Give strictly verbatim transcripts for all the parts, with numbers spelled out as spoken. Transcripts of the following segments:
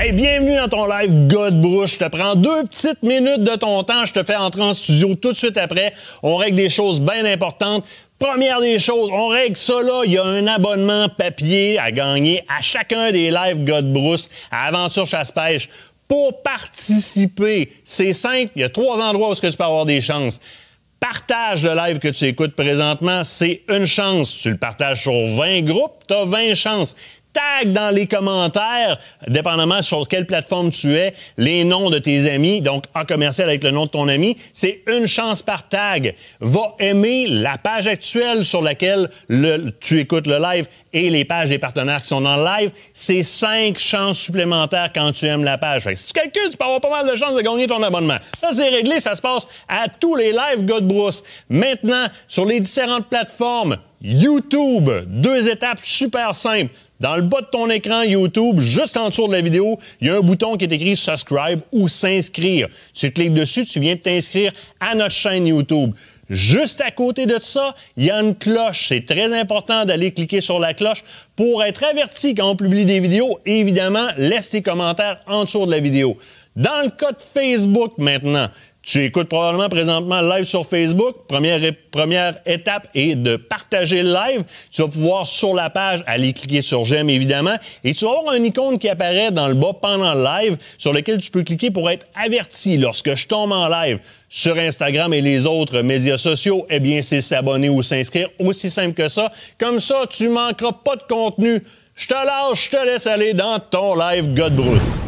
Hey, bienvenue dans ton live Godbrousse. Je te prends deux petites minutes de ton temps. Je te fais entrer en studio tout de suite après. On règle des choses bien importantes. Première des choses, on règle ça là. Il y a un abonnement papier à gagner à chacun des lives Godbrousse à Aventure Chasse-Pêche. Pour participer, c'est simple. Il y a trois endroits où tu peux avoir des chances. Partage le live que tu écoutes présentement, c'est une chance. Tu le partages sur vingt groupes, tu as vingt chances. Tag dans les commentaires, dépendamment sur quelle plateforme tu es, les noms de tes amis, donc en commercial avec le nom de ton ami, c'est une chance par tag. Va aimer la page actuelle sur laquelle le, tu écoutes le live et les pages des partenaires qui sont dans le live, c'est cinq chances supplémentaires quand tu aimes la page. Fait que si tu calcules, tu peux avoir pas mal de chances de gagner ton abonnement. Ça, c'est réglé, ça se passe à tous les lives Godbrousse. Maintenant, sur les différentes plateformes, YouTube, deux étapes super simples. Dans le bas de ton écran YouTube, juste en dessous de la vidéo, il y a un bouton qui est écrit « Subscribe » ou « S'inscrire ». Tu cliques dessus, tu viens de t'inscrire à notre chaîne YouTube. Juste à côté de ça, il y a une cloche. C'est très important d'aller cliquer sur la cloche pour être averti quand on publie des vidéos. Et évidemment, laisse tes commentaires en dessous de la vidéo. Dans le cas de Facebook maintenant, tu écoutes probablement présentement le live sur Facebook. Première, première étape est de partager le live. Tu vas pouvoir, sur la page, aller cliquer sur « J'aime » évidemment. Et tu vas avoir une icône qui apparaît dans le bas pendant le live sur lequel tu peux cliquer pour être averti lorsque je tombe en live sur Instagram et les autres médias sociaux. Eh bien, c'est s'abonner ou s'inscrire. Aussi simple que ça. Comme ça, tu manqueras pas de contenu. Je te lâche, je te laisse aller dans ton live Godbrousse.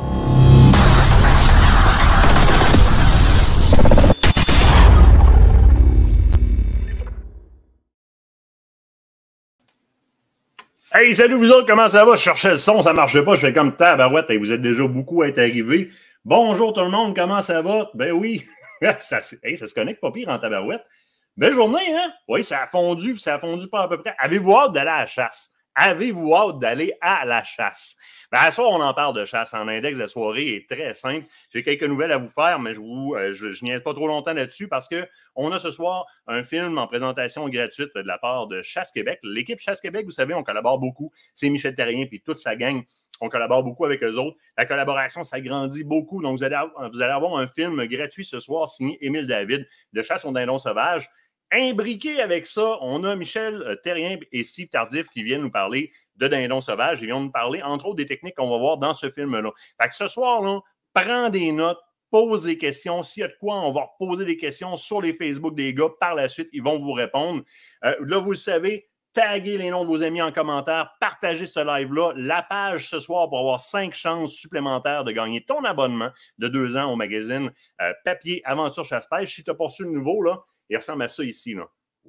Hey, salut vous autres, comment ça va? Je cherchais le son, ça ne marchait pas, je fais comme tabarouette, et vous êtes déjà beaucoup à être arrivés. Bonjour tout le monde, comment ça va? Ben oui, ça, hey, ça se connecte pas pire en tabarouette. Belle journée, hein? Oui, ça a fondu, ça a fondu pas à peu près. Avez-vous hâte d'aller à la chasse? Avez-vous hâte d'aller à la chasse? Ben, à soir, on en parle de chasse. En index de soirée est très simple. J'ai quelques nouvelles à vous faire, mais je vous, euh, je, je niaise pas trop longtemps là-dessus parce qu'on a ce soir un film en présentation gratuite de la part de Chasse Québec. L'équipe Chasse Québec, vous savez, on collabore beaucoup. C'est Michel Terrien et toute sa gang. On collabore beaucoup avec eux autres. La collaboration s'agrandit beaucoup. Donc, vous allez, avoir, vous allez avoir un film gratuit ce soir signé Émile David de Chasse au dindon sauvage. Imbriqué avec ça, on a Michel Terrien et Steve Tardif qui viennent nous parler de dindon sauvage. Ils viennent nous parler, entre autres, des techniques qu'on va voir dans ce film-là. Fait que ce soir-là, prends des notes, pose des questions. S'il y a de quoi, on va reposer des questions sur les Facebook des gars. Par la suite, ils vont vous répondre. Euh, là, vous le savez, taguez les noms de vos amis en commentaire, partagez ce live-là. La page ce soir pour avoir cinq chances supplémentaires de gagner ton abonnement de deux ans au magazine euh, Papier Aventure Chasse-Pêche. Si tu as pas reçu le nouveau, là, il ressemble à ça ici, là.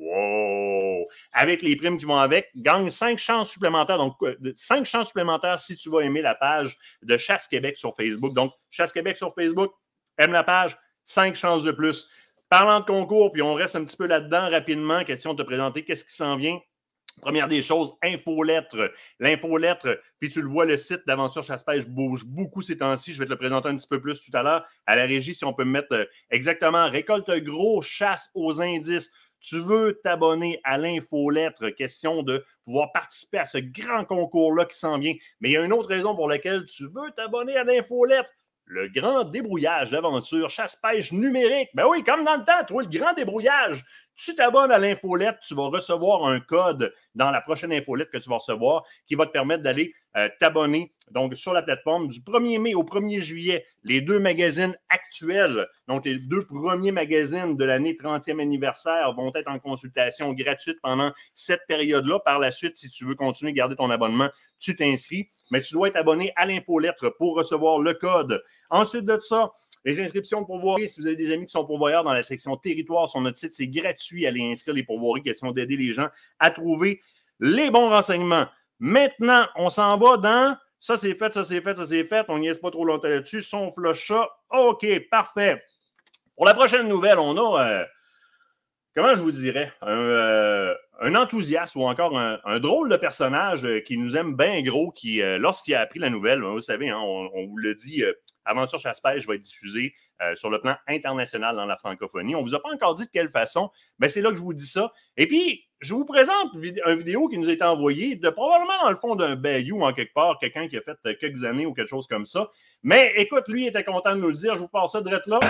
Wow! Avec les primes qui vont avec, gagne cinq chances supplémentaires. Donc, cinq chances supplémentaires si tu vas aimer la page de Chasse Québec sur Facebook. Donc, Chasse Québec sur Facebook, aime la page, cinq chances de plus. Parlant de concours, puis on reste un petit peu là-dedans rapidement. Question de te présenter qu'est-ce qui s'en vient. Première des choses, infolettre. L'infolettre, puis tu le vois, le site d'Aventure Chasse-Pêche bouge beaucoup ces temps-ci. Je vais te le présenter un petit peu plus tout à l'heure. À la régie, si on peut me mettre exactement récolte gros, chasse aux indices. Tu veux t'abonner à l'infolettre, question de pouvoir participer à ce grand concours-là qui s'en vient. Mais il y a une autre raison pour laquelle tu veux t'abonner à l'infolettre. Le grand débrouillage d'aventure chasse-pêche numérique. Ben oui, comme dans le temps, toi, le grand débrouillage. Tu t'abonnes à l'infolette, tu vas recevoir un code dans la prochaine infolette que tu vas recevoir qui va te permettre d'aller euh, t'abonner donc sur la plateforme du premier mai au premier juillet. Les deux magazines actuels, donc les deux premiers magazines de l'année trentième anniversaire vont être en consultation gratuite pendant cette période-là. Par la suite, si tu veux continuer à garder ton abonnement, tu t'inscris, mais tu dois être abonné à l'infolettre pour recevoir le code. Ensuite de ça, les inscriptions de pourvoiries, si vous avez des amis qui sont pourvoyeurs dans la section territoire sur notre site, c'est gratuit. Allez inscrire les pourvoiries, question d'aider les gens à trouver les bons renseignements. Maintenant, on s'en va dans ça, c'est fait, ça, c'est fait, ça, c'est fait. On n'y est pas trop longtemps là-dessus. Son flush ça. OK, parfait. Pour la prochaine nouvelle, on a, euh, comment je vous dirais, un, euh, un enthousiaste ou encore un, un drôle de personnage qui nous aime bien gros, qui, euh, lorsqu'il a appris la nouvelle, vous savez, hein, on, on vous le dit. Euh, Aventure Chasse-Pêche va être diffusée euh, sur le plan international dans la francophonie. On ne vous a pas encore dit de quelle façon, mais c'est là que je vous dis ça. Et puis, je vous présente une vidéo qui nous a été envoyée de probablement dans le fond d'un bayou en quelque part, quelqu'un qui a fait quelques années ou quelque chose comme ça. Mais écoute, lui était content de nous le dire. Je vous passe ça direct là.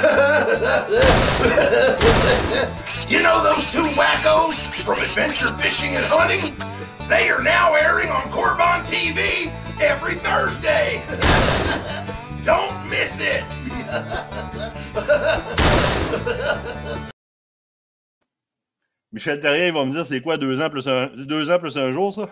You know those two wackos from Adventure Fishing and Hunting? They are now airing on Corbon T V every Thursday. Don't miss it. Michel Terrien va me dire, c'est quoi deux ans plus un, deux ans plus un jour, ça?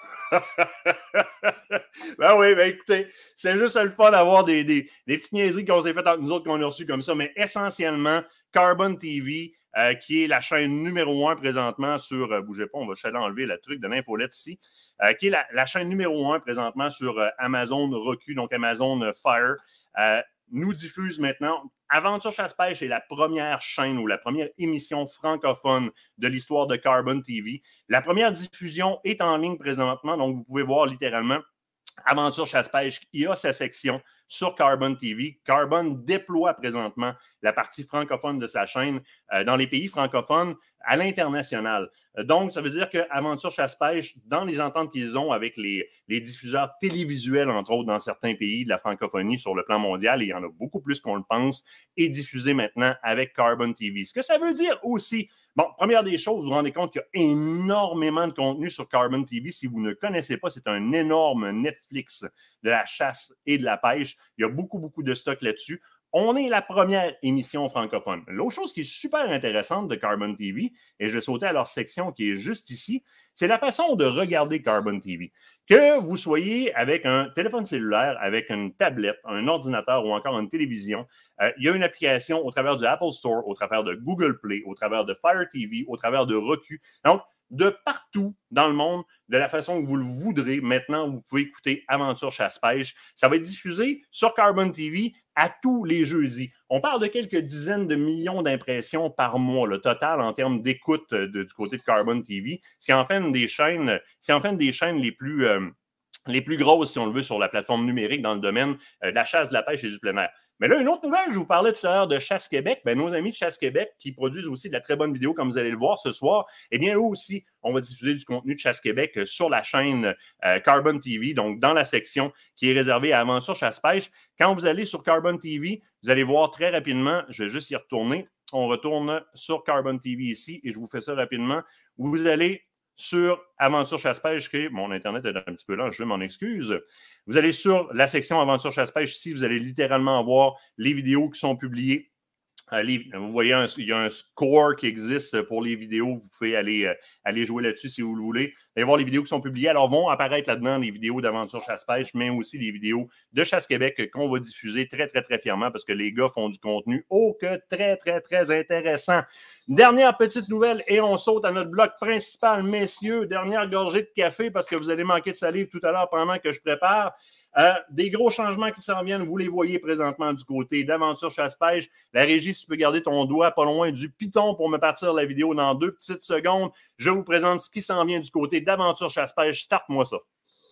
Ben oui, ben écoutez, c'est juste le fun d'avoir des, des, des petites niaiseries qu'on s'est faites entre nous autres qu'on a reçues comme ça, mais essentiellement, Carbon T V, euh, qui est la chaîne numéro un présentement sur, euh, bougez pas, on va essayer d'enlever le truc de l'infolette ici, euh, qui est la, la chaîne numéro un présentement sur euh, Amazon Roku, donc Amazon Fire, euh, nous diffuse maintenant. Aventure Chasse-Pêche est la première chaîne ou la première émission francophone de l'histoire de Carbon T V. La première diffusion est en ligne présentement, donc vous pouvez voir littéralement Aventure Chasse-Pêche. Il y a sa section sur Carbon T V. Carbon déploie présentement la partie francophone de sa chaîne euh, dans les pays francophones à l'international. Donc, ça veut dire qu'Aventure Chasse-Pêche, dans les ententes qu'ils ont avec les, les diffuseurs télévisuels, entre autres, dans certains pays de la francophonie sur le plan mondial, et il y en a beaucoup plus qu'on le pense, est diffusé maintenant avec Carbon T V. Ce que ça veut dire aussi, bon, première des choses, vous vous rendez compte qu'il y a énormément de contenu sur Carbon T V. Si vous ne connaissez pas, c'est un énorme Netflix de la chasse et de la pêche. Il y a beaucoup, beaucoup de stock là-dessus. On est la première émission francophone. L'autre chose qui est super intéressante de Carbon T V, et je vais sauter à leur section qui est juste ici, c'est la façon de regarder Carbon T V. Que vous soyez avec un téléphone cellulaire, avec une tablette, un ordinateur ou encore une télévision, euh, il y a une application au travers du Apple Store, au travers de Google Play, au travers de Fire T V, au travers de Roku. Donc, de partout dans le monde, de la façon que vous le voudrez. Maintenant, vous pouvez écouter Aventure Chasse-Pêche. Ça va être diffusé sur Carbon T V à tous les jeudis. On parle de quelques dizaines de millions d'impressions par mois, le total en termes d'écoute de, du côté de Carbon T V. C'est en fait une des chaînes, c'est en fait une des chaînes les plus, euh, les plus grosses, si on le veut, sur la plateforme numérique dans le domaine euh, de la chasse, de la pêche et du plein air. Mais là, une autre nouvelle, je vous parlais tout à l'heure de Chasse Québec. Ben, nos amis de Chasse Québec, qui produisent aussi de la très bonne vidéo, comme vous allez le voir ce soir, eh bien, eux aussi, on va diffuser du contenu de Chasse Québec sur la chaîne euh, Carbon T V, donc dans la section qui est réservée à Aventure Chasse-Pêche. Quand vous allez sur Carbon T V, vous allez voir très rapidement, je vais juste y retourner, on retourne sur Carbon T V ici, et je vous fais ça rapidement. Vous allez sur Aventure Chasse-Pêche, que mon Internet est un petit peu lent, je m'en excuse. Vous allez sur la section Aventure Chasse-Pêche ici, vous allez littéralement voir les vidéos qui sont publiées. Euh, les, vous voyez, un, il y a un score qui existe pour les vidéos. Vous pouvez aller, euh, aller jouer là-dessus si vous le voulez. Allez voir les vidéos qui sont publiées. Alors, vont apparaître là-dedans les vidéos d'Aventure Chasse-Pêche, mais aussi les vidéos de Chasse Québec qu'on va diffuser très, très, très fièrement parce que les gars font du contenu oh que très, très, très intéressant. Dernière petite nouvelle et on saute à notre bloc principal, messieurs. Dernière gorgée de café parce que vous allez manquer de salive tout à l'heure pendant que je prépare. Euh, des gros changements qui s'en viennent, vous les voyez présentement du côté d'Aventure Chasse-Pêche. La régie, si tu peux garder ton doigt pas loin du piton pour me partir la vidéo dans deux petites secondes. Je vous présente ce qui s'en vient du côté d'Aventure Chasse-Pêche. Starte-moi ça.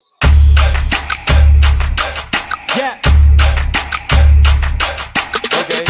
Yeah. Okay.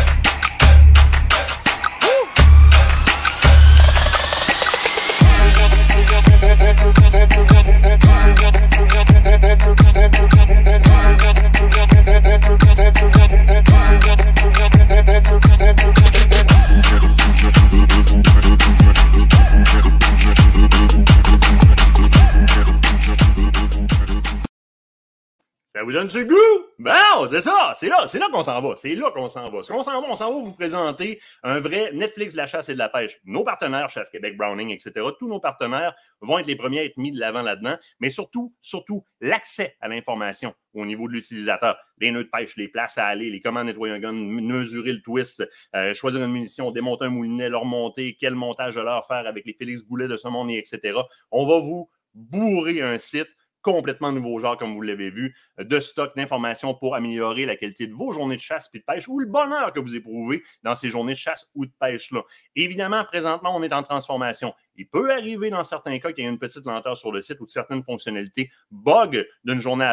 Ça vous donne du goût? Bon, c'est ça, c'est là, c'est là qu'on s'en va, c'est là qu'on s'en va. Ce qu'on s'en va, on s'en va vous présenter un vrai Netflix de la chasse et de la pêche. Nos partenaires, Chasse Québec, Browning, et cetera, tous nos partenaires vont être les premiers à être mis de l'avant là-dedans, mais surtout, surtout, l'accès à l'information au niveau de l'utilisateur. Les nœuds de pêche, les places à aller, les comment nettoyer un gun, mesurer le twist, euh, choisir une munition, démonter un moulinet, leur monter, quel montage de leur faire avec les Félix Goulet de ce monde, et cetera. On va vous bourrer un site complètement nouveau genre, comme vous l'avez vu, de stock d'informations pour améliorer la qualité de vos journées de chasse et de pêche ou le bonheur que vous éprouvez dans ces journées de chasse ou de pêche-là. Évidemment, présentement, on est en transformation. Il peut arriver dans certains cas qu'il y ait une petite lenteur sur le site ou que certaines fonctionnalités bug d'une journée à l'autre.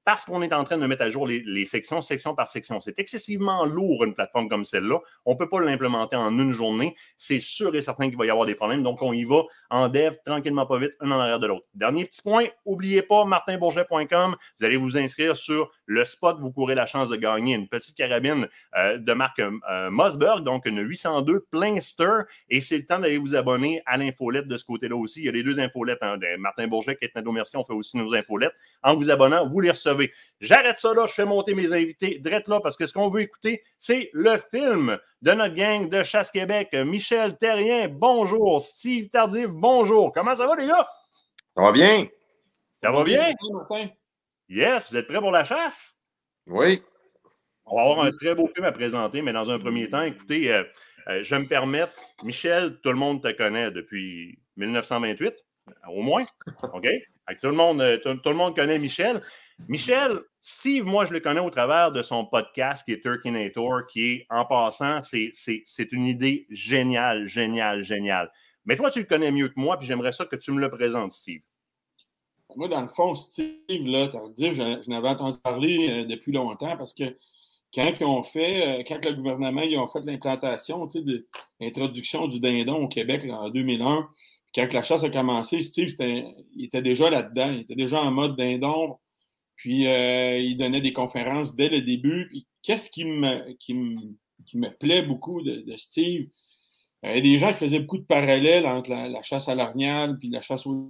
parce qu'on est en train de mettre à jour les, les sections, section par section. C'est excessivement lourd, une plateforme comme celle-là. On ne peut pas l'implémenter en une journée. C'est sûr et certain qu'il va y avoir des problèmes. Donc, on y va en dev, tranquillement, pas vite, un en arrière de l'autre. Dernier petit point, n'oubliez pas, martin bourget point com. Vous allez vous inscrire sur le spot. Vous courez la chance de gagner une petite carabine euh, de marque euh, Mossberg, donc une huit cent deux plein stir. Et c'est le temps d'aller vous abonner à l'infolette de ce côté-là aussi. Il y a les deux infolettes. Hein, de Martin Bourget, Kate Nadeau-Mercier, on fait aussi nos infolettes. En vous abonnant, vous les recevez. J'arrête ça là, je fais monter mes invités drette là parce que ce qu'on veut écouter, c'est le film de notre gang de Chasse Québec. Michel Terrien, bonjour. Steve Tardif, bonjour. Comment ça va, les gars? Ça va bien? Ça va bien? Martin. Yes, vous êtes prêts pour la chasse? Oui. On va avoir un très beau film à présenter, mais dans un premier temps, écoutez, euh, euh, je vais me permettre, Michel, tout le monde te connaît depuis mille neuf cent vingt-huit, au moins, OK? Tout le monde, tout, tout le monde connaît Michel. Michel, Steve, moi, je le connais au travers de son podcast qui est Turkinator, qui est, en passant, c'est, c'est, c'est une idée géniale, géniale, géniale. Mais toi, tu le connais mieux que moi, puis j'aimerais ça que tu me le présentes, Steve. Moi, dans le fond, Steve, là, tardif, je, je n'avais entendu parler euh, depuis longtemps parce que quand ils ont fait, euh, quand le gouvernement ils ont fait l'implantation, tu sais, de l'introduction du dindon au Québec là, en deux mille un, quand la chasse a commencé, Steve, c'était, il était déjà là-dedans, il était déjà en mode dindon. Puis, euh, il donnait des conférences dès le début. Puis, qu'est-ce qui me, qui me, qui me plaît beaucoup de, de Steve? Il y a des gens qui faisaient beaucoup de parallèles entre la, la chasse à l'orignal puis la chasse au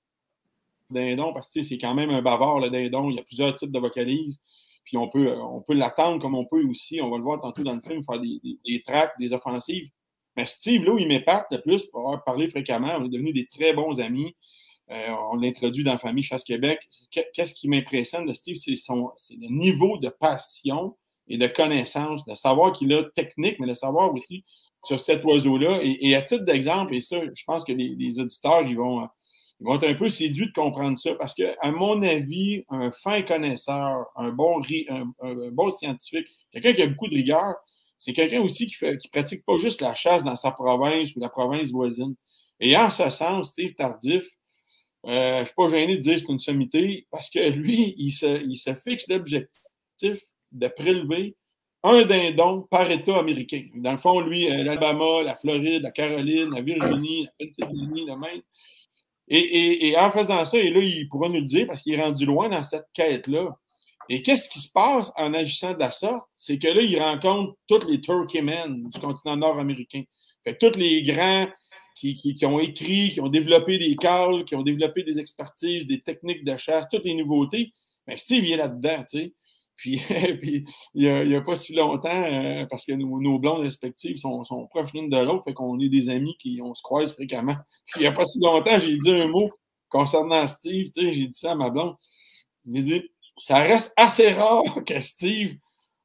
dindon, parce que c'est quand même un bavard, le dindon. Il y a plusieurs types de vocalises. Puis, on peut, on peut l'attendre comme on peut aussi. On va le voir tantôt dans le film, faire des, des, des tracks, des offensives. Mais Steve, là où il m'épate le plus pour avoir parlé fréquemment, on est devenus des très bons amis. Euh, on l'introduit dans la famille Chasse Québec. Qu'est-ce qui m'impressionne de Steve, c'est, son, c'est le niveau de passion et de connaissance, de savoir qu'il a technique, mais de savoir aussi sur cet oiseau-là. Et, et à titre d'exemple, et ça, je pense que les, les auditeurs, ils vont, ils vont être un peu séduits de comprendre ça, parce que, à mon avis, un fin connaisseur, un bon, un, un bon scientifique, quelqu'un qui a beaucoup de rigueur, c'est quelqu'un aussi qui fait, qui pratique pas juste la chasse dans sa province ou la province voisine. Et en ce sens, Steve Tardif, Euh, je ne suis pas gêné de dire que c'est une sommité parce que lui, il se, il se fixe l'objectif de prélever un dindon par État américain. Dans le fond, lui, l'Alabama, la Floride, la Caroline, la Virginie, la Pennsylvanie, le Maine. Et, et, et en faisant ça, et là, il pourra nous le dire parce qu'il est rendu loin dans cette quête-là. Et qu'est-ce qui se passe en agissant de la sorte? C'est que là, il rencontre tous les Turkeymen du continent nord-américain. Fait que tous les grands Qui, qui, qui ont écrit, qui ont développé des calls, qui ont développé des expertises, des techniques de chasse, toutes les nouveautés, bien, Steve vient là-dedans, tu sais. Puis, puis il n'y a, a pas si longtemps, euh, parce que nos, nos blondes respectives sont, sont proches l'une de l'autre, fait qu'on est des amis qui on se croise fréquemment. Puis, il n'y a pas si longtemps, j'ai dit un mot concernant Steve, tu sais, j'ai dit ça à ma blonde. J'ai dit, ça reste assez rare que Steve,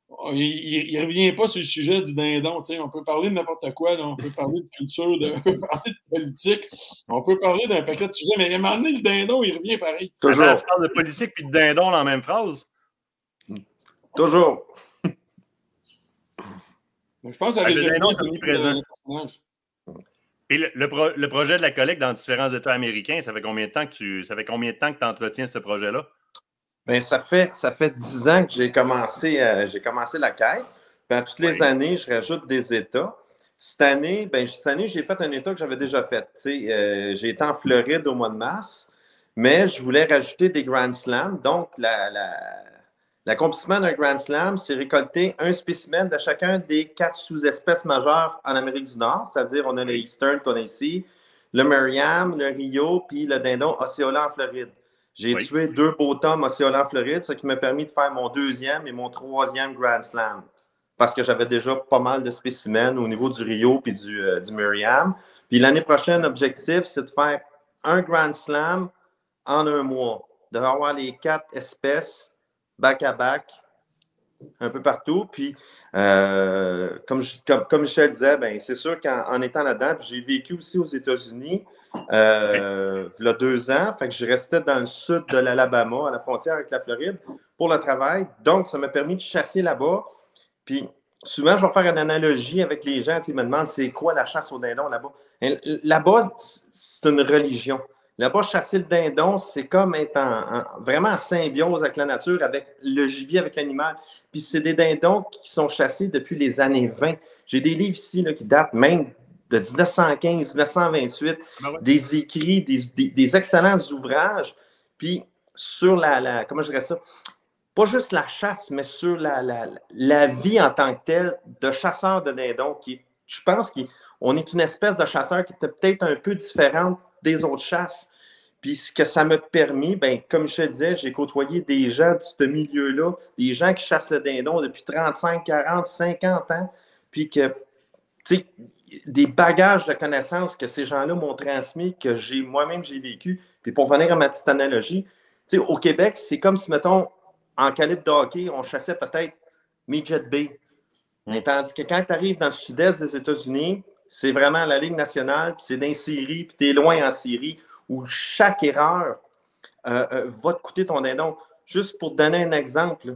il ne revient pas sur le sujet du dindon. Tu sais, on peut parler de n'importe quoi. Là. On peut parler de culture, de, on peut parler de politique. On peut parler d'un paquet de sujets. Mais à un moment donné, le dindon, il revient pareil. Toujours. Attends, tu parles de politique puis de dindon dans la même phrase? Toujours. Je pense à ah, le dindon est omniprésent. Et le, le, pro, le projet de la collecte dans différents États américains, ça fait combien de temps que tu ça fait combien de temps que tu entretiens ce projet-là? Bien, ça fait ça fait dix ans que j'ai commencé, euh, j'ai commencé la quête. Puis, toutes les oui. années, je rajoute des États. Cette année, ben, cette année, j'ai fait un État que j'avais déjà fait. Euh, j'ai été en Floride au mois de mars, mais je voulais rajouter des Grand Slams. Donc, la, la, l'accomplissement d'un Grand Slam, c'est récolter un spécimen de chacun des quatre sous-espèces majeures en Amérique du Nord. C'est-à-dire, on a le Eastern qu'on a ici, le Merriam, le Rio, puis le dindon Osceola en Floride. J'ai oui. tué deux beaux tomes Osceola en Floride, ce qui m'a permis de faire mon deuxième et mon troisième Grand Slam. Parce que j'avais déjà pas mal de spécimens au niveau du Rio et du, euh, du Merriam. Puis l'année prochaine, l'objectif, c'est de faire un Grand Slam en un mois. D'avoir les quatre espèces back-à-back un peu partout. Puis, euh, comme, je, comme, comme Michel disait, ben, c'est sûr qu'en en étant là-dedans, j'ai vécu aussi aux États-Unis euh, il y a deux ans. Fait que je restais dans le sud de l'Alabama, à la frontière avec la Floride, pour le travail. Donc, ça m'a permis de chasser là-bas. Puis, souvent, je vais faire une analogie avec les gens. Ils me demandent c'est quoi la chasse au dindon là-bas. Là-bas, c'est une religion. Là-bas, chasser le dindon, c'est comme être en, en- vraiment en symbiose avec la nature, avec le gibier, avec l'animal. Puis c'est des dindons qui sont chassés depuis les années vingt. J'ai des livres ici là, qui datent même de dix-neuf cent quinze, dix-neuf cent vingt-huit, Ben ouais. des écrits, des, des- des excellents ouvrages. Puis sur la, la- comment je dirais ça? Pas juste la chasse, mais sur la, la, la vie en tant que telle de chasseurs de dindons. Qui, je pense qu'on est une espèce de chasseur qui est peut-être un peu différente des autres chasses. Puis ce que ça m'a permis, ben, comme je te disais, j'ai côtoyé des gens de ce milieu-là, des gens qui chassent le dindon depuis trente-cinq, quarante, cinquante ans, puis que, tu sais, des bagages de connaissances que ces gens-là m'ont transmis, que j'ai moi-même j'ai vécu. Puis pour venir à ma petite analogie, tu sais, au Québec, c'est comme si, mettons, en calibre de hockey, on chassait peut-être Midget B. Mais tandis que quand tu arrives dans le sud-est des États-Unis, c'est vraiment la Ligue nationale, puis c'est dans les séries, puis tu es loin en série, où chaque erreur euh, euh, va te coûter ton dindon. Juste pour te donner un exemple,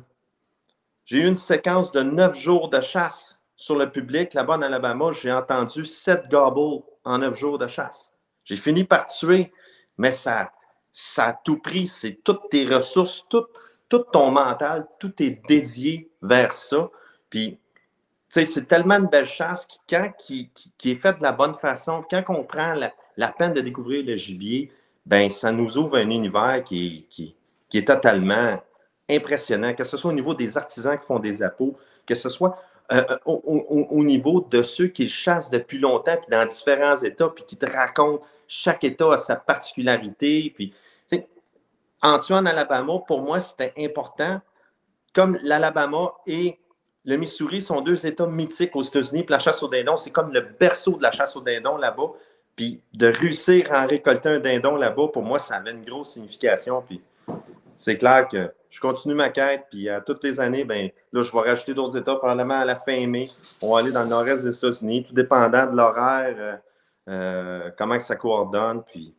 j'ai eu une séquence de neuf jours de chasse sur le public. Là-bas en Alabama, j'ai entendu sept gobbles en neuf jours de chasse. J'ai fini par tuer, mais ça, ça a tout pris. C'est toutes tes ressources, tout, tout ton mental, tout est dédié vers ça. Puis, tu sais, c'est tellement une belle chasse qui, quand, qui, qui, qui est faite de la bonne façon, quand on prend la, la peine de découvrir le gibier, ben ça nous ouvre un univers qui, qui, qui est totalement impressionnant, que ce soit au niveau des artisans qui font des appos, que ce soit euh, au, au, au niveau de ceux qui chassent depuis longtemps, puis dans différents États, puis qui te racontent chaque État a sa particularité. Puis, tu sais, en tuant en Alabama, pour moi, c'était important. Comme l'Alabama et le Missouri sont deux États mythiques aux États-Unis, puis la chasse au dindon, c'est comme le berceau de la chasse au dindon là-bas. Puis de réussir à en récolter un dindon là-bas, pour moi, ça avait une grosse signification. Puis c'est clair que je continue ma quête, puis à toutes les années, ben là, je vais rajouter d'autres États, probablement à la fin mai. On va aller dans le nord-est des États-Unis, tout dépendant de l'horaire, euh, euh, comment que ça coordonne, puis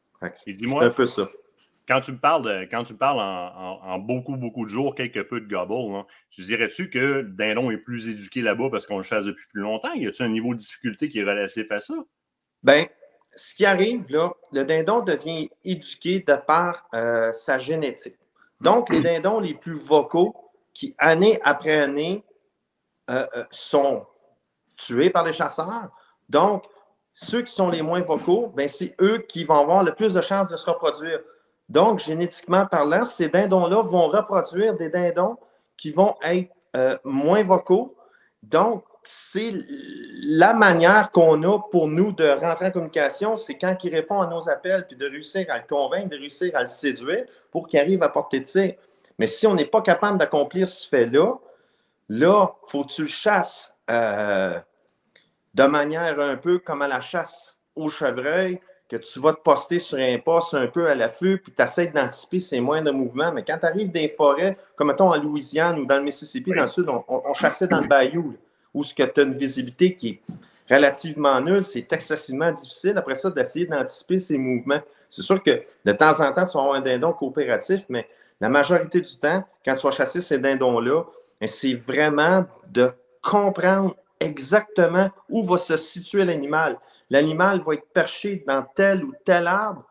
Et c'est dis-moi, un peu ça. Quand tu me parles, de, quand tu me parles en, en, en beaucoup, beaucoup de jours, quelque peu de gobble, hein, tu dirais-tu que le dindon est plus éduqué là-bas parce qu'on le chasse depuis plus longtemps? Y a-t-il un niveau de difficulté qui est relatif à ça? Bien, ce qui arrive, là, le dindon devient éduqué de par euh, sa génétique. Donc, les dindons les plus vocaux, qui année après année euh, euh, sont tués par les chasseurs, donc ceux qui sont les moins vocaux, ben, c'est eux qui vont avoir le plus de chances de se reproduire. Donc, génétiquement parlant, ces dindons-là vont reproduire des dindons qui vont être euh, moins vocaux. Donc, c'est la manière qu'on a pour nous de rentrer en communication, c'est quand il répond à nos appels, puis de réussir à le convaincre, de réussir à le séduire pour qu'il arrive à portée de tir. Mais si on n'est pas capable d'accomplir ce fait-là, là, il faut que tu le chasses euh, de manière un peu comme à la chasse au chevreuil, que tu vas te poster sur un poste un peu à l'affût, puis tu essaies d'anticiper ses moindres mouvements. Mais quand tu arrives dans les forêts, comme mettons en Louisiane ou dans le Mississippi, dans le sud, on, on, on chassait dans le bayou, là, où tu as une visibilité qui est relativement nulle, c'est excessivement difficile après ça d'essayer d'anticiper ses mouvements. C'est sûr que de temps en temps, tu vas avoir un dindon coopératif, mais la majorité du temps, quand tu vas chasser ces dindons-là, c'est vraiment de comprendre exactement où va se situer l'animal. L'animal va être perché dans tel ou tel arbre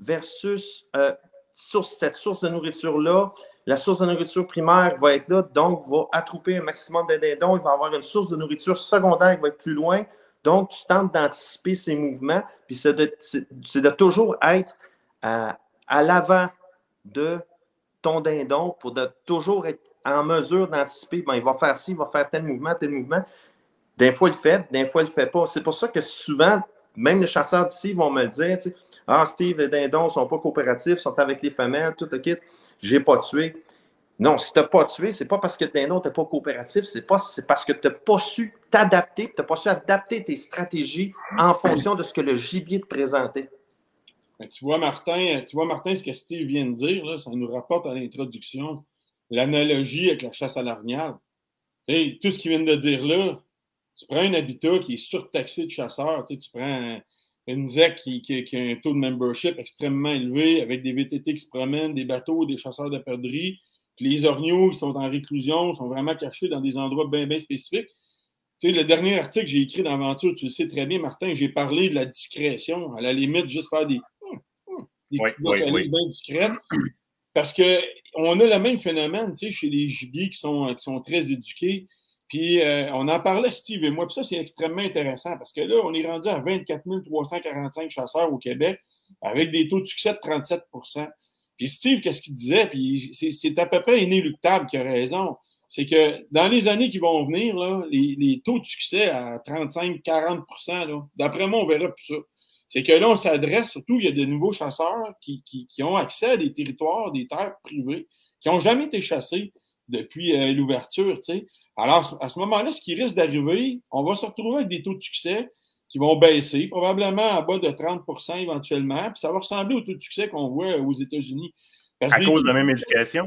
versus euh, source, cette source de nourriture-là. La source de nourriture primaire va être là, donc va attrouper un maximum de dindons. Il va avoir une source de nourriture secondaire qui va être plus loin. Donc, tu tentes d'anticiper ces mouvements, puis c'est de, c'est de toujours être à, à l'avant de ton dindon pour de toujours être en mesure d'anticiper. Bon, il va faire ci, il va faire tel mouvement, tel mouvement. Des fois, il le fait, des fois, il ne le fait pas. C'est pour ça que souvent, même les chasseurs d'ici vont me le dire, tu sais, ah, Steve, les dindons ne sont pas coopératifs, sont avec les femelles, tout le kit. Je n'ai pas tué. Non, si tu n'as pas tué, ce n'est pas parce que le dindon n'est pas coopératif, c'est, pas, c'est parce que tu n'as pas su t'adapter, tu n'as pas su adapter tes stratégies en fonction de ce que le gibier te présentait. Tu vois, Martin, tu vois, Martin, ce que Steve vient de dire, là, ça nous rapporte à l'introduction l'analogie avec la chasse à l'orignal. Tu sais, tout ce qu'il vient de dire là, tu prends un habitat qui est surtaxé de chasseurs, tu sais, tu prends un, une Z E C qui, qui, qui a un taux de membership extrêmement élevé, avec des V T T qui se promènent, des bateaux, des chasseurs de perdrix, puis les orignaux qui sont en réclusion sont vraiment cachés dans des endroits bien, bien spécifiques. Tu sais, le dernier article que j'ai écrit dans Aventure, tu le sais très bien, Martin, j'ai parlé de la discrétion, à la limite, juste faire des, des oui, petites vocalises oui, oui. bien discrètes. Parce qu'on a le même phénomène, tu sais, chez les gibiers qui sont, qui sont très éduqués. Puis euh, on en parlait, Steve et moi, puis ça, c'est extrêmement intéressant parce que là, on est rendu à vingt-quatre mille trois cent quarante-cinq chasseurs au Québec avec des taux de succès de trente-sept pour cent. Puis Steve, qu'est-ce qu'il disait? Puis c'est, c'est à peu près inéluctable qu'il a raison. C'est que dans les années qui vont venir, là, les, les taux de succès à trente-cinq à quarante pour cent, là, d'après moi, on verra plus ça. C'est que là, on s'adresse, surtout, il y a de nouveaux chasseurs qui, qui, qui ont accès à des territoires, des terres privées, qui n'ont jamais été chassés depuis euh, l'ouverture, tu sais. Alors, à ce moment-là, ce qui risque d'arriver, on va se retrouver avec des taux de succès qui vont baisser, probablement en bas de trente pour cent éventuellement, puis ça va ressembler au taux de succès qu'on voit aux États-Unis. Parce à que cause les... de la même éducation?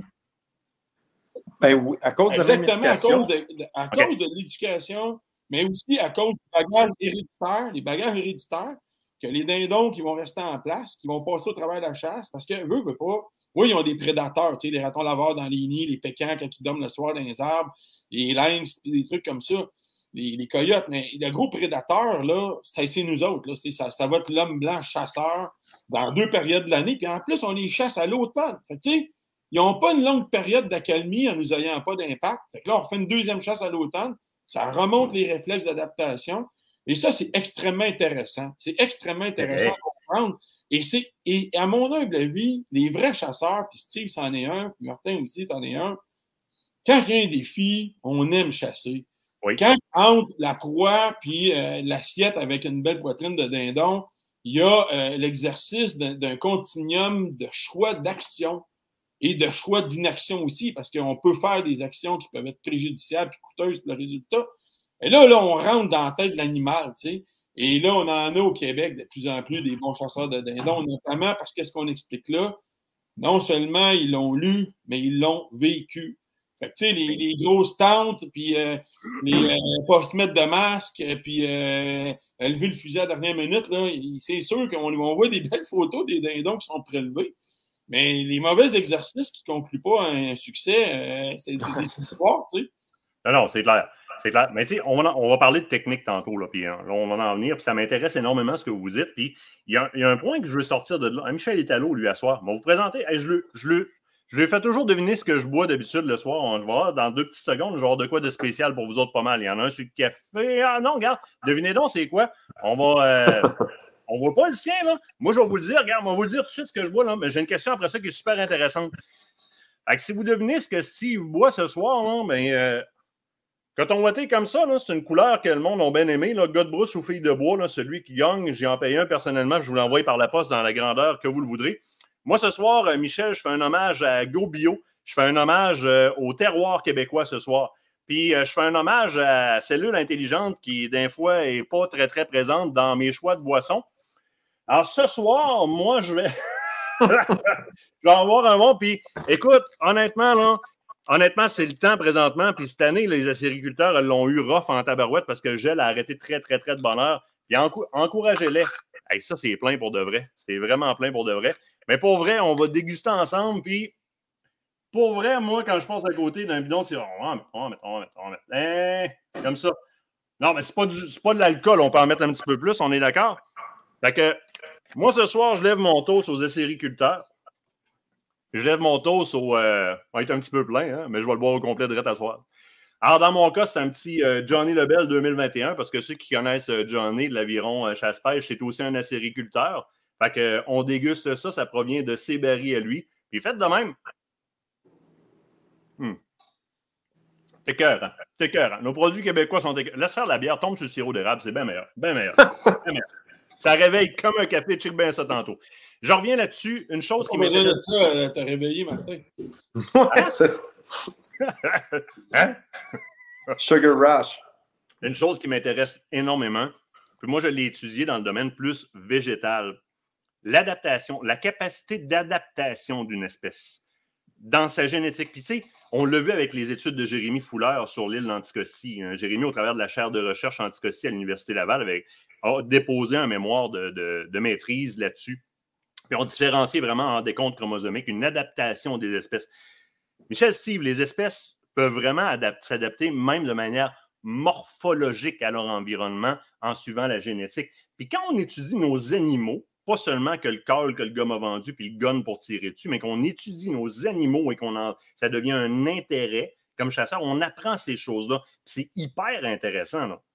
Ben oui, à cause Exactement, de la même éducation. à cause de, à okay. cause de l'éducation, mais aussi à cause du bagage héréditaire, les bagages héréditaires, que les dindons qui vont rester en place, qui vont passer au travers de la chasse, parce que eux, veulent pas. Oui, ils ont des prédateurs, tu sais, les ratons laveurs dans les nids, les pécans quand ils dorment le soir dans les arbres, les lynx, des trucs comme ça, les, les coyotes. Mais le gros prédateur, là, ça, c'est nous autres. Là, c'est, ça, ça va être l'homme blanc chasseur dans deux périodes de l'année. Puis en plus, on les chasse à l'automne. Fait que, tu sais, ils n'ont pas une longue période d'accalmie en nous ayant pas d'impact. Fait que là, on refait une deuxième chasse à l'automne. Ça remonte les réflexes d'adaptation. Et ça, c'est extrêmement intéressant. C'est extrêmement intéressant à comprendre. Et, c'est, et à mon humble avis, les vrais chasseurs, puis Steve c'en est un, puis Martin aussi c'en est un, quand il y a un défi, on aime chasser. Oui. Quand entre la proie puis euh, l'assiette avec une belle poitrine de dindon, il y a euh, l'exercice d'un, d'un continuum de choix d'action et de choix d'inaction aussi, parce qu'on peut faire des actions qui peuvent être préjudiciables et coûteuses pour le résultat. Et là, là, on rentre dans la tête de l'animal, tu sais. Et là, on en a au Québec de plus en plus des bons chasseurs de dindons, notamment parce qu'est-ce qu'on explique là? Non seulement ils l'ont lu, mais ils l'ont vécu. Fait que, tu sais, les, les grosses tentes, puis euh, les euh, pas se mettre de masque, puis euh, lever le fusil à la dernière minute, là, c'est sûr qu'on on voit des belles photos des dindons qui sont prélevés. Mais les mauvais exercices qui ne concluent pas à un succès, euh, c'est, c'est des histoires, tu sais. Non, non, c'est clair. C'est clair. Mais tu sais, on va, on va parler de technique tantôt, là, puis hein, là, on va en venir, puis ça m'intéresse énormément ce que vous dites. Puis il y, y a un point que je veux sortir de là. Ah, Michel est à l'eau, lui, à soir. On va vous présenter. Hey, je, le, je, le, je lui fais toujours deviner ce que je bois d'habitude le soir. On va voir dans deux petites secondes, genre de quoi de spécial pour vous autres, pas mal. Il y en a un sur le café. Ah non, regarde, devinez donc, c'est quoi? On va. Euh, on voit pas le sien, là. Moi, je vais vous le dire. Regarde, on va vous le dire tout de suite ce que je bois, là. Mais j'ai une question après ça qui est super intéressante. Fait que si vous devinez ce que Steve boit ce soir, là, ben. Euh, Quand on votait comme ça, là, c'est une couleur que le monde a bien aimé. Gars de brousse ou fille de bois, là, celui qui gagne, j'ai en payé un personnellement, je vous l'envoie par la poste dans la grandeur que vous le voudrez. Moi, ce soir, euh, Michel, je fais un hommage à Go Bio. Je fais un hommage euh, au terroir québécois ce soir. Puis, euh, je fais un hommage à Cellule Intelligente qui, d'un fois, n'est pas très, très présente dans mes choix de boissons. Alors, ce soir, moi, je vais... je vais avoir un bon. Puis, écoute, honnêtement, là, Honnêtement, c'est le temps présentement. Puis cette année, les acériculteurs l'ont eu rough en tabarouette parce que le gel a arrêté très, très, très de bonne heure. Puis encou- encouragez-les. Hey, ça, c'est plein pour de vrai. C'est vraiment plein pour de vrai. Mais pour vrai, on va déguster ensemble. Puis pour vrai, moi, quand je passe à côté d'un bidon, c'est on va mettre, on va mettre, on va mettre, on va mettre. Hein, comme ça. Non, mais c'est pas, du, c'est pas de l'alcool. On peut en mettre un petit peu plus. On est d'accord? Fait que moi, ce soir, je lève mon toast aux acériculteurs. Je lève mon toast au... Euh, on va être un petit peu plein, hein, mais je vais le boire au complet direct à soir. Alors, dans mon cas, c'est un petit euh, Johnny Lebel deux mille vingt et un, parce que ceux qui connaissent euh, Johnny de l'aviron euh, chasse-pêche, c'est aussi un acériculteur. Fait qu'on euh, déguste ça, ça provient de ses barils à lui. Puis faites de même. Hmm. T'es cœur, hein? T'es cœur, hein? Nos produits québécois sont écœurants. Laisse faire la bière, tombe sur le sirop d'érable, c'est bien meilleur. Bien meilleur. Bien meilleur. Ça réveille comme un café, check bien ça tantôt. Je reviens là-dessus. Une chose qui m'intéresse. m'intéresse. Ça, euh, t'as réveillé, Martin. Ouais, c'est ça. Hein? Sugar Rush. Une chose qui m'intéresse énormément, puis moi, je l'ai étudié dans le domaine plus végétal. L'adaptation, la capacité d'adaptation d'une espèce dans sa génétique. Puis, tu sais, on l'a vu avec les études de Jérémy Fuller sur l'île d'Anticosti. Hein. Jérémy, au travers de la chaire de recherche Anticosti à l'Université Laval, avait a déposé un mémoire de, de, de maîtrise là-dessus. Puis, on différenciait vraiment en décompte chromosomique une adaptation des espèces. Michel, Steve, les espèces peuvent vraiment adapt- s'adapter même de manière morphologique à leur environnement en suivant la génétique. Puis, quand on étudie nos animaux, pas seulement que le call que le gars m'a vendu puis le gun pour tirer dessus, mais qu'on étudie nos animaux et qu'on en, ça devient un intérêt. Comme chasseur, on apprend ces choses-là. C'est hyper intéressant. Là.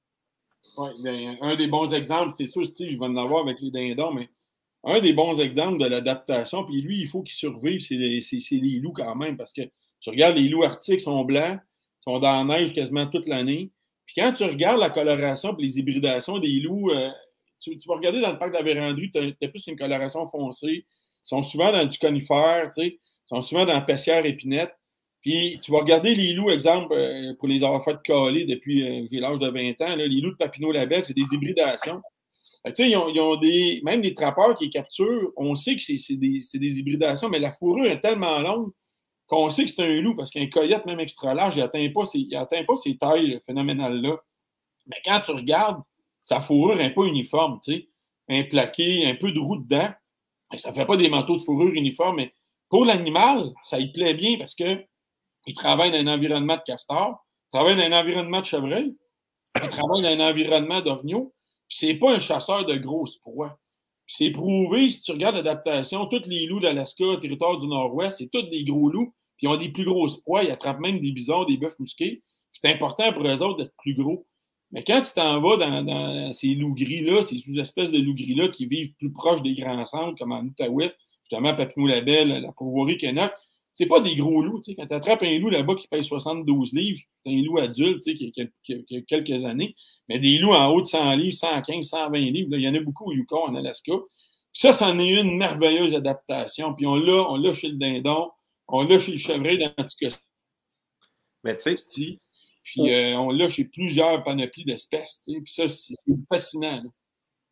Oui, bien, un des bons exemples, c'est sûr, Steve, il va en avoir avec les dindons, mais un des bons exemples de l'adaptation, puis lui, il faut qu'il survive, c'est les, c'est, c'est les loups quand même, parce que tu regardes, les loups arctiques sont blancs, sont dans la neige quasiment toute l'année. Puis quand tu regardes la coloration et les hybridations des loups, euh, tu, tu vas regarder dans le parc de la Vérandrie, tu as plus une coloration foncée. Ils sont souvent dans du conifère, tu sais, ils sont souvent dans la pessière épinette. Puis tu vas regarder les loups, exemple, euh, pour les avoir fait caler depuis euh, j'ai l'âge de vingt ans, là, les loups de Papineau-Labelle, c'est des hybridations. Tu sais, ils ont, ils ont des, même des trappeurs qui les capturent, on sait que c'est, c'est, des, c'est des hybridations, mais la fourrure est tellement longue qu'on sait que c'est un loup, parce qu'un coyote, même extra large, il n'atteint pas ces, il atteint pas ces tailles phénoménales-là. Mais quand tu regardes, sa fourrure n'est pas uniforme, tu sais, un plaqué, un peu de roue dedans, ça ne fait pas des manteaux de fourrure uniformes, mais pour l'animal, ça y plaît bien parce que il travaille dans un environnement de castor, il travaille dans un environnement de chevreuil, il travaille dans un environnement d'orgneau, puis c'est pas un chasseur de grosses proies. Puis c'est prouvé, si tu regardes l'adaptation, tous les loups d'Alaska, territoire du Nord-Ouest, c'est tous des gros loups, puis ils ont des plus grosses proies, ils attrapent même des bisons, des bœufs musqués. C'est important pour eux autres d'être plus gros. Mais quand tu t'en vas dans, dans ces loups gris-là, ces sous-espèces de loups gris-là qui vivent plus proches des grands centres, comme en Outaouais, justement Papineau-Labelle, la Pourvoirie, Kenok, c'est pas des gros loups. T'sais. Quand tu attrapes un loup là-bas qui pèse soixante-douze livres, c'est un loup adulte qui, qui, qui, qui a quelques années, mais des loups en haut de cent livres, cent quinze, cent vingt livres, là, il y en a beaucoup au Yukon, en Alaska. Puis ça, c'en est une merveilleuse adaptation. Puis on l'a, on l'a chez le dindon, on l'a chez le chevreuil dans l'Anticosti. Mais tu sais, puis euh, on l'a chez plusieurs panoplies d'espèces. Puis ça, c'est, c'est fascinant. Là.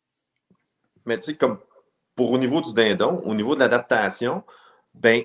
Mais tu sais, comme pour au niveau du dindon, au niveau de l'adaptation, ben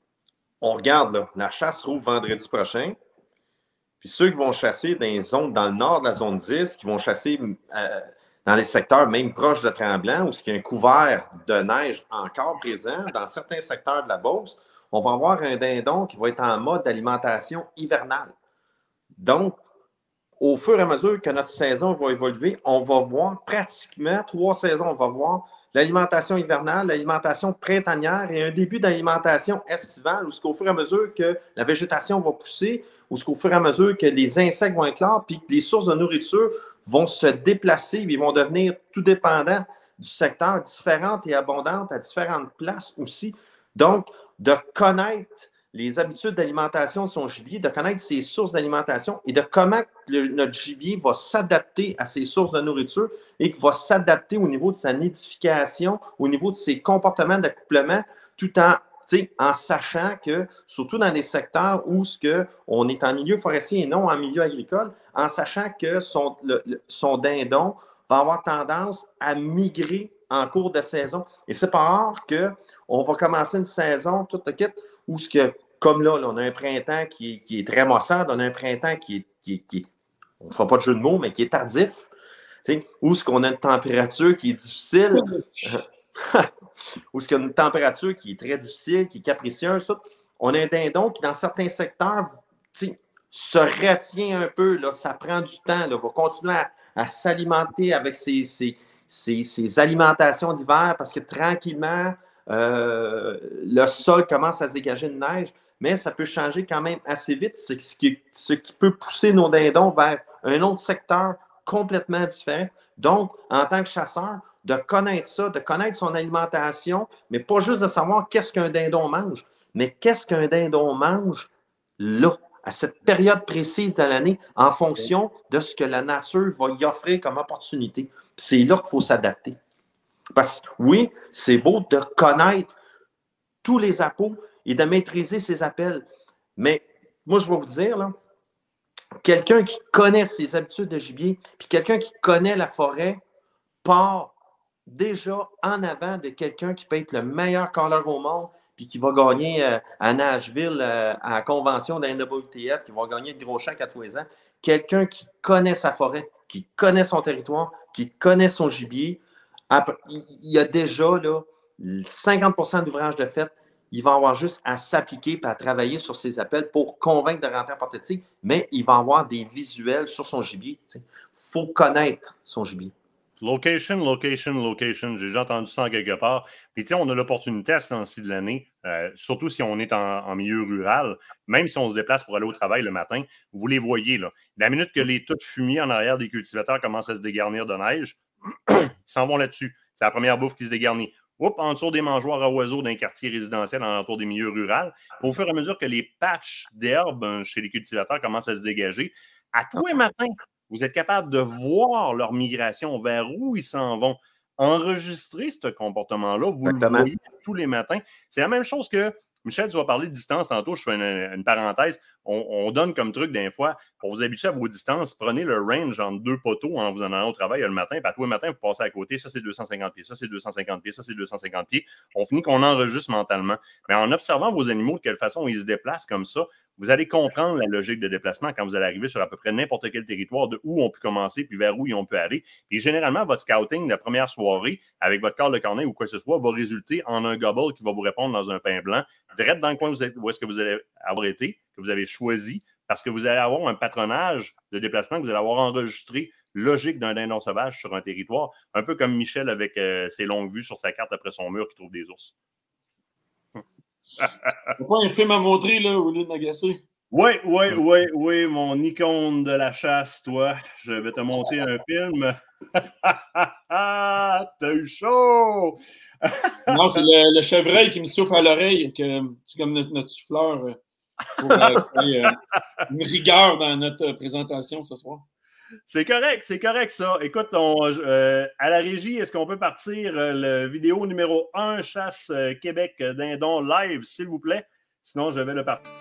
on regarde, là, la chasse rouvre vendredi prochain. Puis ceux qui vont chasser dans les zones, dans le nord de la zone dix, qui vont chasser euh, dans les secteurs même proches de Tremblant, où il y a un couvert de neige encore présent, dans certains secteurs de la Beauce, on va avoir un dindon qui va être en mode d'alimentation hivernale. Donc, au fur et à mesure que notre saison va évoluer, on va voir pratiquement trois saisons. On va voir l'alimentation hivernale, l'alimentation printanière et un début d'alimentation estivale, où au fur et à mesure que la végétation va pousser, où au fur et à mesure que les insectes vont éclore, puis que les sources de nourriture vont se déplacer, ils vont devenir tout dépendants du secteur, différentes et abondantes à différentes places aussi. Donc, de connaître les habitudes d'alimentation de son gibier, de connaître ses sources d'alimentation et de comment le, notre gibier va s'adapter à ses sources de nourriture et qu'il va s'adapter au niveau de sa nidification, au niveau de ses comportements d'accouplement, tout en, en sachant que, surtout dans des secteurs où ce que on est en milieu forestier et non en milieu agricole, en sachant que son, le, son dindon va avoir tendance à migrer en cours de saison. Et c'est pas rare qu'on va commencer une saison, tout le kit, où ce que, comme là, là, on a un printemps qui est, qui est très maussade, on a un printemps qui est, qui est, qui est on ne fera pas de jeu de mots, mais qui est tardif, où ce qu'on a une température qui est difficile, où ce qu'on a une température qui est très difficile, qui est capricieuse, ça. On a un dindon qui, dans certains secteurs, se retient un peu, là, ça prend du temps, là, va continuer à, à s'alimenter avec ses, ses, ses, ses alimentations d'hiver parce que tranquillement, Euh, le sol commence à se dégager de neige, mais ça peut changer quand même assez vite, ce qui, ce qui peut pousser nos dindons vers un autre secteur complètement différent. Donc, en tant que chasseur, de connaître ça, de connaître son alimentation, mais pas juste de savoir qu'est-ce qu'un dindon mange, mais qu'est-ce qu'un dindon mange là, à cette période précise de l'année, en fonction de ce que la nature va y offrir comme opportunité. Puis c'est là qu'il faut s'adapter. Parce que oui, c'est beau de connaître tous les appos et de maîtriser ses appels. Mais moi, je vais vous dire, là, quelqu'un qui connaît ses habitudes de gibier, puis quelqu'un qui connaît la forêt, part déjà en avant de quelqu'un qui peut être le meilleur caller au monde, puis qui va gagner euh, à Nashville, euh, à la convention de la N W T F, qui va gagner de gros chèques à tous les ans. Quelqu'un qui connaît sa forêt, qui connaît son territoire, qui connaît son gibier. Après, il y a déjà là, cinquante pour cent d'ouvrages de fait. Il va avoir juste à s'appliquer et à travailler sur ses appels pour convaincre de rentrer en porte-tigre, mais il va avoir des visuels sur son gibier. Il faut connaître son gibier. Location, location, location. J'ai déjà entendu ça en quelque part. Puis, tu sais, on a l'opportunité à ce temps-ci de l'année, euh, surtout si on est en, en milieu rural, même si on se déplace pour aller au travail le matin, vous les voyez, là. La minute que les tas de fumier en arrière des cultivateurs commencent à se dégarnir de neige, ils s'en vont là-dessus. C'est la première bouffe qui se dégarnit. Oups, en dessous des mangeoires à oiseaux d'un quartier résidentiel en entour des milieux ruraux. Au fur et à mesure que les patchs d'herbe chez les cultivateurs commencent à se dégager, à tous les matins, vous êtes capable de voir leur migration, vers où ils s'en vont. Enregistrer ce comportement-là, vous Exactement. le voyez tous les matins. C'est la même chose que, Michel, tu vas parler de distance tantôt, je fais une, une parenthèse. On, on donne comme truc des fois, pour vous habituer à vos distances, prenez le range entre deux poteaux en vous en allant au travail le matin, puis à tous les matins, vous passez à côté, ça c'est deux cent cinquante pieds, ça c'est deux cent cinquante pieds, ça c'est deux cent cinquante pieds. On finit qu'on enregistre mentalement. Mais en observant vos animaux, de quelle façon ils se déplacent comme ça, vous allez comprendre la logique de déplacement quand vous allez arriver sur à peu près n'importe quel territoire, de où on peut commencer, puis vers où on peut aller. Puis généralement, votre scouting, la première soirée, avec votre quart de cornet ou quoi que ce soit, va résulter en un gobble qui va vous répondre dans un pain blanc, direct dans le coin où est-ce que vous allez avoir été, que vous avez choisi, parce que vous allez avoir un patronage de déplacement que vous allez avoir enregistré logique d'un dindon sauvage sur un territoire, un peu comme Michel avec euh, ses longues vues sur sa carte après son mur qui trouve des ours. T'as pas un film à montrer, là, au lieu de m'agacer? Oui, oui, oui, oui, mon icône de la chasse, toi. Je vais te montrer un film. T'as eu chaud! Non, c'est le, le chevreuil qui me souffle à l'oreille, que c'est comme notre, notre souffleur pour euh, euh, une rigueur dans notre présentation ce soir. C'est correct, c'est correct ça. Écoute, on, euh, à la régie, est-ce qu'on peut partir euh, le vidéo numéro un Chasse euh, Québec Dindon live, s'il vous plaît? Sinon, je vais le partir.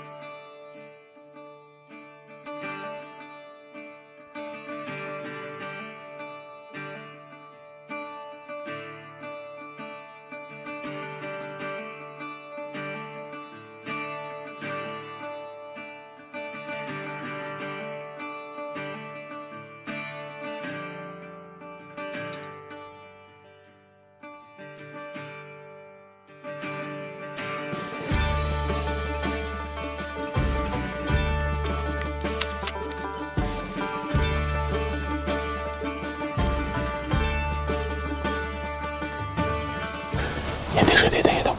Il y a déjà des dindons.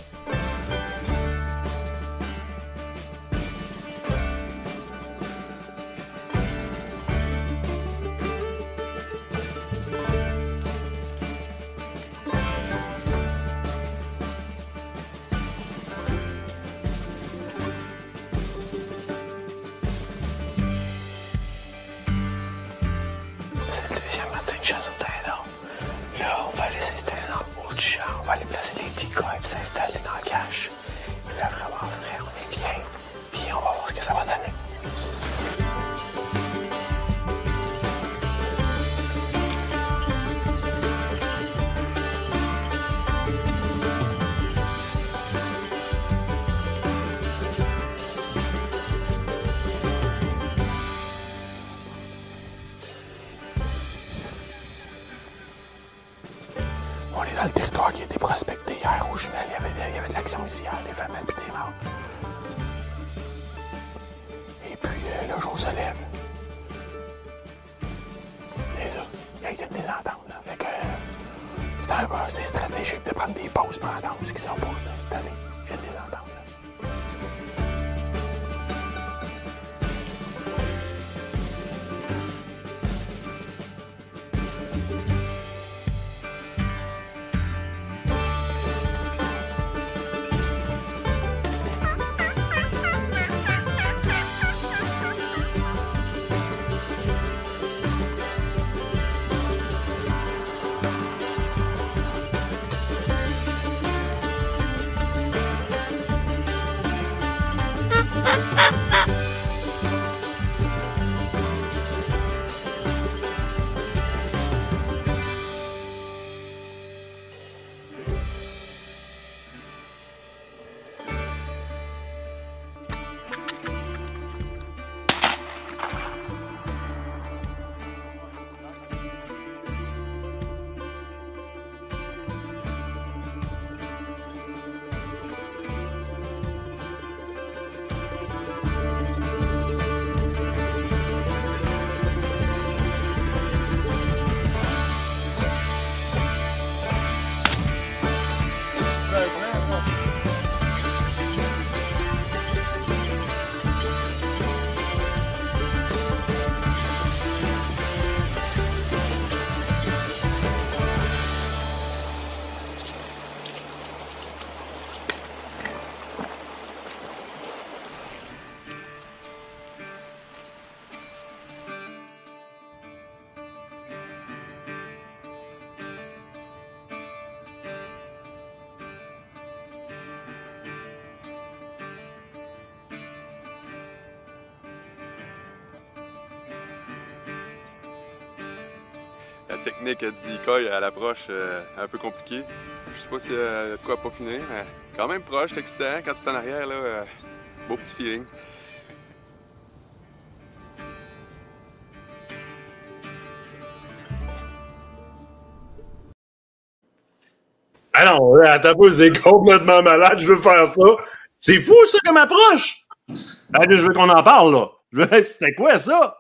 C'est le deuxième matin de chasse au dindon. Là, on va aller s'installer dans le haut du champ. On va aller placer les decoys et s'installer dans le cache. Il fait vraiment frais, on est bien. Puis on va voir ce que ça va donner. On est dans le territoire qui a été prospecté hier aux jumelles. Il y avait, il y avait de l'action ici hier, des femelles et des mâles. Et puis, euh, le jour se lève. C'est ça. Il y a eu des ententes. Là. Fait que euh, c'est un peu c'est stratégique de prendre des pauses pour entendre ce qui s'en passe cette année. Il y a des ententes. Là. la technique du decoy à l'approche euh, un peu compliquée. Je sais pas s'il y a de quoi pas finir, mais quand même proche, c'est excitant. Quand tu es en arrière, là, euh, beau petit feeling. Ah non, attends pas, c'est complètement malade, je veux faire ça. C'est fou, ça, comme approche! Ah, je veux qu'on en parle, là. C'était quoi, ça?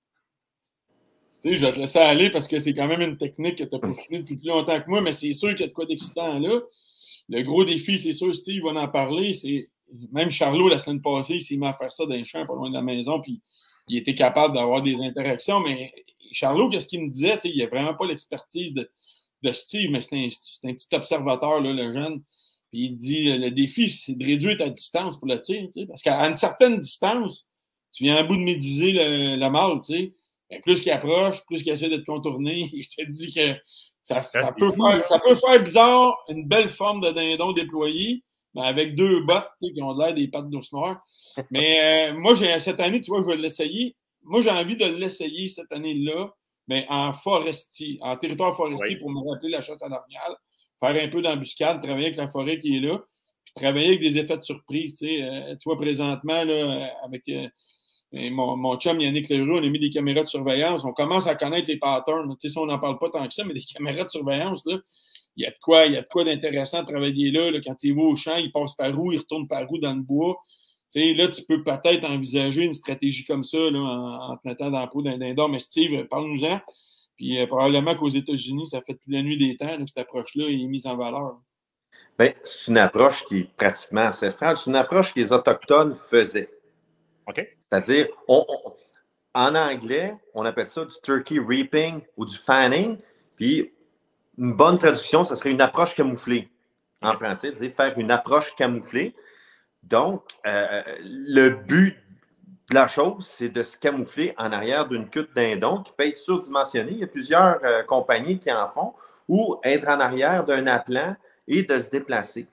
Tu sais, je vais te laisser aller parce que c'est quand même une technique que tu as peaufinée depuis plus longtemps que moi, mais c'est sûr qu'il y a de quoi d'excitant là. Le gros défi, c'est sûr, Steve va en parler. C'est... Même Charlot, la semaine passée, il s'est mis à faire ça dans les champs, pas loin de la maison, puis il était capable d'avoir des interactions. Mais Charlot, qu'est-ce qu'il me disait? Il n'a vraiment pas l'expertise de, de Steve, mais c'est un, c'est un petit observateur, là, le jeune. Puis il dit, le défi, c'est de réduire ta distance pour le tir, parce qu'à une certaine distance, tu viens à bout de méduser le, la malle, tu sais. Ben, plus qu'il approche, plus qu'il essaie de te contourner, je te dis que ça, ça, peut faire, ça peut faire bizarre, une belle forme de dindon déployé, mais avec deux bottes qui ont l'air des pattes d'ours noir. Mais euh, moi, j'ai, cette année, tu vois, je vais l'essayer. Moi, j'ai envie de l'essayer cette année-là, mais en forestier, en territoire forestier, oui. Pour me rappeler la chasse à l'orignal, faire un peu d'embuscade, travailler avec la forêt qui est là, puis travailler avec des effets de surprise. Tu sais, euh, tu vois, présentement, là, avec... Euh, Et mon, mon chum Yannick Leroux, on a mis des caméras de surveillance. On commence à connaître les patterns. Tu sais, si on n'en parle pas tant que ça, mais des caméras de surveillance, là, il y a de quoi, il y a de quoi d'intéressant à travailler là, là. Quand il va au champ, il passe par où, il retourne par où dans le bois. Tu sais, là, tu peux peut-être envisager une stratégie comme ça là, en, en te mettant dans la peau d'un dindon. Mais Steve, parle-nous-en. Puis euh, probablement qu'aux États-Unis, ça fait depuis la nuit des temps, là, cette approche-là est mise en valeur. Bien, c'est une approche qui est pratiquement ancestrale. C'est une approche que les Autochtones faisaient. OK. C'est-à-dire, on, on, en anglais, on appelle ça du turkey reaping ou du fanning. Puis, une bonne traduction, ça serait une approche camouflée. En okay. Français, dire faire une approche camouflée. Donc, euh, le but de la chose, c'est de se camoufler en arrière d'une queue de dindon qui peut être surdimensionnée. Il y a plusieurs euh, compagnies qui en font, ou être en arrière d'un appelant et de se déplacer.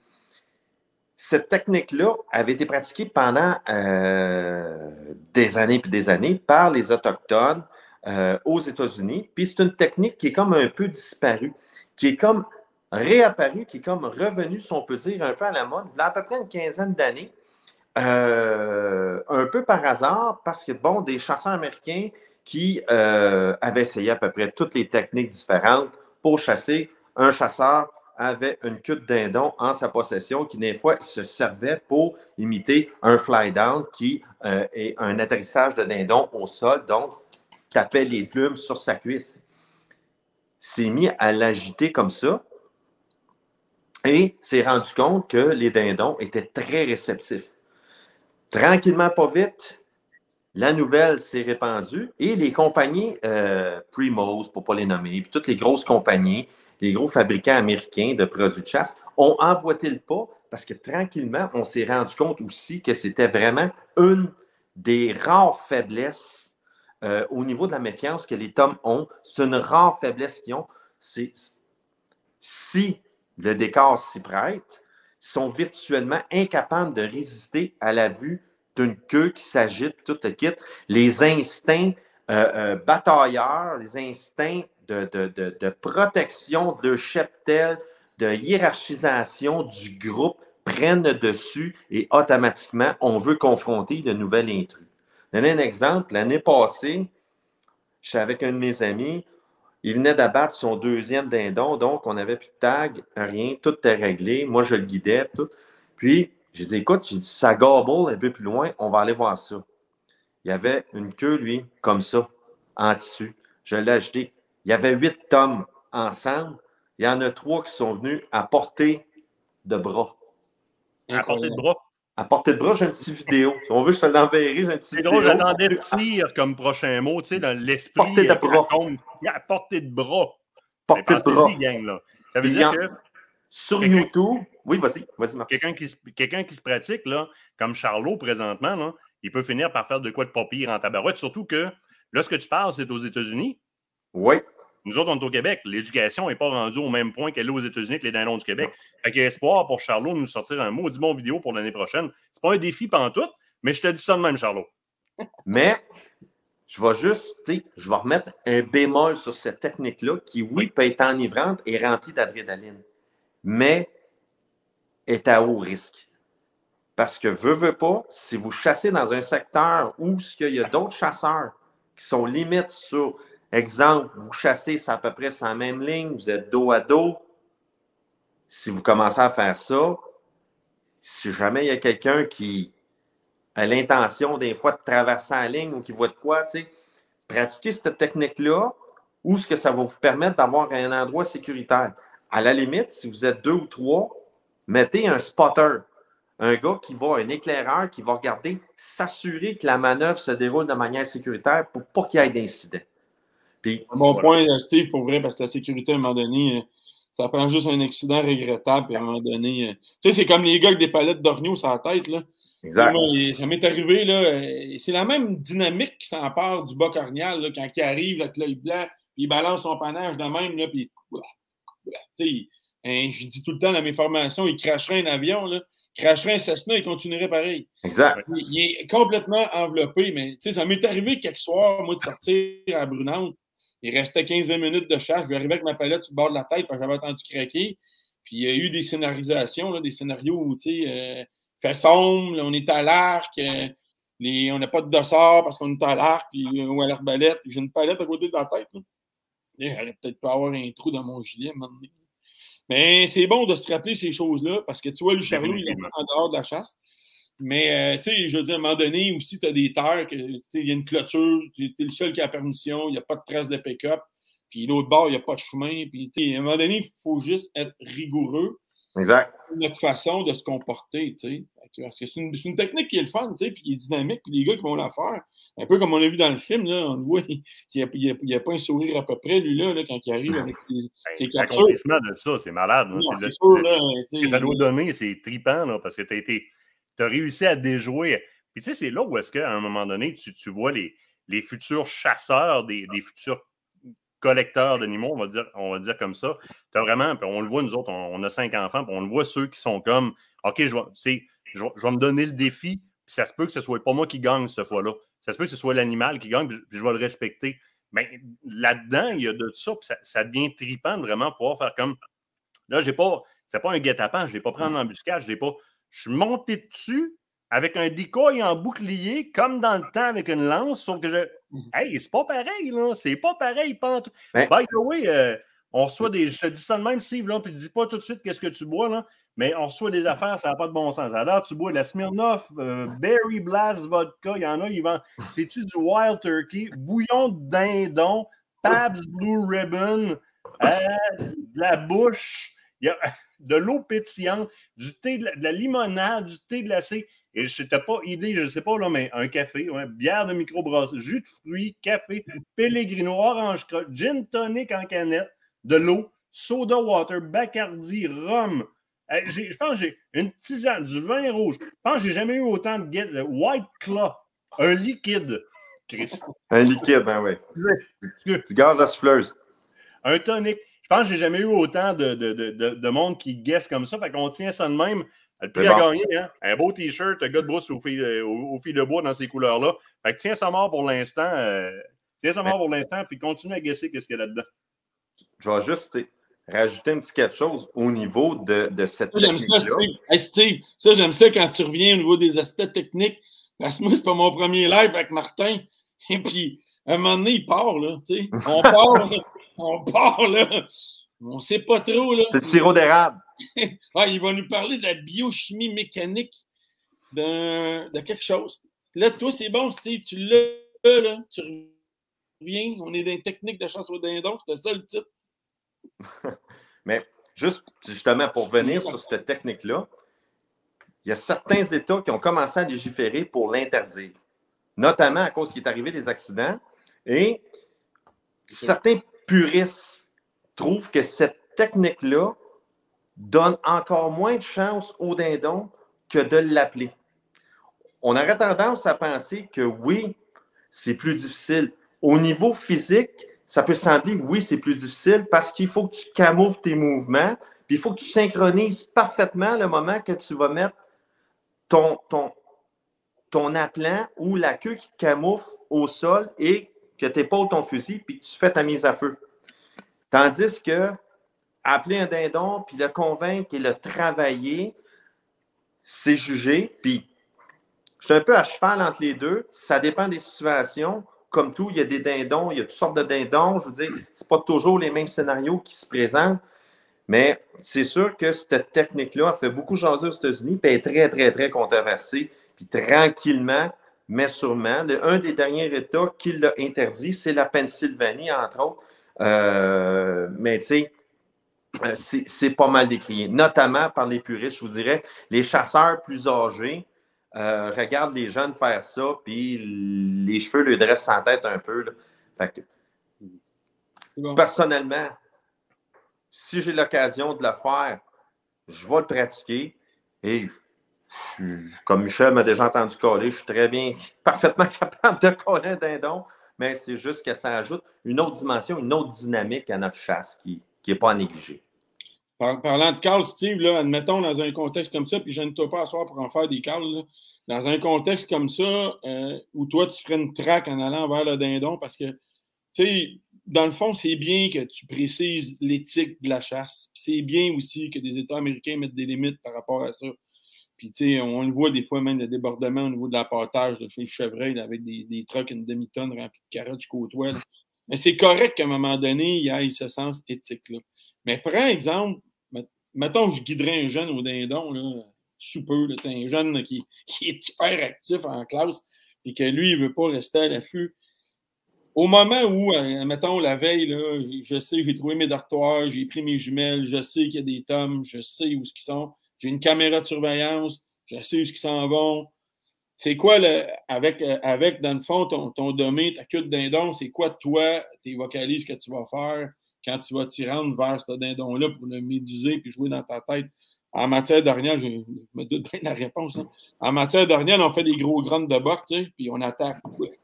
Cette technique-là avait été pratiquée pendant euh, des années et des années par les Autochtones euh, aux États-Unis. Puis c'est une technique qui est comme un peu disparue, qui est comme réapparue, qui est comme revenue, si on peut dire, un peu à la mode, il y a à peu près une quinzaine d'années, euh, un peu par hasard, parce que, bon, des chasseurs américains qui euh, avaient essayé à peu près toutes les techniques différentes pour chasser. Un chasseur avait une queue de dindon en sa possession qui, des fois, se servait pour imiter un fly-down qui euh, est un atterrissage de dindon au sol, donc tapait les plumes sur sa cuisse. S'est mis à l'agiter comme ça et s'est rendu compte que les dindons étaient très réceptifs. Tranquillement, pas vite, la nouvelle s'est répandue et les compagnies euh, Primos, pour ne pas les nommer, puis toutes les grosses compagnies, les gros fabricants américains de produits de chasse ont emboîté le pas parce que tranquillement, on s'est rendu compte aussi que c'était vraiment une des rares faiblesses euh, au niveau de la méfiance que les tomes ont. C'est une rare faiblesse qu'ils ont. C'est, si le décor s'y prête, ils sont virtuellement incapables de résister à la vue d'une queue qui s'agite, tout le kit. Les instincts euh, euh, batailleurs, les instincts de, de, de, de protection de cheptel, de hiérarchisation du groupe prennent le dessus et automatiquement, on veut confronter de nouvelles intrus. Je vais donner un exemple. L'année passée, je suis avec un de mes amis. Il venait d'abattre son deuxième dindon, donc on n'avait plus de tag, rien, tout était réglé. Moi, je le guidais, tout. Puis, j'ai dit, écoute, j'ai dit, ça gobble un peu plus loin, on va aller voir ça. Il y avait une queue, lui, comme ça, en tissu. Je l'ai acheté. Il y avait huit tomes ensemble. Il y en a trois qui sont venus à portée de bras. À portée de bras? À portée de bras, j'ai une petite vidéo. Si on veut, je te l'enverrai, j'ai une petite vidéo. C'est drôle, j'attendais tir comme prochain mot, tu sais, dans l'esprit. Portée de bras. À portée de bras. Portée de bras. Gang, là. Ça veut dire que... Sur YouTube, oui, vas-y, vas-y, Marc. Quelqu'un qui, quelqu'un qui se pratique, là, comme Charlot présentement, là, il peut finir par faire de quoi de pas pire en tabarouette, surtout que là, ce que tu parles, c'est aux États-Unis. Oui. Nous autres, on est au Québec. L'éducation n'est pas rendue au même point qu'elle est aux États-Unis que les dindons du Québec. Fait qu'il y a espoir pour Charlot de nous sortir un maudit bon vidéo pour l'année prochaine. C'est pas un défi pantoute, mais je te dis ça de même, Charlot. Mais je vais juste, tu sais, je vais remettre un bémol sur cette technique-là qui, oui, peut être enivrante et remplie d'adrénaline, mais est à haut risque. Parce que, veut, veut pas, si vous chassez dans un secteur où il y a d'autres chasseurs qui sont limites sur, exemple, vous chassez, c'est à peu près sur la même ligne, vous êtes dos à dos, si vous commencez à faire ça, si jamais il y a quelqu'un qui a l'intention, des fois, de traverser la ligne ou qui voit de quoi, tu sais, pratiquer cette technique-là ou ce que ça va vous permettre d'avoir un endroit sécuritaire. À la limite, si vous êtes deux ou trois, mettez un spotter, un gars qui va, un éclaireur qui va regarder, s'assurer que la manœuvre se déroule de manière sécuritaire pour pas qu'il y ait d'incident. Puis, un bon voilà. point, Steve, pour vrai, parce que la sécurité, à un moment donné, ça prend juste un accident regrettable, puis à un moment donné, tu sais, c'est comme les gars avec des palettes d'orgneaux sur la tête, là. Exact. Moi, ça m'est arrivé, là, c'est la même dynamique qui s'empare du bas cornial, là, quand il arrive avec l'œil blanc, puis il balance son panache de même, là, puis tu sais, hein, je dis tout le temps dans mes formations, il cracherait un avion, là, il cracherait un Cessna, il continuerait pareil. Exact. Il, il est complètement enveloppé, mais tu sais, ça m'est arrivé quelques soirs, moi, de sortir à Brunante. Il restait quinze vingt minutes de chasse. Je vais arriver avec ma palette sur le bord de la tête parce que j'avais entendu craquer. Puis il y a eu des scénarisations, là, des scénarios où, tu sais, euh, fait sombre, là, on est à l'arc, euh, les, on n'a pas de dossard parce qu'on est à l'arc puis, euh, ou à l'arbalète. J'ai une palette à côté de la tête. Là. Et j'aurais peut-être pas avoir un trou dans mon gilet à un moment donné. Mais c'est bon de se rappeler ces choses-là parce que, tu vois, le Charlot, il est en dehors de la chasse. Mais, euh, tu sais, je veux dire, à un moment donné, aussi, tu as des terres, il y a une clôture, tu es le seul qui a la permission, il n'y a pas de trace de pick-up, puis l'autre bord, il n'y a pas de chemin. Puis, tu sais, à un moment donné, il faut juste être rigoureux. Exact. Notre façon de se comporter, tu sais. Parce que c'est une, c'est une technique qui est le fun, tu sais, puis qui est dynamique, puis les gars qui vont la faire, un peu comme on l'a vu dans le film, là, on le voit, il n'y a, a, a pas un sourire à peu près, lui-là, là, quand il arrive avec ses, ses captures. L'accomplissement de ça, c'est malade. Non, c'est c'est le, sûr, là. Ce que tu as donné, c'est trippant, là, parce que tu as été... Tu as réussi à déjouer. Puis tu sais, c'est là où est-ce qu'à un moment donné, tu, tu vois les, les futurs chasseurs, des, des futurs collecteurs d'animaux, on va dire, on va dire comme ça. Tu as vraiment, puis on le voit, nous autres, on, on a cinq enfants, puis on le voit ceux qui sont comme OK, je vais, je vais, je vais me donner le défi, puis ça se peut que ce soit pas moi qui gagne cette fois-là. Ça se peut que ce soit l'animal qui gagne, puis je, puis je vais le respecter. Mais là-dedans, il y a de ça, puis ça, ça devient trippant de vraiment pouvoir faire comme là, j'ai pas. C'est pas un guet-apens, je ne l'ai pas pris en embuscade, je l'ai pas. Je suis monté dessus avec un decoy en bouclier, comme dans le temps avec une lance, sauf que je. Hey, c'est pas pareil, là. C'est pas pareil, pas tout. Ben... By the way, euh, on reçoit des. Je te dis ça de même, Steve, là, puis dis pas tout de suite qu'est-ce que tu bois, là. Mais on reçoit des affaires, ça n'a pas de bon sens. Alors, tu bois de la Smirnoff, euh, Berry Blast Vodka, il y en a, ils vendent. C'est-tu du Wild Turkey, bouillon de dindon, Pabst Blue Ribbon, euh, de la bouche, il y a de l'eau pétillante, du thé, de la, de la limonade, du thé glacé. Et je n'ai pas idée, je ne sais pas, là, mais un café, ouais, bière de microbrasserie, jus de fruits, café, Pellegrino, orange crotte, gin tonic en canette, de l'eau, soda water, Bacardi, rhum. Euh, je pense que j'ai une tisane, du vin rouge. Je pense que je n'ai jamais eu autant de get, White Claw, un liquide. Chris. Un liquide, ben oui. Du, du gaz à souffleuse. Un tonic. Je pense que j'ai jamais eu autant de, de, de, de, de monde qui guesse comme ça. Fait qu'on tient ça de même. Le prix à gagner, hein? Un beau T-shirt, un gars de brousse aux filles, aux, aux filles de bois dans ces couleurs-là. Fait que tiens ça mort pour l'instant. Euh, tiens ça mort pour l'instant, puis continue à guesser qu'est-ce qu'il y a là-dedans. Je vais juste rajouter un petit quelque chose au niveau de, de cette ça, j'aime ça, Steve. Hey, Steve, ça, j'aime ça quand tu reviens au niveau des aspects techniques. Parce que moi, c'est pas mon premier live avec Martin. Et puis, à un moment donné, il part, là, tu sais. On part, là. On part, là. On sait pas trop, là. C'est le sirop d'érable. Ah, il va nous parler de la biochimie mécanique de, de quelque chose. Là, toi, c'est bon, Steve. Tu l'as, là. Tu reviens. On est dans les techniques de chasse au dindon. C'était ça le titre. Mais juste, justement, pour revenir sur cette technique-là, il y a certains États qui ont commencé à légiférer pour l'interdire, notamment à cause qu'il est arrivé des accidents. Et certains puristes trouvent que cette technique-là donne encore moins de chance au dindon que de l'appeler. On aurait tendance à penser que oui, c'est plus difficile. Au niveau physique, ça peut sembler, oui, c'est plus difficile parce qu'il faut que tu camoufles tes mouvements, puis il faut que tu synchronises parfaitement le moment que tu vas mettre ton, ton, ton appelant ou la queue qui te camoufle au sol et que tu épaules ton fusil puis que tu fais ta mise à feu. Tandis que appeler un dindon puis le convaincre et le travailler, c'est juger. Puis je suis un peu à cheval entre les deux. Ça dépend des situations. Comme tout, il y a des dindons, il y a toutes sortes de dindons. Je veux dire, ce n'est pas toujours les mêmes scénarios qui se présentent. Mais c'est sûr que cette technique-là a fait beaucoup jaser aux États-Unis, puis elle est très, très, très controversée. Puis tranquillement, mais sûrement, le, un des derniers États qui l'a interdit, c'est la Pennsylvanie, entre autres. Euh, mais tu sais, c'est, c'est pas mal décrié, notamment par les puristes, je vous dirais. Les chasseurs plus âgés euh, regardent les jeunes faire ça, puis les cheveux leur dressent en tête un peu. Là. Fait que, bon. Personnellement, si j'ai l'occasion de le faire, je vais le pratiquer. Et je, comme Michel m'a déjà entendu coller, je suis très bien, parfaitement capable de coller un dindon, mais c'est juste que ça ajoute une autre dimension, une autre dynamique à notre chasse qui n'est pas à négliger. Par, parlant de call, Steve, là, admettons dans un contexte comme ça, puis je ne t'ai pas à soir pour en faire des calls, là, dans un contexte comme ça, euh, où toi, tu ferais une traque en allant vers le dindon, parce que, tu sais, dans le fond, c'est bien que tu précises l'éthique de la chasse. C'est bien aussi que des États américains mettent des limites par rapport à ça. Puis, tu sais, on le voit des fois même le débordement au niveau de l'appâtage de chez le chevreuil là, avec des, des trucks, une demi-tonne remplie de carottes jusqu'au toit. Là. Mais c'est correct qu'à un moment donné, il y ait ce sens éthique-là. Mais prends exemple, mettons que je guiderais un jeune au dindon, là, sous peu, là, un jeune là, qui, qui est hyper actif en classe et que lui, il ne veut pas rester à l'affût. Au moment où, euh, mettons, la veille, là, je sais, j'ai trouvé mes dortoirs, j'ai pris mes jumelles, je sais qu'il y a des tomes, je sais où ils sont, j'ai une caméra de surveillance, je sais où ils s'en vont. C'est quoi, le, avec, avec, dans le fond, ton, ton domé, ta queue de dindon, c'est quoi, toi, tes vocalises que tu vas faire quand tu vas t'y rendre vers ce dindon-là pour le méduser puis jouer dans ta tête? En matière d'orignal, je, je me doute bien de la réponse. Hein. En matière d'orignal, on fait des gros grunts de boc, tu sais, puis on attaque. Ouais.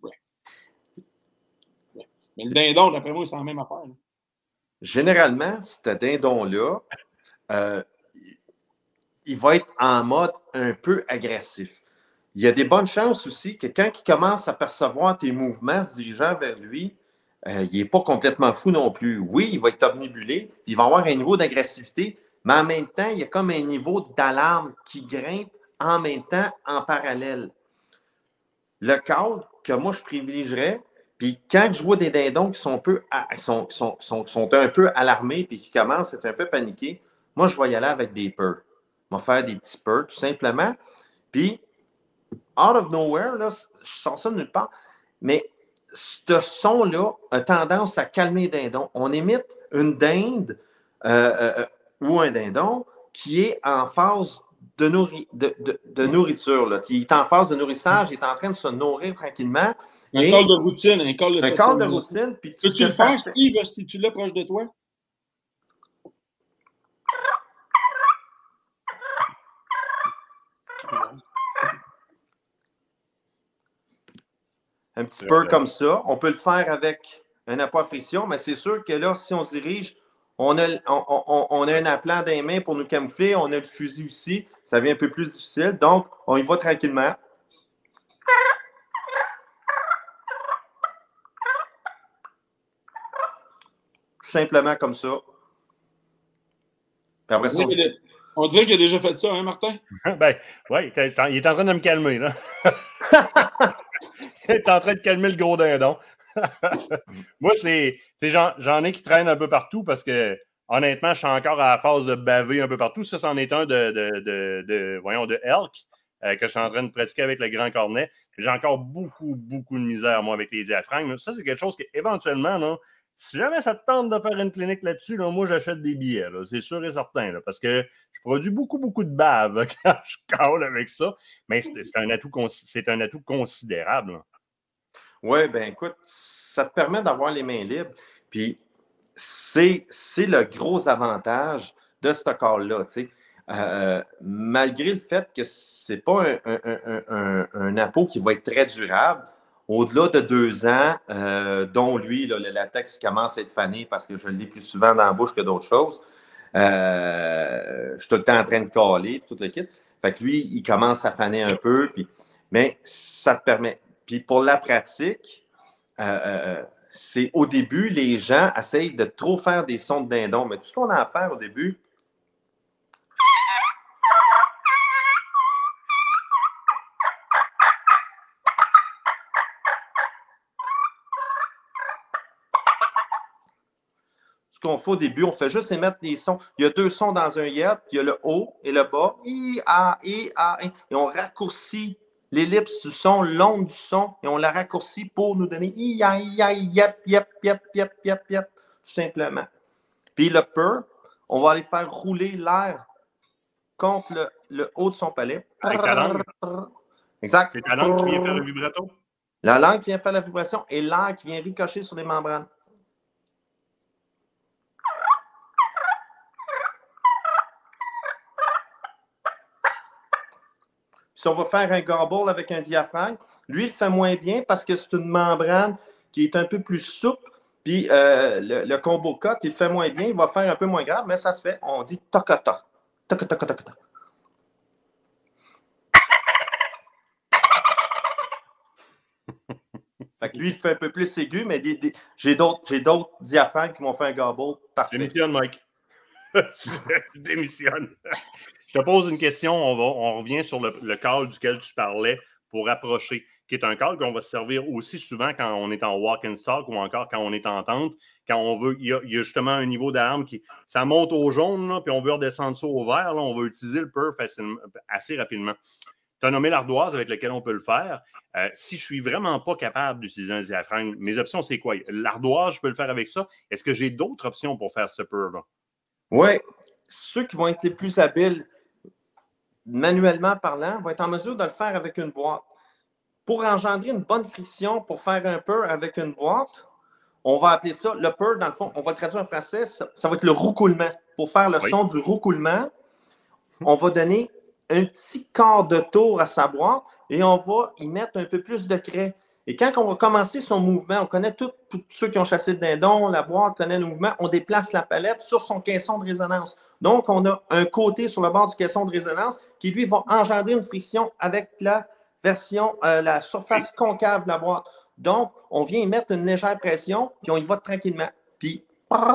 Mais le dindon, d'après moi, c'est la même affaire. Là. Généralement, ce dindon-là, euh, il va être en mode un peu agressif. Il y a des bonnes chances aussi que quand il commence à percevoir tes mouvements se dirigeant vers lui, euh, il n'est pas complètement fou non plus. Oui, il va être obnubulé, il va avoir un niveau d'agressivité, mais en même temps, il y a comme un niveau d'alarme qui grimpe en même temps, en parallèle. Le cadre que moi, je privilégierais, puis quand je vois des dindons qui sont un peu, sont, sont, sont, sont un peu alarmés puis qui commencent à être un peu paniqués, moi, je vais y aller avec des peurs. Je vais faire des petits peurs, tout simplement. Puis, out of nowhere, là, je sors ça de nulle part, mais ce son-là a tendance à calmer les dindons. On imite une dinde euh, euh, ou un dindon qui est en phase de, nourri de, de, de nourriture. Là. Il est en phase de nourrissage, il est en train de se nourrir tranquillement. Un call de routine, un call de Un call de routine. Puis tu Peux-tu le faire, Steve, si tu l'as proche de toi? Un petit peu comme ça. On peut le faire avec un appât à friction, mais c'est sûr que là, si on se dirige, on a, on, on, on a un appelant dans les mains pour nous camoufler, on a le fusil aussi, ça devient un peu plus difficile. Donc, on y va tranquillement. Tout simplement comme ça. Puis après, on, dirait on... on dirait qu'il a déjà fait ça, hein, Martin? Ben, oui, il est en train de me calmer, là. Il est en train de calmer le gros dindon. Moi, c'est j'en, j'en ai qui traînent un peu partout parce que, honnêtement, je suis encore à la phase de baver un peu partout. Ça, c'en est un de, de, de, de voyons, de elk euh, que je suis en train de pratiquer avec le grand cornet. J'ai encore beaucoup, beaucoup de misère, moi, avec les diaphragmes. Ça, c'est quelque chose que, éventuellement, là, si jamais ça te tente de faire une clinique là-dessus, là, moi, j'achète des billets. Là, c'est sûr et certain. Là, parce que je produis beaucoup, beaucoup de bave là, quand je cale avec ça. Mais c'est, c'est, un, atout, c'est un atout considérable. Oui, bien, écoute, ça te permet d'avoir les mains libres. Puis, c'est, c'est le gros avantage de ce call-là. Tu sais. Euh, malgré le fait que ce n'est pas un, un, un, un, un appôt qui va être très durable, au-delà de deux ans, euh, dont lui, là, le latex commence à être fané parce que je l'ai plus souvent dans la bouche que d'autres choses. Euh, je suis tout le temps en train de caler, tout le kit. Fait que lui, il commence à faner un peu. Puis Mais ça te permet. Puis pour la pratique, euh, euh, c'est au début, les gens essayent de trop faire des sons de dindon. Mais tout ce qu'on a à faire au début, qu'on fait au début, on fait juste émettre des sons. Il y a deux sons dans un yep, il y a le haut et le bas. I, A, I, A, I. Et on raccourcit l'ellipse du son, l'onde du son, et on la raccourcit pour nous donner I, A, I, A, I, yep, yep, yep, yep, yep, yep, tout simplement. Puis le purr, on va aller faire rouler l'air contre le, le haut de son palais. Avec ta langue. Exact. C'est ta langue qui vient faire le vibrato? La langue vient faire la vibration et l'air qui vient ricocher sur les membranes. Si on va faire un gobble avec un diaphragme, lui, il fait moins bien parce que c'est une membrane qui est un peu plus souple. Puis euh, le, le combo cut, il fait moins bien, il va faire un peu moins grave, mais ça se fait. On dit tocata. Tocata, tocata. Fait que lui, il fait un peu plus aigu, mais des, des, j'ai d'autres diaphragmes qui vont faire un gobble parfait. Démissionne, Mike. Je démissionne. Je te pose une question. On, va, on revient sur le, le call duquel tu parlais pour approcher, qui est un call qu'on va se servir aussi souvent quand on est en walk and stalk ou encore quand on est en tente. Quand on veut, il y a, il y a justement un niveau d'arme qui ça monte au jaune, là, puis on veut redescendre ça au vert. Là, on va utiliser le purr assez rapidement. Tu as nommé l'ardoise avec laquelle on peut le faire. Euh, si je suis vraiment pas capable d'utiliser un diaphragme, mes options, c'est quoi? L'ardoise, je peux le faire avec ça. Est-ce que j'ai d'autres options pour faire ce purr-là? Oui. Ceux qui vont être les plus habiles, manuellement parlant, vont être en mesure de le faire avec une boîte. Pour engendrer une bonne friction, pour faire un purr avec une boîte, on va appeler ça, le purr, dans le fond, on va le traduire en français, ça, ça va être le roucoulement. Pour faire le oui. son du roucoulement, on va donner un petit quart de tour à sa boîte et on va y mettre un peu plus de craie. Et quand on va commencer son mouvement, on connaît tous ceux qui ont chassé le dindon, la boîte connaît le mouvement, on déplace la palette sur son caisson de résonance. Donc, on a un côté sur le bord du caisson de résonance qui, lui, va engendrer une friction avec la version, euh, la surface concave de la boîte. Donc, on vient y mettre une légère pression, puis on y va tranquillement. Puis,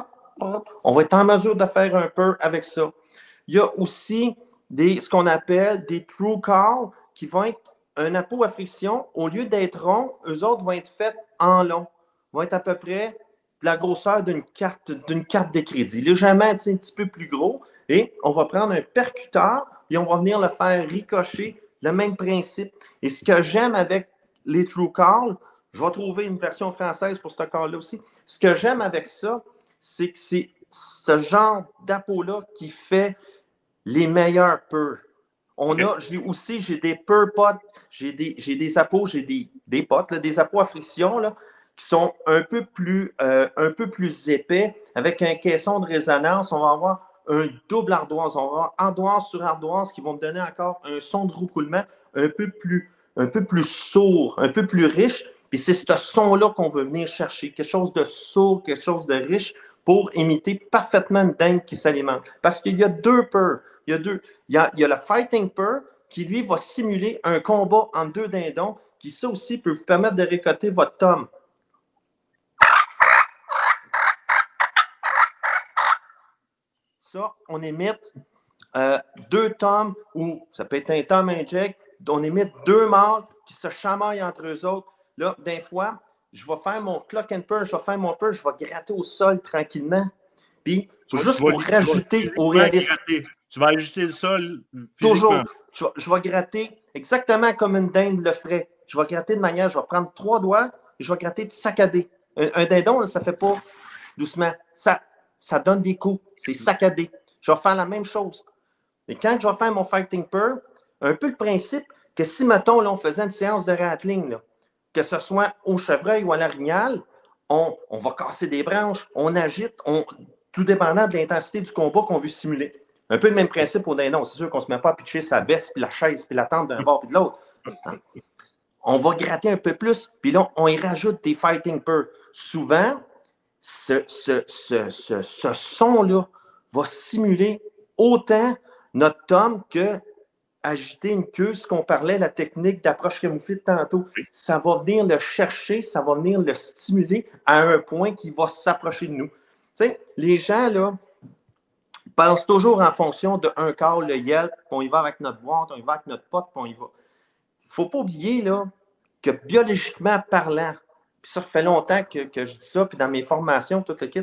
on va être en mesure de faire un purr avec ça. Il y a aussi des, ce qu'on appelle des true calls qui vont être un appôt à friction. Au lieu d'être rond, eux autres vont être faits en long. Vont être à peu près de la grosseur d'une carte, d'une carte de crédit. Légèrement un petit peu plus gros. Et on va prendre un percuteur et on va venir le faire ricocher. Le même principe. Et ce que j'aime avec les true calls, je vais trouver une version française pour ce call-là aussi. Ce que j'aime avec ça, c'est que c'est ce genre d'appôt-là qui fait les meilleurs purrs. On okay. a, j'ai aussi, j'ai des purr pots, j'ai des, j'ai des appos, j'ai des, des potes, là, des appos à friction là, qui sont un peu plus, euh, un peu plus épais. Avec un caisson de résonance, on va avoir un double ardoise. On va avoir ardoise sur ardoise qui vont me donner encore un son de roucoulement un peu plus, un peu plus sourd, un peu plus riche. Puis c'est ce son-là qu'on veut venir chercher. Quelque chose de sourd, quelque chose de riche pour imiter parfaitement une dinde qui s'alimente. Parce qu'il y a deux purrs. Il y a deux. Il y a, il y a le fighting purr qui, lui, va simuler un combat entre deux dindons qui, ça aussi, peut vous permettre de récolter votre tome. Ça, on émite euh, deux tomes, ou ça peut être un tome inject, on émite deux mâles qui se chamaillent entre eux autres. Là, d'un fois, je vais faire mon clock and purr, je vais faire mon purr, je vais gratter au sol tranquillement. Puis, tu juste vas, pour rajouter au réalisme. Tu vas ajuster le sol physiquement. Toujours. Je vais, je vais gratter exactement comme une dinde le ferait. Je vais gratter de manière, je vais prendre trois doigts et je vais gratter de saccadé. Un, un dindon, là, ça ne fait pas doucement. Ça, ça donne des coups. C'est saccadé. Je vais faire la même chose. Et quand je vais faire mon fighting purr, un peu le principe que si, mettons, là, on faisait une séance de rattling, là, que ce soit au chevreuil ou à l'orignal, on, on va casser des branches, on agite, on, tout dépendant de l'intensité du combat qu'on veut simuler. Un peu le même principe au dindon. C'est sûr qu'on ne se met pas à pitcher sa veste, puis la chaise, puis la tente d'un bord, puis de l'autre. On va gratter un peu plus, puis là, on y rajoute des fighting purrs. Souvent, ce, ce, ce, ce, ce son-là va simuler autant notre tome que agiter une queue, ce qu'on parlait, la technique d'approche camouflée de tantôt, ça va venir le chercher, ça va venir le stimuler à un point qui va s'approcher de nous. Tu sais, les gens, là, pensent toujours en fonction d'un call, le Yelp, puis on y va avec notre boîte, on y va avec notre pote, puis on y va. Il ne faut pas oublier, là, que biologiquement parlant, puis ça fait longtemps que, que je dis ça, puis dans mes formations, tout le kit,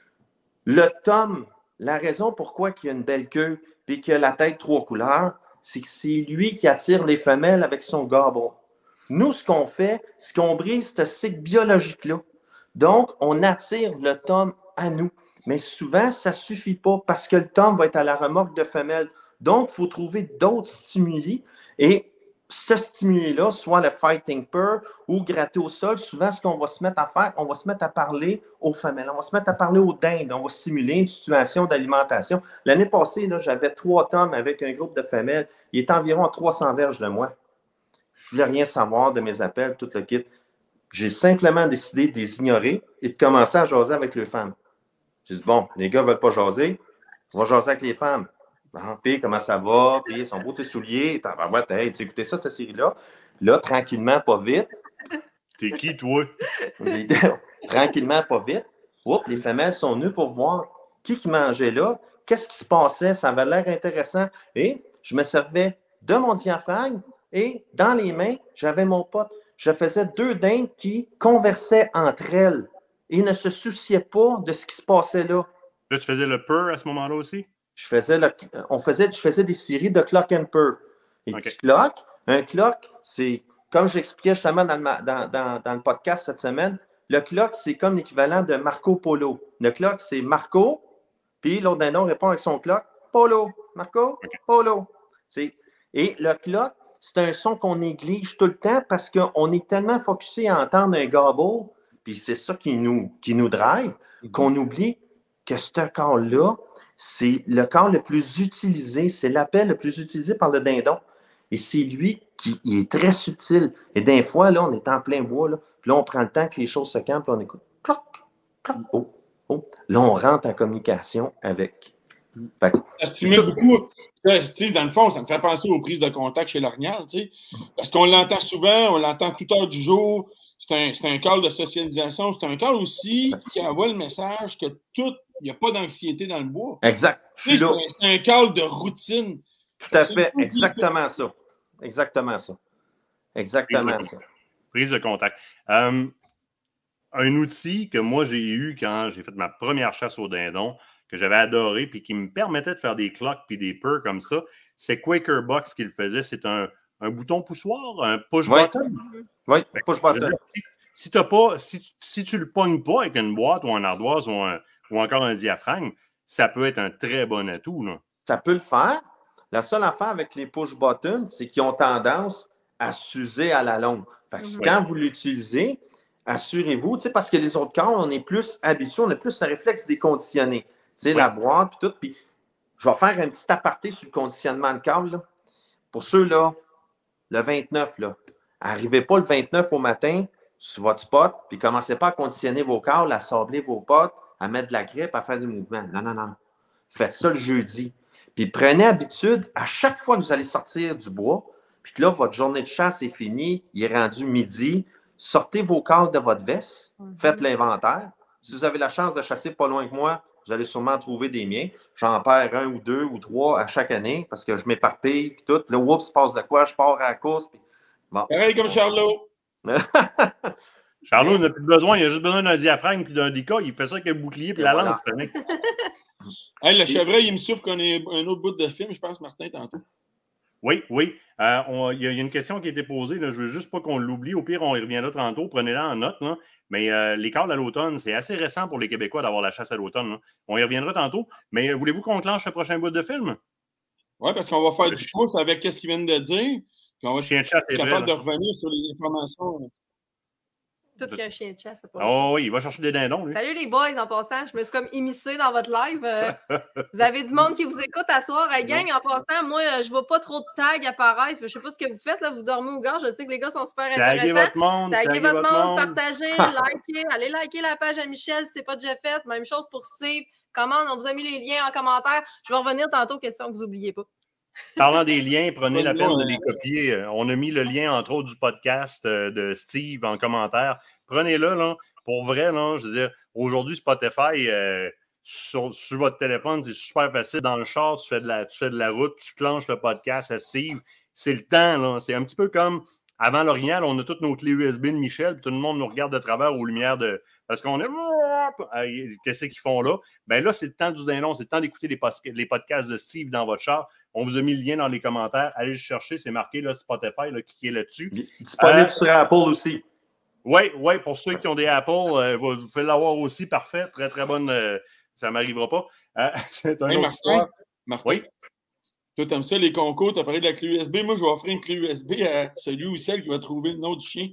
le tome, la raison pourquoi il a une belle queue, puis qu'il a la tête trois couleurs, c'est que c'est lui qui attire les femelles avec son gobble. Nous, ce qu'on fait, c'est qu'on brise ce cycle biologique-là. Donc, on attire le tome à nous. Mais souvent, ça ne suffit pas parce que le tome va être à la remorque de femelles. Donc, il faut trouver d'autres stimuli. Et ce stimuli-là, soit le fighting purr ou gratter au sol, souvent, ce qu'on va se mettre à faire, on va se mettre à parler aux femelles, on va se mettre à parler aux dindes, on va simuler une situation d'alimentation. L'année passée, là, j'avais trois tomes avec un groupe de femelles. Il est environ à trois cents verges de moi. Je ne voulais rien savoir de mes appels, tout le kit. J'ai simplement décidé de les ignorer et de commencer à jaser avec les femmes. J'ai dit, bon, les gars ne veulent pas jaser, on va jaser avec les femmes. Bon, puis comment ça va? Puis ils sont beaux tes souliers. Ben ouais, hey, tu écoutais ça, cette série-là? Là, tranquillement, pas vite. T'es qui, toi? Tranquillement, pas vite. Oups, les femelles sont venues pour voir qui qui mangeait là, qu'est-ce qui se passait, ça avait l'air intéressant. Et je me servais de mon diaphragme et dans les mains, j'avais mon pote. Je faisais deux dindes qui conversaient entre elles et ne se souciaient pas de ce qui se passait là. Là, tu faisais le purr à ce moment-là aussi? Je faisais, le, on faisait, je faisais des séries de clock and purr. Les okay. petits clocks. Un clock, c'est, comme j'expliquais justement dans le, dans, dans, dans le podcast cette semaine, le clock, c'est comme l'équivalent de Marco Polo. Le clock, c'est Marco, puis l'autre dindon répond avec son clock, Polo. Marco, okay. Polo. C'est, et le clock, c'est un son qu'on néglige tout le temps parce qu'on est tellement focusé à entendre un gobble, puis c'est ça qui nous, qui nous drive, mm-hmm. qu'on oublie que ce corps-là, c'est le corps le plus utilisé, c'est l'appel le plus utilisé par le dindon. Et c'est lui qui il est très subtil. Et des fois, là, on est en plein bois, là, puis là, on prend le temps que les choses se calment, puis on écoute. Cloc, cloc, oh, oh. Là, on rentre en communication avec. Fait que, ça stimule beaucoup. Steve, dans le fond, ça me fait penser aux prises de contact chez l'orignal, tu sais. Parce qu'on l'entend souvent, on l'entend toute heure du jour. C'est un, c'est un cadre de socialisation. C'est un cadre aussi qui envoie le message que tout, il n'y a pas d'anxiété dans le bois. Exact. C'est un, c'est un cadre de routine. Tout à fait. Exactement ça. Exactement ça. Exactement Prise ça. Prise de contact. Um, un outil que moi, j'ai eu quand j'ai fait ma première chasse au dindon, que j'avais adoré, puis qui me permettait de faire des clocks puis des purrs comme ça, c'est Quaker Box qui le faisait. C'est un, un bouton poussoir, un push oui. button. Oui, push button. Si, si, t'as pas, si, si tu ne le pognes pas avec une boîte ou un ardoise ou, un, ou encore un diaphragme, ça peut être un très bon atout. Là. Ça peut le faire. La seule affaire avec les push buttons, c'est qu'ils ont tendance à s'user à la longue. Fait que mm-hmm. quand vous l'utilisez, assurez-vous, parce que les autres corps, on est plus habitués, on a plus un réflexe déconditionné. Tu sais, oui. la boîte, puis tout. Puis je vais faire un petit aparté sur le conditionnement de câble. Là. Pour ceux-là, le vingt-neuf, là, arrivez pas le vingt-neuf au matin sur votre spot, puis commencez pas à conditionner vos câbles, à sabler vos potes, à mettre de la grippe, à faire du mouvement. Non, non, non. Faites ça le jeudi. Puis prenez habitude, à chaque fois que vous allez sortir du bois, puis que là, votre journée de chasse est finie, il est rendu midi, sortez vos câbles de votre veste, mm-hmm. faites l'inventaire. Si vous avez la chance de chasser pas loin que moi, vous allez sûrement trouver des miens. J'en perds un ou deux ou trois à chaque année parce que je m'éparpille, puis tout. Là, oups, il se passe de quoi? Je pars à la course. Puis... Bon. Pareil comme Charlot. Charlot n'a plus besoin, il a juste besoin d'un diaphragme puis d'un déca. Il fait ça avec le bouclier puis la voilà. lance. Hey, le chevreuil, il me souffle qu'on ait un autre bout de film, je pense, Martin, tantôt. Oui, oui. Euh, on, il, y a, il y a une question qui a été posée. Là, je ne veux juste pas qu'on l'oublie. Au pire, on y reviendra tantôt. Prenez-la en note. Là. Mais euh, les câbles à l'automne, c'est assez récent pour les Québécois d'avoir la chasse à l'automne. Là. On y reviendra tantôt. Mais euh, voulez-vous qu'on clenche le prochain bout de film? Oui, parce qu'on va faire le du pouce avec ce qu'ils viennent de dire. Puis on va chien de chasse être capable vrai, de revenir sur les informations. Tout qu'un chien de chasse, c'est pas Oh oui, il va chercher des dindons, lui. Salut les boys, en passant. Je me suis comme immiscée dans votre live. Euh, vous avez du monde qui vous écoute à soir. Hey, gang, en passant, moi, je vois pas trop de tags apparaître. Je sais pas ce que vous faites, là. Vous dormez au gars. Je sais que les gars sont super intéressants. Taguez votre monde. Taguez votre monde, partagez, likez. Allez liker la page à Michel si c'est pas déjà fait. Même chose pour Steve. Commande, on vous a mis les liens en commentaire. Je vais revenir tantôt, question que vous n'oubliez pas. Parlant des liens, prenez la peine Ouais. de les copier. On a mis le lien, entre autres, du podcast de Steve en commentaire. Prenez-le, là. Pour vrai, là, je veux dire, aujourd'hui, Spotify, euh, sur, sur votre téléphone, c'est super facile. Dans le char, tu fais de la, tu fais de la route, tu clenches le podcast à Steve. C'est le temps, là. C'est un petit peu comme avant l'Orignal, on a toutes nos clés U S B de Michel, puis tout le monde nous regarde de travers aux lumières de. Parce qu'on est. Qu'est-ce qu'ils font là? Ben là, c'est le temps du dindon, c'est le temps d'écouter les, post- les podcasts de Steve dans votre char. On vous a mis le lien dans les commentaires. Allez le chercher, c'est marqué là, Spotify, là, cliquez là-dessus. Disponible Euh, sur Apple aussi. Oui, oui, pour ceux qui ont des Apple, euh, vous vous pouvez l'avoir aussi. Parfait. Très, très bonne. Euh, ça ne m'arrivera pas. Euh, c'est un Hey, autre Martin, histoire. Martin, Oui. toi, t'aimes ça, les concours, t'as parlé de la clé U S B. Moi, je vais offrir une clé U S B à celui ou celle qui va trouver le nom du chien.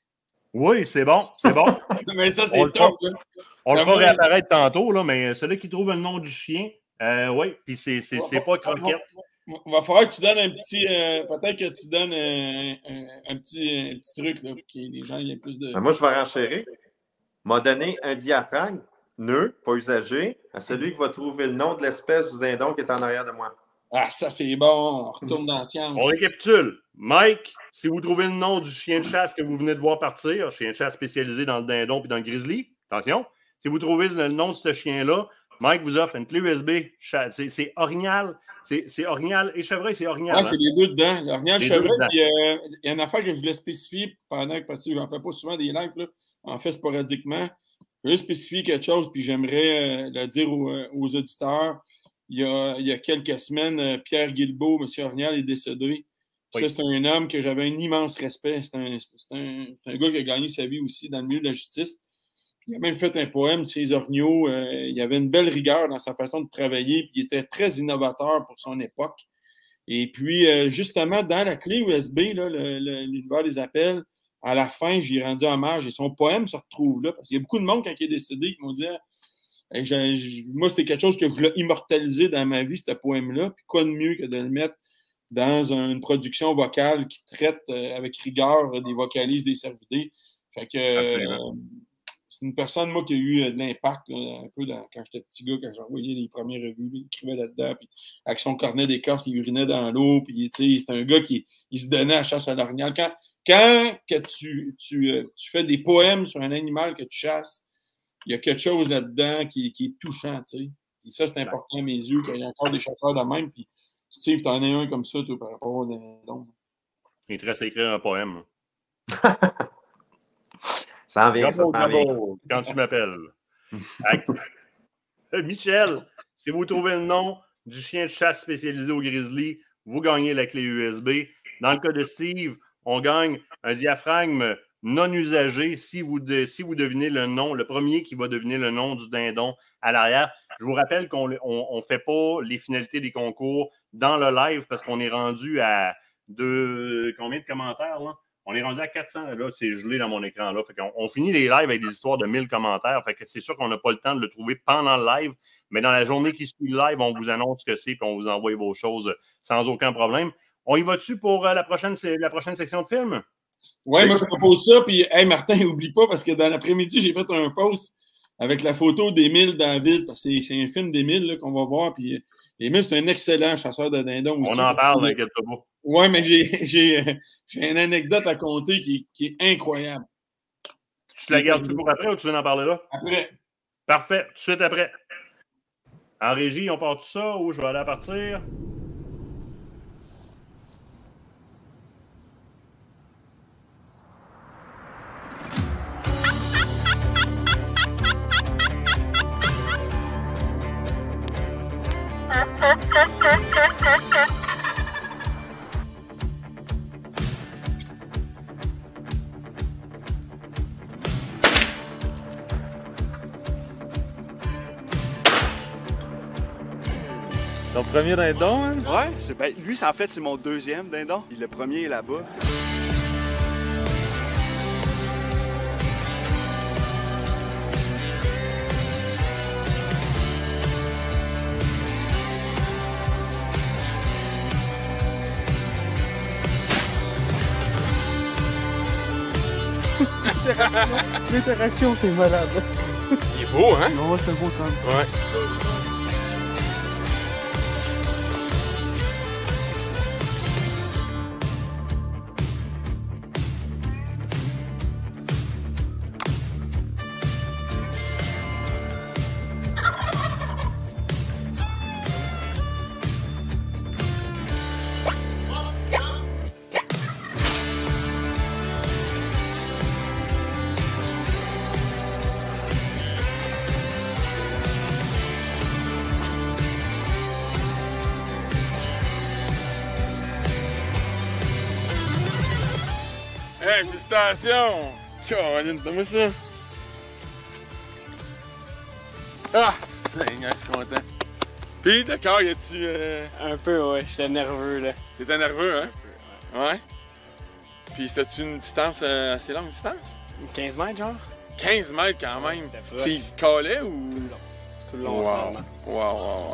Oui, c'est bon. C'est bon. Mais ça, On c'est le top. fera. là. On le Ça fera va. réapparaître tantôt, là, mais celui qui trouve le nom du chien, euh, oui, puis c'est, c'est, c'est pas croquette. Il va falloir que tu donnes un petit. euh, peut-être que tu donnes un, un- un petit, un petit truc là, pour que les gens aient plus de. Ben, moi, je vais renchérir. M'a donné un diaphragme, nœud, pas usagé, à celui qui va trouver le nom de l'espèce du dindon qui est en arrière de moi. Ah, ça, c'est bon. On retourne dans la science. On récapitule. Mike, si vous trouvez le nom du chien de chasse que vous venez de voir partir, chien de chasse spécialisé dans le dindon et dans le grizzly, attention, si vous trouvez le nom de ce chien-là, Mike vous offre une clé U S B. C'est, c'est orignal. C'est, c'est orignal et chevreuil, c'est orignal. Ouais, hein? c'est les deux dedans. L'orignal Les chevreuil, deux dedans. puis euh, il y a une affaire que je voulais spécifier pendant que, parce que j'en fais pas souvent des lives, là, en fait sporadiquement. Je voulais spécifier quelque chose, puis j'aimerais euh, le dire aux, euh, aux auditeurs. Il y, a, il y a quelques semaines, euh, Pierre Guilbeault, M. Orignal, est décédé. Oui. Ça, c'est un homme que j'avais un immense respect. C'est un, c'est un, c'est un gars qui a gagné sa vie aussi dans le milieu de la justice. Il a même fait un poème, Ces Orgnaux. Euh, il avait une belle rigueur dans sa façon de travailler, puis il était très innovateur pour son époque. Et puis, euh, justement, dans la clé U S B, là, le, le, l'univers des appels, à la fin, j'y ai rendu hommage et son poème se retrouve là. Parce qu'il y a beaucoup de monde, quand il est décédé, qui m'ont dit hey, j'ai, j'ai, moi, c'était quelque chose que je voulais immortaliser dans ma vie, ce poème-là. Puis quoi de mieux que de le mettre dans une production vocale qui traite euh, avec rigueur euh, des vocalises des cervidés. Fait que euh, c'est une personne, moi, qui a eu euh, de l'impact là, un peu dans, quand j'étais petit gars, quand j'envoyais les premières revues, il écrivait là-dedans, puis avec son cornet d'écorce, il urinait dans l'eau, puis c'est un gars qui il se donnait à chasse à l'orignal. Quand, quand que tu, tu, euh, tu fais des poèmes sur un animal que tu chasses, il y a quelque chose là-dedans qui, qui est touchant, tu sais. Et ça, c'est important à mes yeux, qu'il y a encore des chasseurs de même, puis Steve, t'en as un comme ça, toi, par rapport au dindon. Il te reste à écrire un poème. Ça en vient, ça Bravo, s'en vient. bravo, quand tu m'appelles. Hey, Michel, si vous trouvez le nom du chien de chasse spécialisé au grizzly, vous gagnez la clé U S B. Dans le cas de Steve, on gagne un diaphragme non usagé si vous, de, si vous devinez le nom, le premier qui va deviner le nom du dindon à l'arrière. Je vous rappelle qu'on ne fait pas les finalités des concours dans le live parce qu'on est rendu à deux, combien de commentaires, là? On est rendu à quatre cents, là, c'est gelé dans mon écran, là. Fait qu'on, on finit les lives avec des histoires de mille commentaires. Fait que c'est sûr qu'on n'a pas le temps de le trouver pendant le live, mais dans la journée qui suit le live, on vous annonce ce que c'est, puis on vous envoie vos choses sans aucun problème. On y va-tu pour euh, la, prochaine, la prochaine section de film? Oui, moi, je propose ça. Puis, hey, Martin, n'oublie pas, parce que dans l'après-midi, j'ai fait un post avec la photo d'Émile David, parce que c'est, c'est un film d'Émile là, qu'on va voir. Puis, Émile, c'est un excellent chasseur de dindons aussi. On en parle, t'inquiète pas. Oui, mais j'ai, j'ai, j'ai une anecdote à compter qui, qui est incroyable. Tu te la gardes-tu pour après ou tu veux en parler là? Après. Parfait, tout de suite après. En régie, on part tout ça ou je vais aller à partir? Ton premier dindon, hein? Ouais, c'est, ben, lui, c'est, en fait, c'est mon deuxième dindon. Puis le premier est là-bas. L'interaction, c'est malade. Il est beau, hein? Non, c'est un beau temps. Ouais. Ouais, félicitations! Caroline, donne-moi ça. Ah! Ben, je suis content. Puis, d'accord, y a-tu... Euh... Un peu, ouais. J'étais nerveux, là. T'étais nerveux, hein? Un peu, ouais. Ouais. Puis, c'était-tu une distance euh, assez longue distance? quinze mètres, genre? quinze mètres quand même. Ouais, C'est calait ou. Tout le long, Wow. finalement. Wow, wow, wow.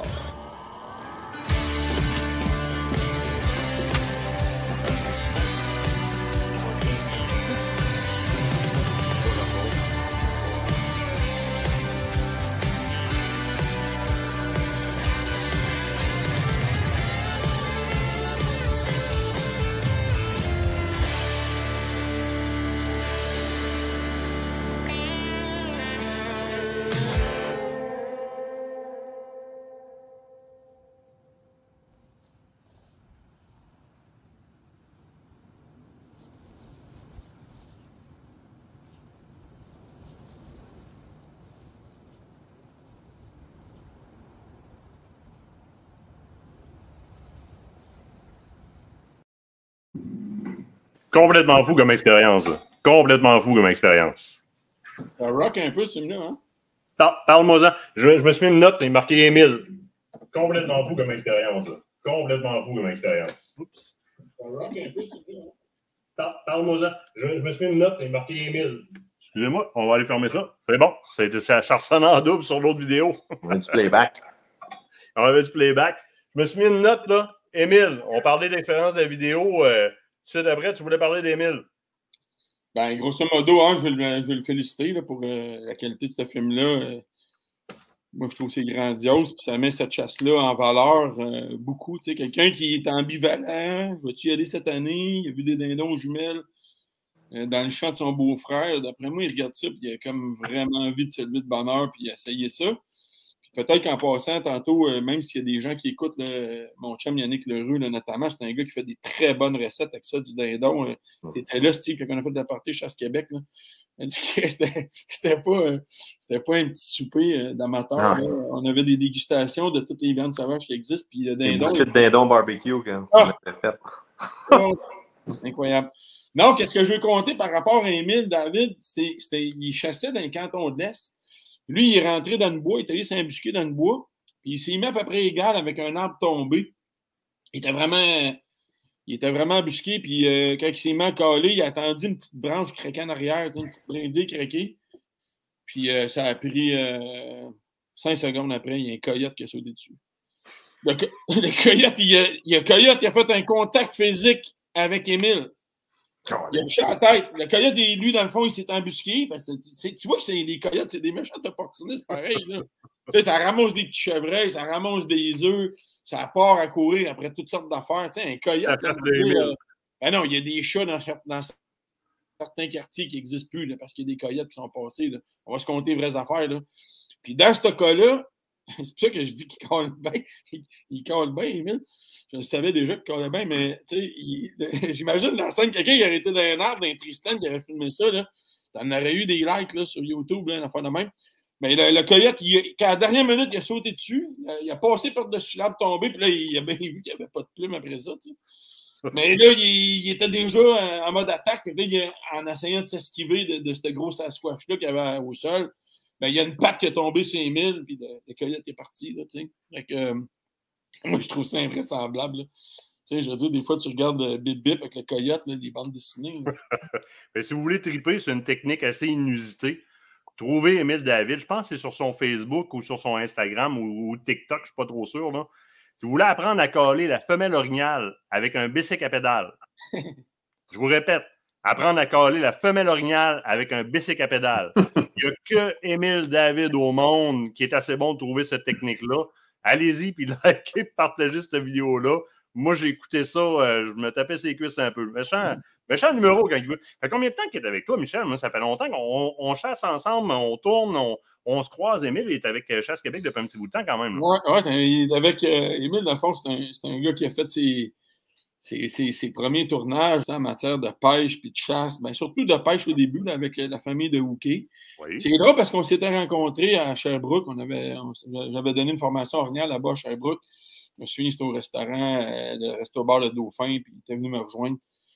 Complètement fou comme expérience. Là. Complètement fou comme expérience. Ça rock un peu, ce film-là, hein? Par- Parle-moi-en. Je, je me suis mis une note et marqué Émile. Complètement fou comme expérience. Là. Complètement fou comme expérience. Oups. Ça rock un peu, ce film-là. Par- Parle-moi-en. Je, je me suis mis une note et marqué Émile. Excusez-moi, on va aller fermer ça. C'est bon. Ça, a été- ça, ça ressonne en double sur l'autre vidéo. On a du playback. On avait du playback. Je me suis mis une note, là. Émile, on parlait d'expérience de la vidéo. Euh, tout de suite après, tu voulais parler d'Émile. Ben, grosso modo, hein, je, vais le, je vais le féliciter là, pour euh, la qualité de ce film-là. Euh, moi, je trouve que c'est grandiose. Puis ça met cette chasse-là en valeur euh, beaucoup. Tu sais, quelqu'un qui est ambivalent. Je vais-tu y aller cette année? Il a vu des dindons jumelles euh, dans le champ de son beau-frère. D'après moi, il regarde ça. Puis il a comme vraiment envie de se lever de bonheur. Puis essayer ça. Peut-être qu'en passant, tantôt, euh, même s'il y a des gens qui écoutent là, mon chum Yannick Leroux, là, notamment, c'est un gars qui fait des très bonnes recettes avec ça, du dindon. Euh, tu étais là, Steve, quand on a fait de la partie Chasse Québec. Là. Il a dit que c'était, c'était, pas, euh, c'était pas un petit souper euh, d'amateurs. On avait des dégustations de toutes les viandes sauvages qui existent. Puis le dindon. Des bouchées de dindon barbecue quand Ah! on fait. Oh, incroyable. Non, qu'est-ce que je veux compter par rapport à Émile David? C'était, c'était, il chassait dans le canton de l'Est. Lui, il est rentré dans le bois, il est allé s'embusquer dans le bois, puis il s'est mis à peu près égal avec un arbre tombé. Il était vraiment, il était vraiment embusqué, puis euh, quand il s'est mis à caler, il a attendu une petite branche craquer en arrière, une petite brindille craquée. Puis euh, ça a pris euh, cinq secondes après, il y a un coyote qui a sauté dessus. Le, co- le coyote, il a, il a, coyote, il a fait un contact physique avec Émile. Il a touché à la tête. Le coyote, lui, dans le fond, il s'est embusqué. Parce que c'est, tu vois que c'est, les coyotes, c'est des méchants opportunistes pareil. Là. Tu sais, ça ramasse des petits chevreuils, ça ramasse des œufs, ça part à courir après toutes sortes d'affaires. Tu sais, un coyote. Là, euh, ben non, il y a des chats dans, dans certains quartiers qui n'existent plus là, parce qu'il y a des coyotes qui sont passés. Là. On va se compter vraies affaires. Là. Puis dans ce cas-là, c'est pour ça que je dis qu'il colle bien. Il, il colle bien, Émile. Je le savais déjà qu'il collait bien, mais tu sais, il, j'imagine dans la scène, quelqu'un qui aurait été dans un arbre, dans un Tristan, qui aurait filmé ça, là. T'en aurait eu des likes là, sur YouTube, là, une affaire de même. Mais le, le coyote, il, à la dernière minute, il a sauté dessus, il a, il a passé par-dessus l'arbre tombé, puis là, il a bien vu qu'il n'y avait pas de plume après ça, tu sais. Mais là, il, il était déjà en mode attaque, puis là, il, en essayant de s'esquiver de, de ce gros Sasquatch-là qu'il y avait au sol. Ben, il y a une patte qui est tombée sur Émile, puis le, le coyote est parti, là, tu sais. Fait que, euh, moi, je trouve ça invraisemblable, là. Tu sais, je veux dire, des fois, tu regardes euh, Bip Bip avec le coyote, là, les bandes dessinées. Mais si vous voulez triper, c'est une technique assez inusitée. Trouvez Émile David, je pense que c'est sur son Facebook ou sur son Instagram ou, ou TikTok, je ne suis pas trop sûr, là. Si vous voulez apprendre à caler la femelle orignale avec un bicycle à pédale, je vous répète, apprendre à caler la femelle orignale avec un bicycle à pédale. Il n'y a que Émile David au monde qui est assez bon de trouver cette technique-là. Allez-y, puis likez, partagez cette vidéo-là. Moi, j'ai écouté ça, euh, je me tapais ses cuisses un peu. Méchant, méchant numéro quand il veut. Ça fait combien de temps qu'il est avec toi, Michel? Moi, ça fait longtemps qu'on on chasse ensemble, on tourne, on, on se croise. Émile, il est avec Chasse Québec depuis un petit bout de temps quand même. Oui, ouais, il est avec euh, Émile, dans le fond, c'est un, c'est un gars qui a fait ses, ses, ses, ses premiers tournages en matière de pêche puis de chasse. Bien, surtout de pêche au début, là, avec la famille de Hooké. Oui. C'est drôle parce qu'on s'était rencontrés à Sherbrooke. On avait, on, j'avais donné une formation orignale là-bas à Sherbrooke. Je me souviens, c'était au restaurant, euh, le resto-bar Le Dauphin, puis il était venu me rejoindre.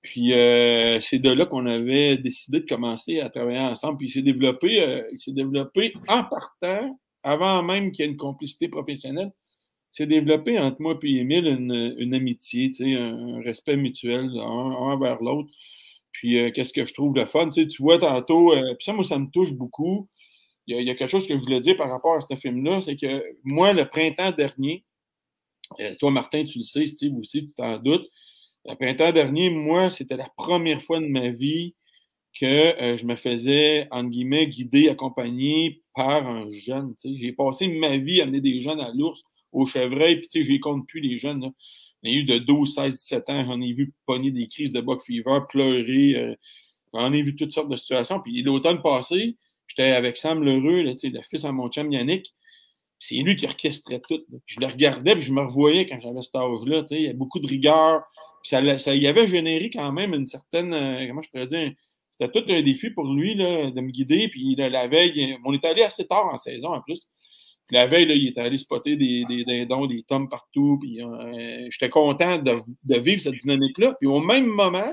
Puis euh, c'est de là qu'on avait décidé de commencer à travailler ensemble. Puis il s'est développé, euh, il s'est développé en partant, avant même qu'il y ait une complicité professionnelle, il s'est développé entre moi et Émile une, une amitié, tu sais, un, un respect mutuel, un, un envers l'autre. Puis euh, qu'est-ce que je trouve de fun? Tu sais, tu vois tantôt, euh, puis ça, moi, ça me touche beaucoup. Il y, a, il y a quelque chose que je voulais dire par rapport à ce film-là, c'est que moi, le printemps dernier, euh, toi, Martin, tu le sais, Steve aussi, tu t'en doutes, le printemps dernier, moi, c'était la première fois de ma vie que euh, je me faisais, entre guillemets, guider, accompagner par un jeune. Tu sais. J'ai passé ma vie à amener des jeunes à l'ours, au chevreuil, puis tu sais, je les compte plus, les jeunes. Là. J'en ai eu de douze, seize, dix-sept ans, j'en ai vu pogner des crises de buck fever, pleurer, euh, j'en ai vu toutes sortes de situations. Puis l'automne passé, j'étais avec Sam Lheureux, là, tu sais, le fils à mon chum Yannick, c'est lui qui orchestrait tout. Là. Puis je le regardais, puis je me revoyais quand j'avais cet âge-là, tu sais, il y avait beaucoup de rigueur. Ça, ça y avait généré quand même une certaine, euh, comment je pourrais dire, c'était tout un défi pour lui là, de me guider. Puis là, la veille, on est allé assez tard en saison en plus. Puis la veille, là, il est allé spotter des, des dindons, des tomes partout. Puis euh, j'étais content de, de vivre cette dynamique-là. Puis au même moment,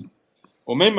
au même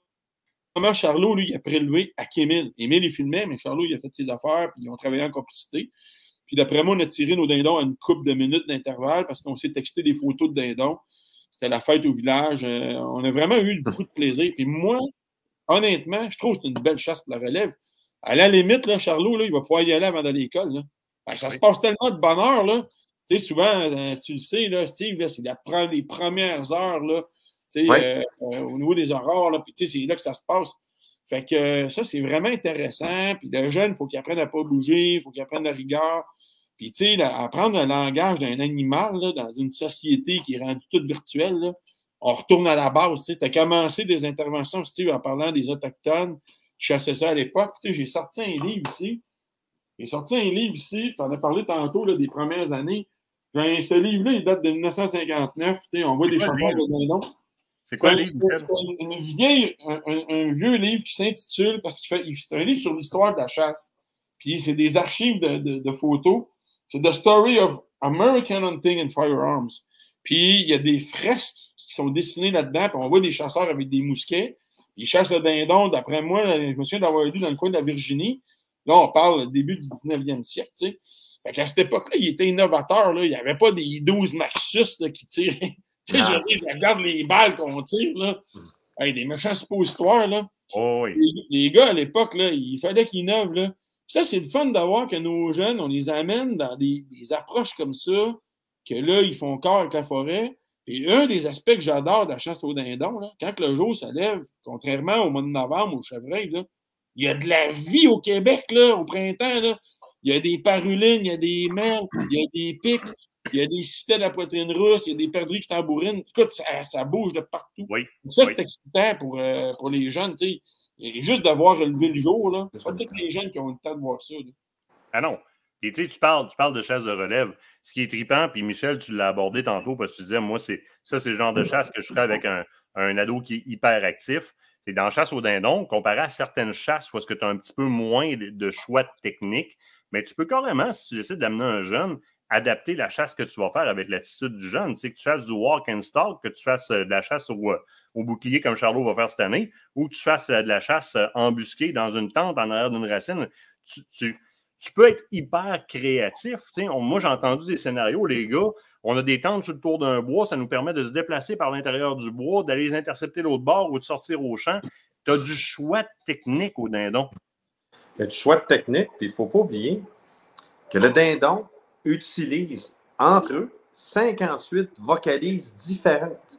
moment, Charlot, lui, il a prélevé à Émile. Émile, il filmait, mais Charlot, il a fait ses affaires, puis ils ont travaillé en complicité. Puis d'après moi, on a tiré nos dindons à une couple de minutes d'intervalle parce qu'on s'est texté des photos de dindons. C'était la fête au village. Euh, on a vraiment eu beaucoup de plaisir. Puis moi, honnêtement, je trouve que c'est une belle chasse pour la relève. À la limite, là, Charlot, là, il va pouvoir y aller avant d'aller à l'école. Là. Ben, ça se passe tellement de bonheur. Là. Tu sais, souvent, euh, tu le sais, là, Steve, là, c'est la, les premières heures là, tu sais, ouais. euh, euh, au niveau des aurores. Là, puis tu sais, c'est là que ça se passe. Fait que euh, ça, c'est vraiment intéressant. Puis le jeune, il faut qu'il apprenne à ne pas bouger, il faut qu'il apprenne la rigueur. Puis, tu sais, apprendre le langage d'un animal là, dans une société qui est rendue toute virtuelle, là, on retourne à la base. Tu as commencé des interventions, Steve, en parlant des Autochtones. Je chassais ça à l'époque. Tu sais, j'ai sorti un livre ici. J'ai sorti un livre ici. Tu en as parlé tantôt là, des premières années. J'ai, ce livre-là, il date de dix-neuf cent cinquante-neuf. Tu sais, on voit des chasseurs de dindons. C'est quoi le livre? C'est une vieille, un, un, un vieux livre qui s'intitule, parce qu'il fait, c'est un livre sur l'histoire de la chasse. Puis c'est des archives de, de, de photos. C'est The Story of American Hunting and Firearms. Puis, il y a des fresques qui sont dessinées là-dedans, puis on voit des chasseurs avec des mousquets. Ils chassent le dindon, d'après moi, je me souviens d'avoir lu dans le coin de la Virginie. Là, on parle du début du dix-neuvième siècle, tu sais. Fait qu'à cette époque-là, il était innovateur, là. Il n'y avait pas des douze Maxus là, qui tiraient. Tu sais, je veux dire, je regarde les balles qu'on tire, là. Hey, des méchants suppositoires, là. Oh, oui. les, les gars, à l'époque, là, il fallait qu'ils innovent, là. Ça, c'est le fun d'avoir que nos jeunes, on les amène dans des, des approches comme ça, que là, ils font corps avec la forêt. Et un des aspects que j'adore de la chasse au dindon, là, quand le jour se lève, contrairement au mois de novembre, au chevreuil, là, il y a de la vie au Québec, là, au printemps. Là. Il y a des parulines, il y a des merles, il y a des pics, il y a des citelles à poitrine rousse, il y a des perdrix qui tambourinent. Écoute, ça, ça bouge de partout. Oui. Ça, c'est oui. excitant pour, euh, pour les jeunes, tu sais. Et juste de voir relever le jour, là, c'est pas tous les jeunes qui ont le temps de voir ça. Là. Ah non. Et tu sais, tu parles, tu parles de chasse de relève. Ce qui est trippant, puis Michel, tu l'as abordé tantôt parce que tu disais, moi, c'est ça, c'est le genre de chasse que je ferais avec un, un ado qui est hyper actif. C'est dans la chasse au dindon, comparé à certaines chasses où est-ce que tu as un petit peu moins de, de choix de technique, mais tu peux carrément, si tu décides d'amener un jeune, adapter la chasse que tu vas faire avec l'attitude du jeune. Tu sais, que tu fasses du walk and stalk, que tu fasses de la chasse au, au bouclier comme Charlot va faire cette année, ou que tu fasses de la chasse embusquée dans une tente en arrière d'une racine. Tu, tu, tu peux être hyper créatif. Tu sais, on, moi, j'ai entendu des scénarios, les gars, on a des tentes sur le tour d'un bois, ça nous permet de se déplacer par l'intérieur du bois, d'aller les intercepter l'autre bord ou de sortir au champ. Tu as du choix de technique au dindon. Il y a du choix de technique, puis il ne faut pas oublier que le dindon utilise entre eux cinquante-huit vocalises différentes.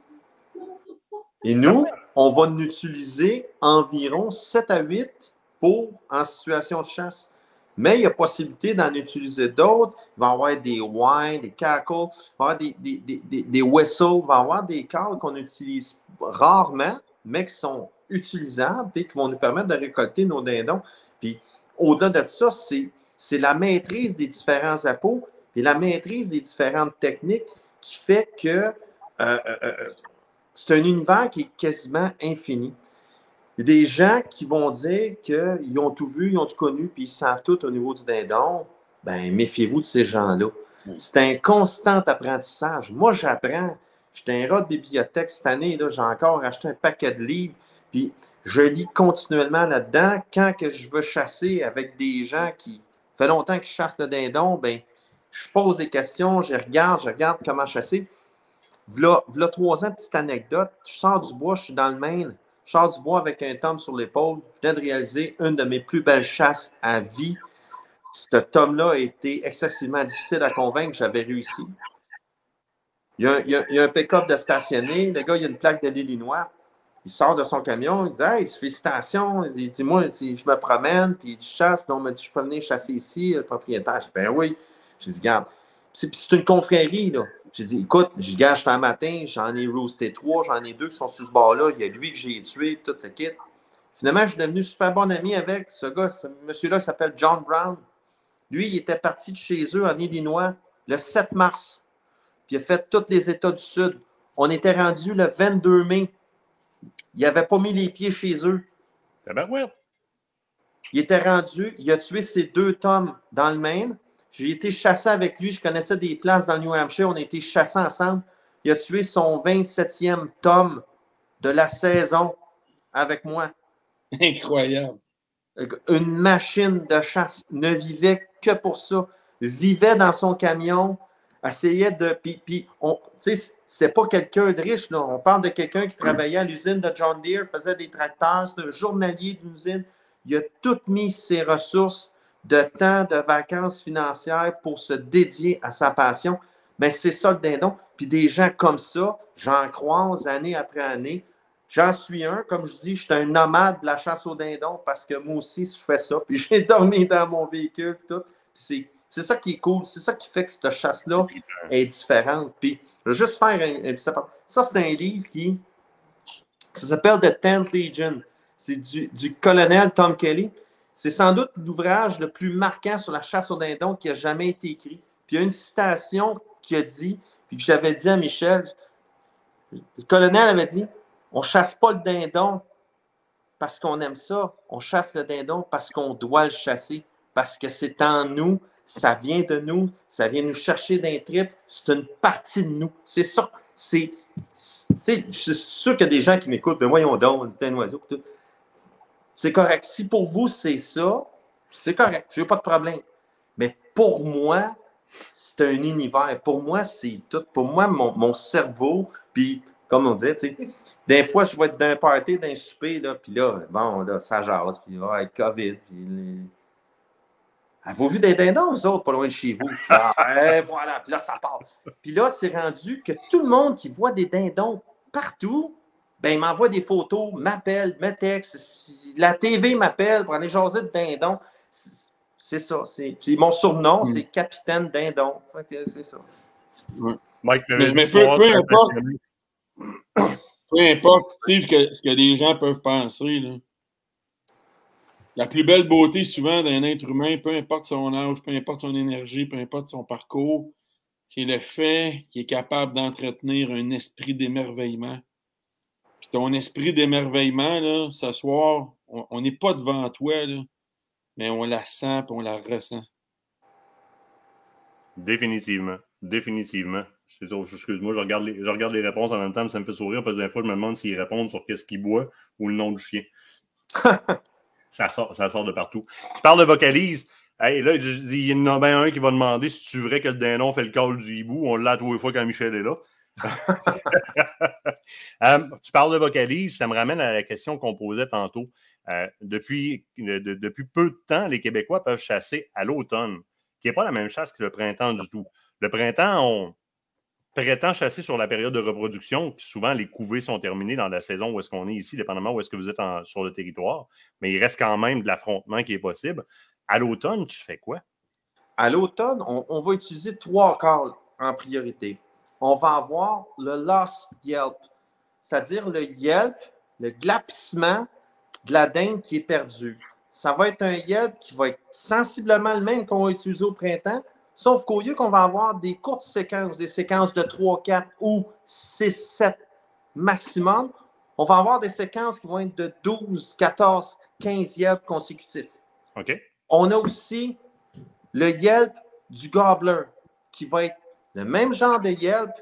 Et nous, on va en utiliser environ sept à huit pour en situation de chasse. Mais il y a possibilité d'en utiliser d'autres. Il va y avoir des whines, des cackles, il va y avoir des, des, des, des, des whistles, il va y avoir des calls qu'on utilise rarement, mais qui sont utilisables et qui vont nous permettre de récolter nos dindons. Puis au-delà de ça, c'est, c'est la maîtrise des différents appos et la maîtrise des différentes techniques qui fait que euh, euh, c'est un univers qui est quasiment infini. Il y a des gens qui vont dire qu'ils ont tout vu, ils ont tout connu, puis ils savent tout au niveau du dindon. Bien, méfiez-vous de ces gens-là. C'est un constant apprentissage. Moi, j'apprends. J'étais un rat de bibliothèque cette année. Là, j'ai encore acheté un paquet de livres. Puis je lis continuellement là-dedans. Quand que je veux chasser avec des gens qui fait longtemps qu'ils chassent le dindon, ben, je pose des questions, je regarde, je regarde comment chasser. V'là, v'là trois ans, petite anecdote. Je sors du bois, je suis dans le Maine. Je sors du bois avec un tome sur l'épaule. Je viens de réaliser une de mes plus belles chasses à vie. Ce tome-là a été excessivement difficile à convaincre. J'avais réussi. Il y a, il y a, il y a un pick-up de stationné. Le gars, il a une plaque de l'Illinois. Il sort de son camion. Il dit « Hey, félicitations. » Il dit « Moi, je me promène, puis je chasse. » Puis on m'a dit « Je peux venir chasser ici. » Le propriétaire, je dis « Ben oui. » J'ai dit « Regarde. » C'est, c'est une confrérie, là. J'ai dit « Écoute, je gage un matin. J'en ai roosté trois. J'en ai deux qui sont sous ce bord-là. Il y a lui que j'ai tué, tout le kit. » Finalement, je suis devenu super bon ami avec ce gars. Ce monsieur-là qui s'appelle John Brown. Lui, il était parti de chez eux en Illinois le sept mars. Puis il a fait tous les États du Sud. On était rendu le vingt-deux mai. Il n'avait pas mis les pieds chez eux. Tabarouette. Il était rendu, il a tué ses deux tomes dans le Maine. J'ai été chassé avec lui. Je connaissais des places dans le New Hampshire. On a été chassés ensemble. Il a tué son vingt-septième tome de la saison avec moi. Incroyable. Une machine de chasse. Ne vivait que pour ça. Vivait dans son camion. Essayait de. Puis, puis on, tu sais, c'est pas quelqu'un de riche, là. On parle de quelqu'un qui travaillait à l'usine de John Deere, faisait des tracteurs, c'est un journalier d'une usine. Il a tout mis ses ressources de temps, de vacances financières pour se dédier à sa passion. Mais c'est ça le dindon. Puis des gens comme ça, j'en croise année après année. J'en suis un. Comme je dis, je suis un nomade de la chasse au dindon parce que moi aussi, je fais ça. Puis j'ai dormi dans mon véhicule, tout. Puis c'est. C'est ça qui est cool. C'est ça qui fait que cette chasse-là est différente. Puis, je vais juste faire un, un ça, c'est un livre qui ça s'appelle The Tenth Legion. C'est du, du colonel Tom Kelly. C'est sans doute l'ouvrage le plus marquant sur la chasse au dindon qui a jamais été écrit. Puis, il y a une citation qui a dit, puis que j'avais dit à Michel, le colonel avait dit, on ne chasse pas le dindon parce qu'on aime ça. On chasse le dindon parce qu'on doit le chasser, parce que c'est en nous. Ça vient de nous, ça vient nous chercher d'un trip, c'est une partie de nous. C'est ça. C'est, c'est, je suis sûr qu'il y a des gens qui m'écoutent, mais voyons donc, c'est un oiseau. Tout. C'est correct. Si pour vous, c'est ça, c'est correct. Je n'ai pas de problème. Mais pour moi, c'est un univers. Pour moi, c'est tout. Pour moi, mon, mon cerveau, puis comme on dit, tu sais, des fois, je vais être d'un party, d'un souper, là, puis là, bon, là, ça jase, puis là, avec COVID, puis les... Avez-vous vu des dindons, vous autres, pas loin de chez vous? Ah, et voilà, puis là, ça part. Puis là, c'est rendu que tout le monde qui voit des dindons partout, ben, il m'envoie des photos, m'appelle, me texte. La T V m'appelle pour aller jaser de dindons. C'est ça. C'est... Puis mon surnom, c'est Capitaine Dindon. C'est ça. Ouais. Mike, mais mais peu, peu importe, peu importe, Steve, que, ce que les gens peuvent penser, là. La plus belle beauté, souvent, d'un être humain, peu importe son âge, peu importe son énergie, peu importe son parcours, c'est le fait qu'il est capable d'entretenir un esprit d'émerveillement. Puis ton esprit d'émerveillement, là, ce soir, on n'est pas devant toi, là, mais on la sent et on la ressent. Définitivement. Définitivement. Excuse-moi, je regarde, les, je regarde les réponses en même temps, mais ça me fait sourire parce que des fois, je me demande s'ils répondent sur qu'est-ce qu'il boit ou le nom du chien. Ça sort, ça sort de partout. Je parle de vocalise. Hey, là, il y en a bien un qui va demander si tu vrai que le dindon fait le call du hibou. On l'a tous les fois quand Michel est là. um, tu parles de vocalise, ça me ramène à la question qu'on posait tantôt. Euh, depuis, de, de, depuis peu de temps, les Québécois peuvent chasser à l'automne, qui n'est pas la même chasse que le printemps du tout. Le printemps, on prétend chasser sur la période de reproduction, puis souvent les couvées sont terminées dans la saison où est-ce qu'on est ici, dépendamment où est-ce que vous êtes en, sur le territoire, mais il reste quand même de l'affrontement qui est possible. À l'automne, tu fais quoi? À l'automne, on, on va utiliser trois calls en priorité. On va avoir le lost yelp, c'est-à-dire le yelp, le glapissement de la dinde qui est perdue. Ça va être un yelp qui va être sensiblement le même qu'on va utiliser au printemps, sauf qu'au lieu qu'on va avoir des courtes séquences, des séquences de trois, quatre ou six, sept maximum, on va avoir des séquences qui vont être de douze, quatorze, quinze yelps consécutifs. OK. On a aussi le yelp du gobbler, qui va être le même genre de yelp,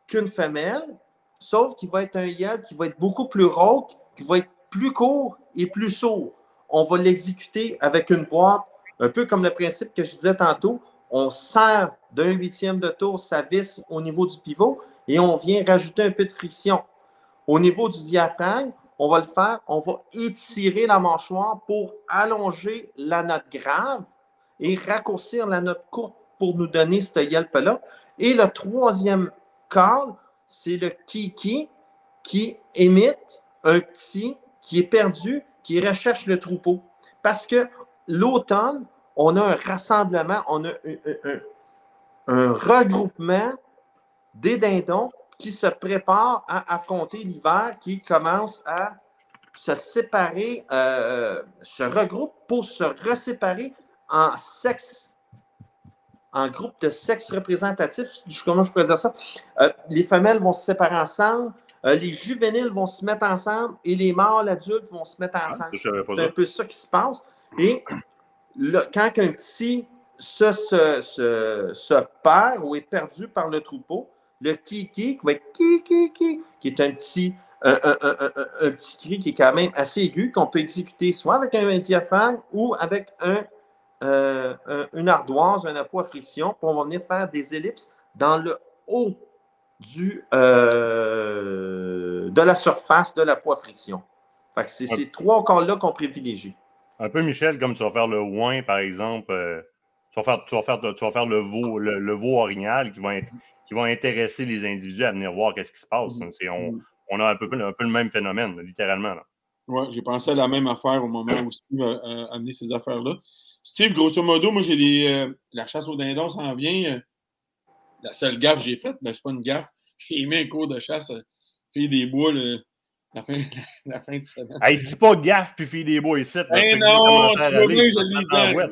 qu'une femelle, sauf qu'il va être un yelp qui va être beaucoup plus rauque, qui va être plus court et plus sourd. On va l'exécuter avec une boîte, un peu comme le principe que je disais tantôt. On serre d'un huitième de tour sa vis au niveau du pivot et on vient rajouter un peu de friction. Au niveau du diaphragme, on va le faire, on va étirer la mâchoire pour allonger la note grave et raccourcir la note courte pour nous donner ce yelp-là. Et le troisième call, c'est le kiki qui imite un petit qui est perdu, qui recherche le troupeau. Parce que l'automne, on a un rassemblement, on a un, un, un regroupement des dindons qui se préparent à affronter l'hiver, qui commence à se séparer, euh, se regroupent pour se reséparer en sexe, en groupe de sexe représentatif. Comment je pourrais dire ça? Euh, les femelles vont se séparer ensemble, euh, les juvéniles vont se mettre ensemble et les mâles adultes vont se mettre ensemble. Ah, c'est un peu ça qui se passe. Et le, quand un petit se, se, se, se perd ou est perdu par le troupeau, le kiki, qui va être ki-ki-ki, qui est un petit, un, un, un, un, un petit cri qui est quand même assez aigu, qu'on peut exécuter soit avec un diaphragme ou avec un, euh, un, une ardoise, un appui à friction, pour on va venir faire des ellipses dans le haut du, euh, de la surface de l'appui à friction. Fait que c'est ces trois corps-là qu'on privilégie. Un peu, Michel, comme tu vas faire le ouin, par exemple, euh, tu, vas faire, tu, vas faire, tu vas faire le veau, le, le veau orignal qui va, être, qui va intéresser les individus à venir voir qu'est-ce qui se passe. Hein. C'est, on, on a un peu, un peu le même phénomène, littéralement. Oui, j'ai pensé à la même affaire au moment où Steve a, a amené ces affaires-là. Steve, grosso modo, moi, j'ai des. Euh, la chasse aux dindons s'en vient. Euh, la seule gaffe que j'ai faite, mais c'est pas une gaffe. J'ai mis un cours de chasse, euh, fille des bois, le, la, fin, la fin de semaine. Hey, dis pas gaffe puis fille des bois ici. Eh non, tu vois bien, je l'ai dit. Web,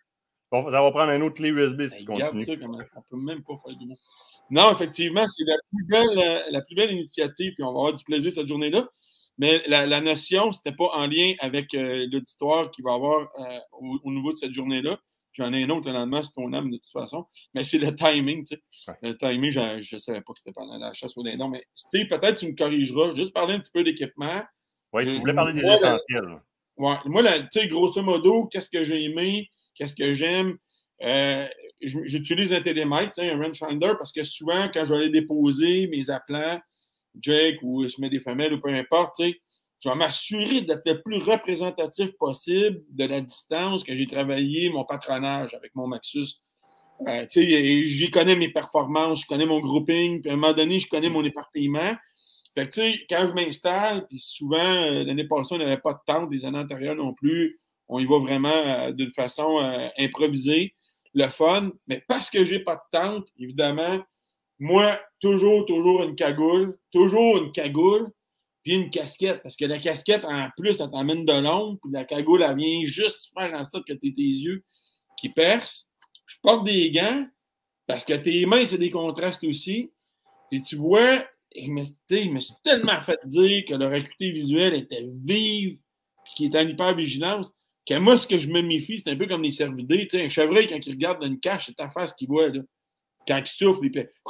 ça va prendre un autre clé U S B si hey, tu continues. Ça, on ne peut même pas faire du mot. Non, effectivement, c'est la plus belle, la plus belle initiative, puis on va avoir du plaisir cette journée-là. Mais la, la notion, ce n'était pas en lien avec euh, l'auditoire qu'il va y avoir euh, au, au niveau de cette journée-là. J'en ai un autre le lendemain, c'est ton âme de toute façon. Mais c'est le timing, tu sais. Ouais. Le timing, je ne savais pas que c'était pendant la chasse aux dindons. Mais Steve, peut-être tu me corrigeras. Juste parler un petit peu d'équipement. Oui, tu voulais parler des moi, essentiels. Oui, moi, tu sais, grosso modo, qu'est-ce que j'ai aimé, qu'est-ce que j'aime. Euh, j'utilise un télémètre, un rangefinder, parce que souvent, quand je vais aller déposer mes appelants, Jake ou je mets des femelles ou peu importe, je vais m'assurer d'être le plus représentatif possible de la distance que j'ai travaillé mon patronage avec mon Maxus. Euh, j'y connais mes performances, je connais mon grouping, puis à un moment donné, je connais mon éparpillement. Fait que, tu sais, quand je m'installe, puis souvent, euh, l'année passée, on n'avait pas de tente, des années antérieures non plus, on y va vraiment euh, d'une façon euh, improvisée, le fun, mais parce que j'ai pas de tente, évidemment, moi, toujours, toujours une cagoule, toujours une cagoule, puis une casquette, parce que la casquette, en plus, elle t'emmène de l'ombre, puis la cagoule, elle vient juste faire en sorte que tu aies tes yeux qui percent. Je porte des gants, parce que tes mains, c'est des contrastes aussi, et tu vois, je me, je me suis tellement fait dire que leur acuité visuelle était vive, puis qu'il était en hyper-vigilance, que moi, ce que je me méfie, c'est un peu comme les cervidés. Tu sais, un chevreuil, quand il regarde dans une cache, c'est ta face qu'il voit. Là. Quand il souffle, il fait...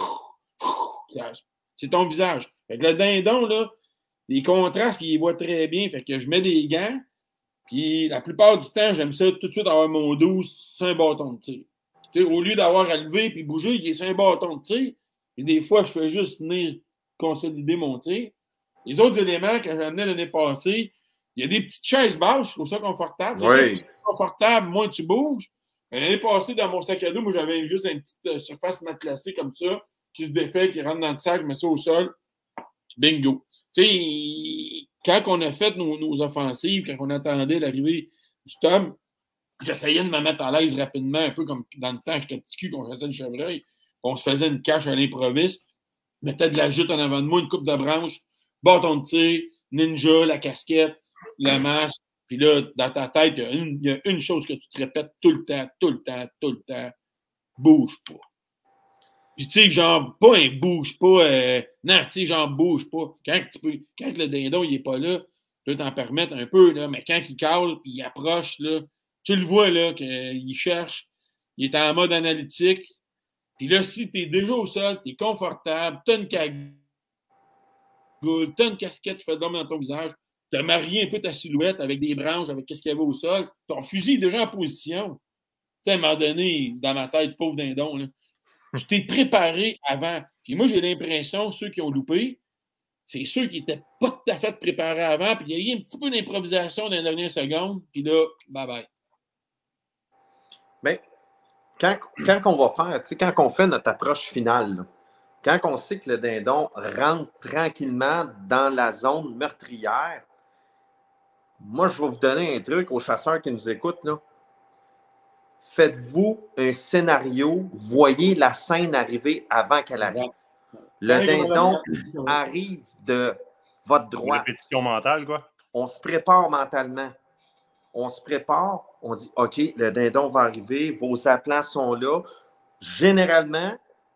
C'est ton visage. Fait que le dindon, là, les contrastes, il les voit très bien. Fait que je mets des gants, puis la plupart du temps, j'aime ça tout de suite avoir mon douze sur un bâton de tir. Tu sais, au lieu d'avoir à lever puis bouger, il est sur un bâton de tir. Et des fois, je fais juste venir consolider mon tir. Les autres éléments, quand j'amenais l'année passée, il y a des petites chaises basses, je trouve ça confortable. Oui. C'est confortable, moins tu bouges. L'année passée, dans mon sac à dos, moi, j'avais juste une petite euh, surface matelassée comme ça, qui se défait, qui rentre dans le sac, je mets ça au sol. Bingo. Tu sais, quand on a fait nos, nos offensives, quand on attendait l'arrivée du tome, j'essayais de me mettre à l'aise rapidement, un peu comme dans le temps, j'étais petit cul, qu'on faisait le chevreuil. On se faisait une cache à l'improviste, mettait de la jute en avant de moi, une coupe de branche, bâton de tir, ninja, la casquette, le masque. Puis là, dans ta tête, il y, a une, il y a une chose que tu te répètes tout le temps, tout le temps, tout le temps. Bouge pas. Puis tu sais, genre, pas un bouge pas. Euh, non, tu sais, genre, bouge pas. Quand, tu peux, quand le dindon, il est pas là, tu peux t'en permettre un peu, là, mais quand il cale, puis il approche, là, tu le vois, là, qu'il cherche, il est en mode analytique. Puis là, si tu es déjà au sol, tu es confortable, tu as une cagoule, tu as une casquette qui fait de l'homme dans ton visage, tu as marié un peu ta silhouette avec des branches, avec ce qu'il y avait au sol, ton fusil est déjà en position. Tu sais, à un moment donné, dans ma tête, pauvre dindon, là, tu t'es préparé avant. Puis moi, j'ai l'impression, ceux qui ont loupé, c'est ceux qui n'étaient pas tout à fait préparés avant, puis il y a eu un petit peu d'improvisation dans les dernières secondes, puis là, bye-bye. Bien, quand, quand on va faire, tu sais, quand on fait notre approche finale, là, quand on sait que le dindon rentre tranquillement dans la zone meurtrière, moi, je vais vous donner un truc aux chasseurs qui nous écoutent, là. Faites-vous un scénario, voyez la scène arriver avant qu'elle arrive. Le dindon arrive de votre droite. Répétition mentale, quoi. On se prépare mentalement. On se prépare, on dit, OK, le dindon va arriver, vos aplats sont là. Généralement,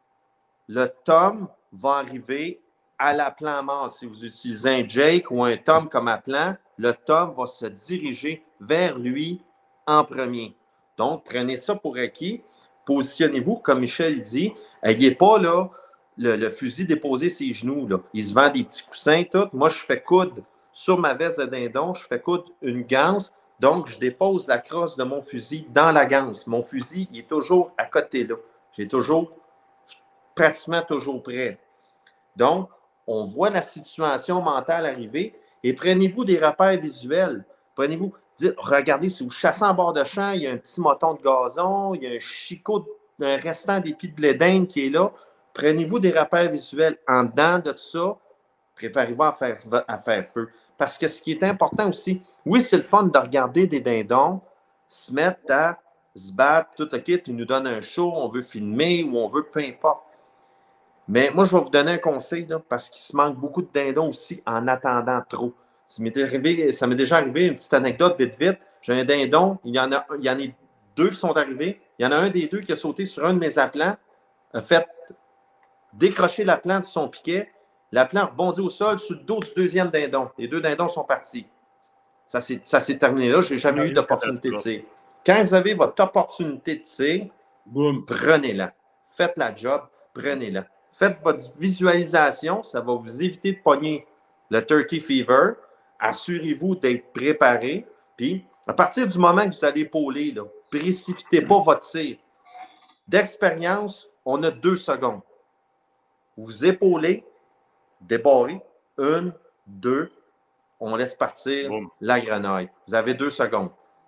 le tom va arriver à l'appelant mort. Si vous utilisez un Jake ou un tom comme appelant, le tom va se diriger vers lui en premier. Donc, prenez ça pour acquis. Positionnez-vous, comme Michel dit. N'ayez pas là, le, le fusil déposé ses genoux. Là. Il se vend des petits coussins, tout. Moi, je fais coudre sur ma veste de dindon, je fais coudre une ganse. Donc, je dépose la crosse de mon fusil dans la ganse. Mon fusil, il est toujours à côté là. J'ai toujours, pratiquement toujours prêt. Donc, on voit la situation mentale arriver et prenez-vous des repères visuels. Prenez-vous, dites, regardez, si vous chassez en bord de champ, il y a un petit moton de gazon, il y a un chicot, un restant d'épis de blé d'Inde qui est là. Prenez-vous des repères visuels en dedans de tout ça. Préparez-vous à faire, à faire feu. Parce que ce qui est important aussi, oui, c'est le fun de regarder des dindons se mettre à se battre, tout le kit, ils nous donnent un show, on veut filmer ou on veut, peu importe. Mais moi, je vais vous donner un conseil, là, parce qu'il se manque beaucoup de dindons aussi en attendant trop. Ça m'est arrivé, ça m'est déjà arrivé, une petite anecdote vite, vite. J'ai un dindon, il y en a, il y en a deux qui sont arrivés. Il y en a un des deux qui a sauté sur un de mes aplants, a fait décrocher l'appelant de son piquet. L'appelant rebondit au sol sur le dos du deuxième dindon. Les deux dindons sont partis. Ça s'est terminé là. Je n'ai jamais eu d'opportunité de tir. Quand vous avez votre opportunité de tir, prenez-la. Faites la job, prenez-la. Faites votre visualisation. Ça va vous éviter de pogner le turkey fever. Assurez-vous d'être préparé. Puis, à partir du moment que vous allez épauler, ne précipitez pas votre tir. D'expérience, on a deux secondes. Vous épaulez, débarrez, une, deux, on laisse partir Boum. La grenaille. Vous avez deux secondes.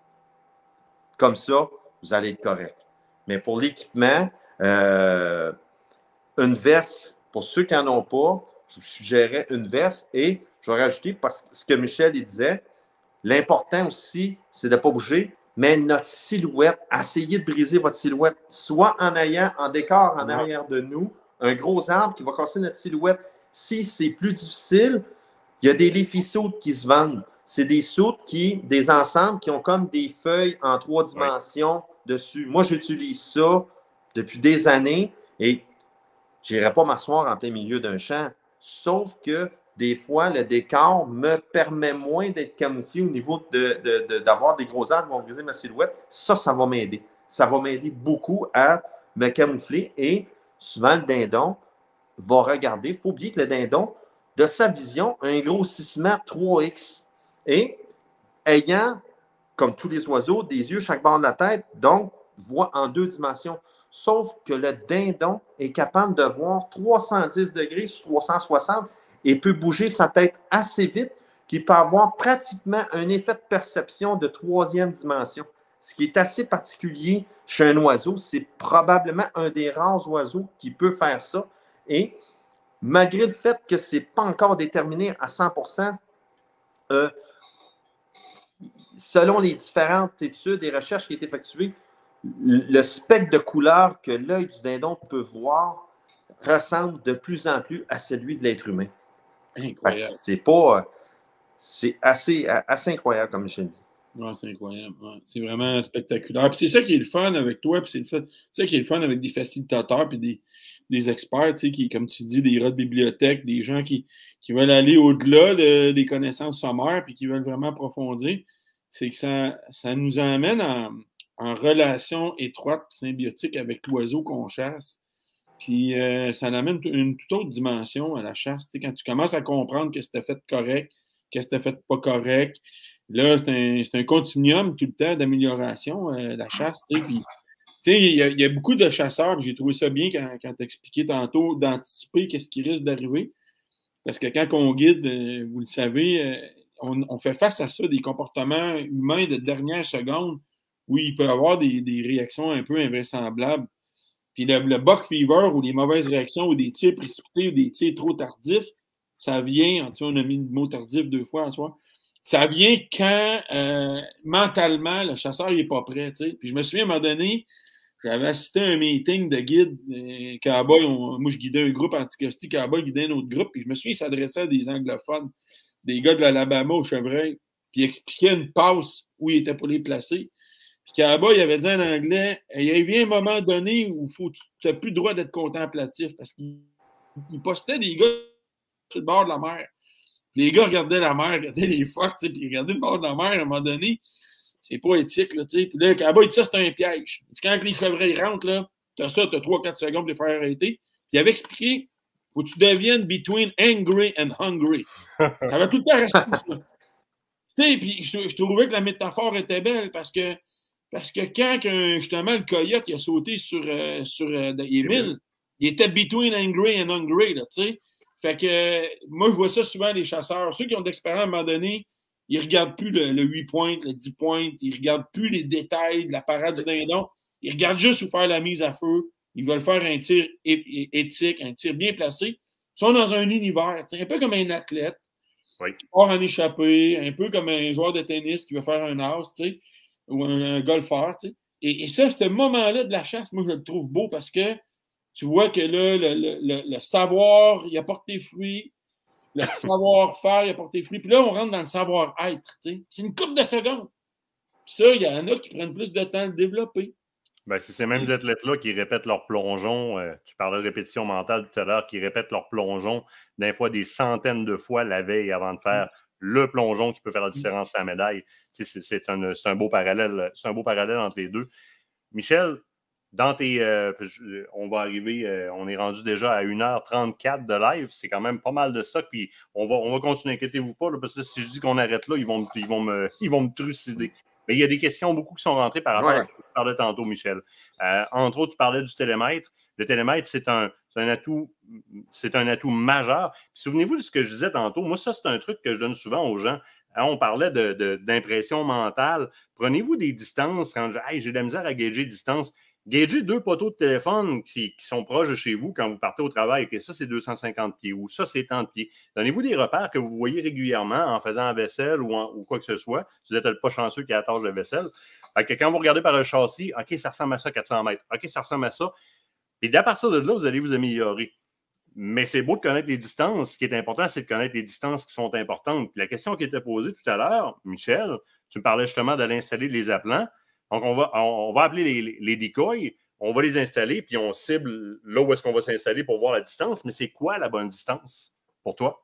Comme ça, vous allez être correct. Mais pour l'équipement, euh, une veste, pour ceux qui n'en ont pas, je vous suggérais une veste et je vais rajouter, parce que ce que Michel il disait, l'important aussi, c'est de ne pas bouger, mais notre silhouette, essayez de briser votre silhouette, soit en ayant en décor en arrière de nous, un gros arbre qui va casser notre silhouette. Si c'est plus difficile, il y a des Leafy Suits qui se vendent. C'est des suits qui, des ensembles qui ont comme des feuilles en trois dimensions oui. dessus. Moi, j'utilise ça depuis des années et je n'irai pas m'asseoir en plein milieu d'un champ. Sauf que des fois, le décor me permet moins d'être camouflé au niveau de, de, de, d'avoir des gros arbres qui vont briser ma silhouette. Ça, ça va m'aider. Ça va m'aider beaucoup à me camoufler et souvent, le dindon va regarder. Il faut oublier que le dindon, de sa vision, a un grossissement trois X. Et ayant, comme tous les oiseaux, des yeux chaque bord de la tête, donc voit en deux dimensions. Sauf que le dindon est capable de voir trois cent dix degrés sur trois cent soixante et peut bouger sa tête assez vite qu'il peut avoir pratiquement un effet de perception de troisième dimension. Ce qui est assez particulier chez un oiseau, c'est probablement un des rares oiseaux qui peut faire ça. Et malgré le fait que ce n'est pas encore déterminé à cent pour cent, euh, selon les différentes études et recherches qui ont été effectuées, le spectre de couleur que l'œil du dindon peut voir ressemble de plus en plus à celui de l'être humain. C'est pas, c'est assez, assez incroyable, comme je l'ai dit. Ouais, c'est incroyable. Ouais. C'est vraiment spectaculaire. Puis c'est ça qui est le fun avec toi, puis c'est le fait, ça qui est le fun avec des facilitateurs puis des, des experts, tu sais, qui, comme tu dis, des rats de bibliothèque, des gens qui, qui veulent aller au-delà de, des connaissances sommaires puis qui veulent vraiment approfondir. C'est que ça, ça nous emmène en, en relation étroite, symbiotique avec l'oiseau qu'on chasse. Puis euh, ça amène une toute autre dimension à la chasse. Tu sais, quand tu commences à comprendre que c'était fait correct, que c'était fait pas correct, là, c'est un, c'est un continuum tout le temps d'amélioration, euh, la chasse. Tu sais, puis, tu sais, il y, a, il y a beaucoup de chasseurs, j'ai trouvé ça bien quand, quand tu expliquais tantôt, d'anticiper qu'est-ce qui risque d'arriver. Parce que quand on guide, euh, vous le savez, euh, on, on fait face à ça, des comportements humains de dernière seconde où il peut y avoir des, des réactions un peu invraisemblables. Puis le, le buck fever ou les mauvaises réactions ou des tirs précipités ou des tirs trop tardifs, ça vient, tu vois, on a mis le mot tardif deux fois en soi, ça vient quand euh, mentalement le chasseur n'est pas prêt. Tu sais. Puis je me souviens à un moment donné, j'avais assisté à un meeting de guide euh, cowboy. On, moi, je guidais un groupe anti-custody, cowboy guidait un autre groupe. Puis je me souviens, il s'adressait à des anglophones, des gars de l'Alabama au chevreuil, puis il expliquait une passe où il était pour les placer. Puis Cowboy, il avait dit en anglais, il vient un moment donné où faut, tu n'as plus le droit d'être contemplatif parce qu'il il postait des gars sur le bord de la mer. Puis les gars regardaient la mer, regardaient les phoques, puis ils regardaient le bord de la mer à un moment donné. C'est pas éthique, là, tu sais. Puis là, Cowboy, il dit ça, c'est un piège. Il dit, quand les chevreuils rentrent, là, t'as ça, t'as trois quatre secondes pour les faire arrêter. Puis il avait expliqué, faut que tu deviennes between angry and hungry. Ça va tout le temps rester ça. Tu sais, puis je, je trouvais que la métaphore était belle parce que Parce que quand justement le coyote il a sauté sur, euh, sur euh, Émile, il était between angry and hungry, là, tu sais. Fait que euh, moi, je vois ça souvent, les chasseurs. Ceux qui ont de l'expérience, à un moment donné, ils ne regardent plus le, le huit points, le dix points, ils ne regardent plus les détails de la parade du dindon. Ils regardent juste où faire la mise à feu. Ils veulent faire un tir é- éthique, un tir bien placé. Ils sont dans un univers, tu sais, un peu comme un athlète oui. qui part en échappée, un peu comme un joueur de tennis qui veut faire un as, tu sais, ou un, un golfeur, tu sais. Et, et ça, ce moment-là de la chasse, moi, je le trouve beau parce que tu vois que là, le, le, le, le savoir, il apporte tes fruits, le savoir-faire, il apporte tes fruits. Puis là, on rentre dans le savoir-être, tu sais. C'est une couple de secondes. Puis ça, il y en a qui prennent plus de temps à le développer. Ben, c'est ces mêmes athlètes-là qui répètent leur plongeon. Euh, tu parlais de répétition mentale tout à l'heure, qui répètent leur plongeon des fois des centaines de fois la veille avant de faire le plongeon qui peut faire la différence à la médaille. Tu sais, c'est, c'est, un, c'est un beau parallèle. C'est un beau parallèle entre les deux. Michel, dans tes. Euh, on va arriver, euh, on est rendu déjà à une heure trente-quatre de live. C'est quand même pas mal de stock. Puis on va, on va continuer, inquiétez-vous pas, là, parce que là, si je dis qu'on arrête là, ils vont, ils vont me, ils vont me trucider. Mais il y a des questions beaucoup qui sont rentrées par rapport ouais. à ce que tu parlais tantôt, Michel. Euh, entre autres, tu parlais du télémètre. Le télémètre, c'est un, c'est un atout, c'est un atout majeur. Puis, souvenez-vous de ce que je disais tantôt. Moi, ça, c'est un truc que je donne souvent aux gens. Alors, on parlait de, de, d'impression mentale. Prenez-vous des distances. Quand je, hey, j'ai de la misère à gager distance. Gagez deux poteaux de téléphone qui, qui sont proches de chez vous quand vous partez au travail. Et ça, c'est deux cent cinquante pieds ou ça, c'est tant de pieds. Donnez-vous des repères que vous voyez régulièrement en faisant la vaisselle ou, en, ou quoi que ce soit. Si vous n'êtes pas chanceux qui a la tâche de vaisselle. Fait que quand vous regardez par un châssis, OK, ça ressemble à ça, quatre cents mètres. OK, ça ressemble à ça. Et à partir de là, vous allez vous améliorer. Mais c'est beau de connaître les distances. Ce qui est important, c'est de connaître les distances qui sont importantes. Puis la question qui était posée tout à l'heure, Michel, tu me parlais justement d'aller installer les appelants. Donc, on va, on va appeler les, les decoys, on va les installer, puis on cible là où est-ce qu'on va s'installer pour voir la distance. Mais c'est quoi la bonne distance pour toi?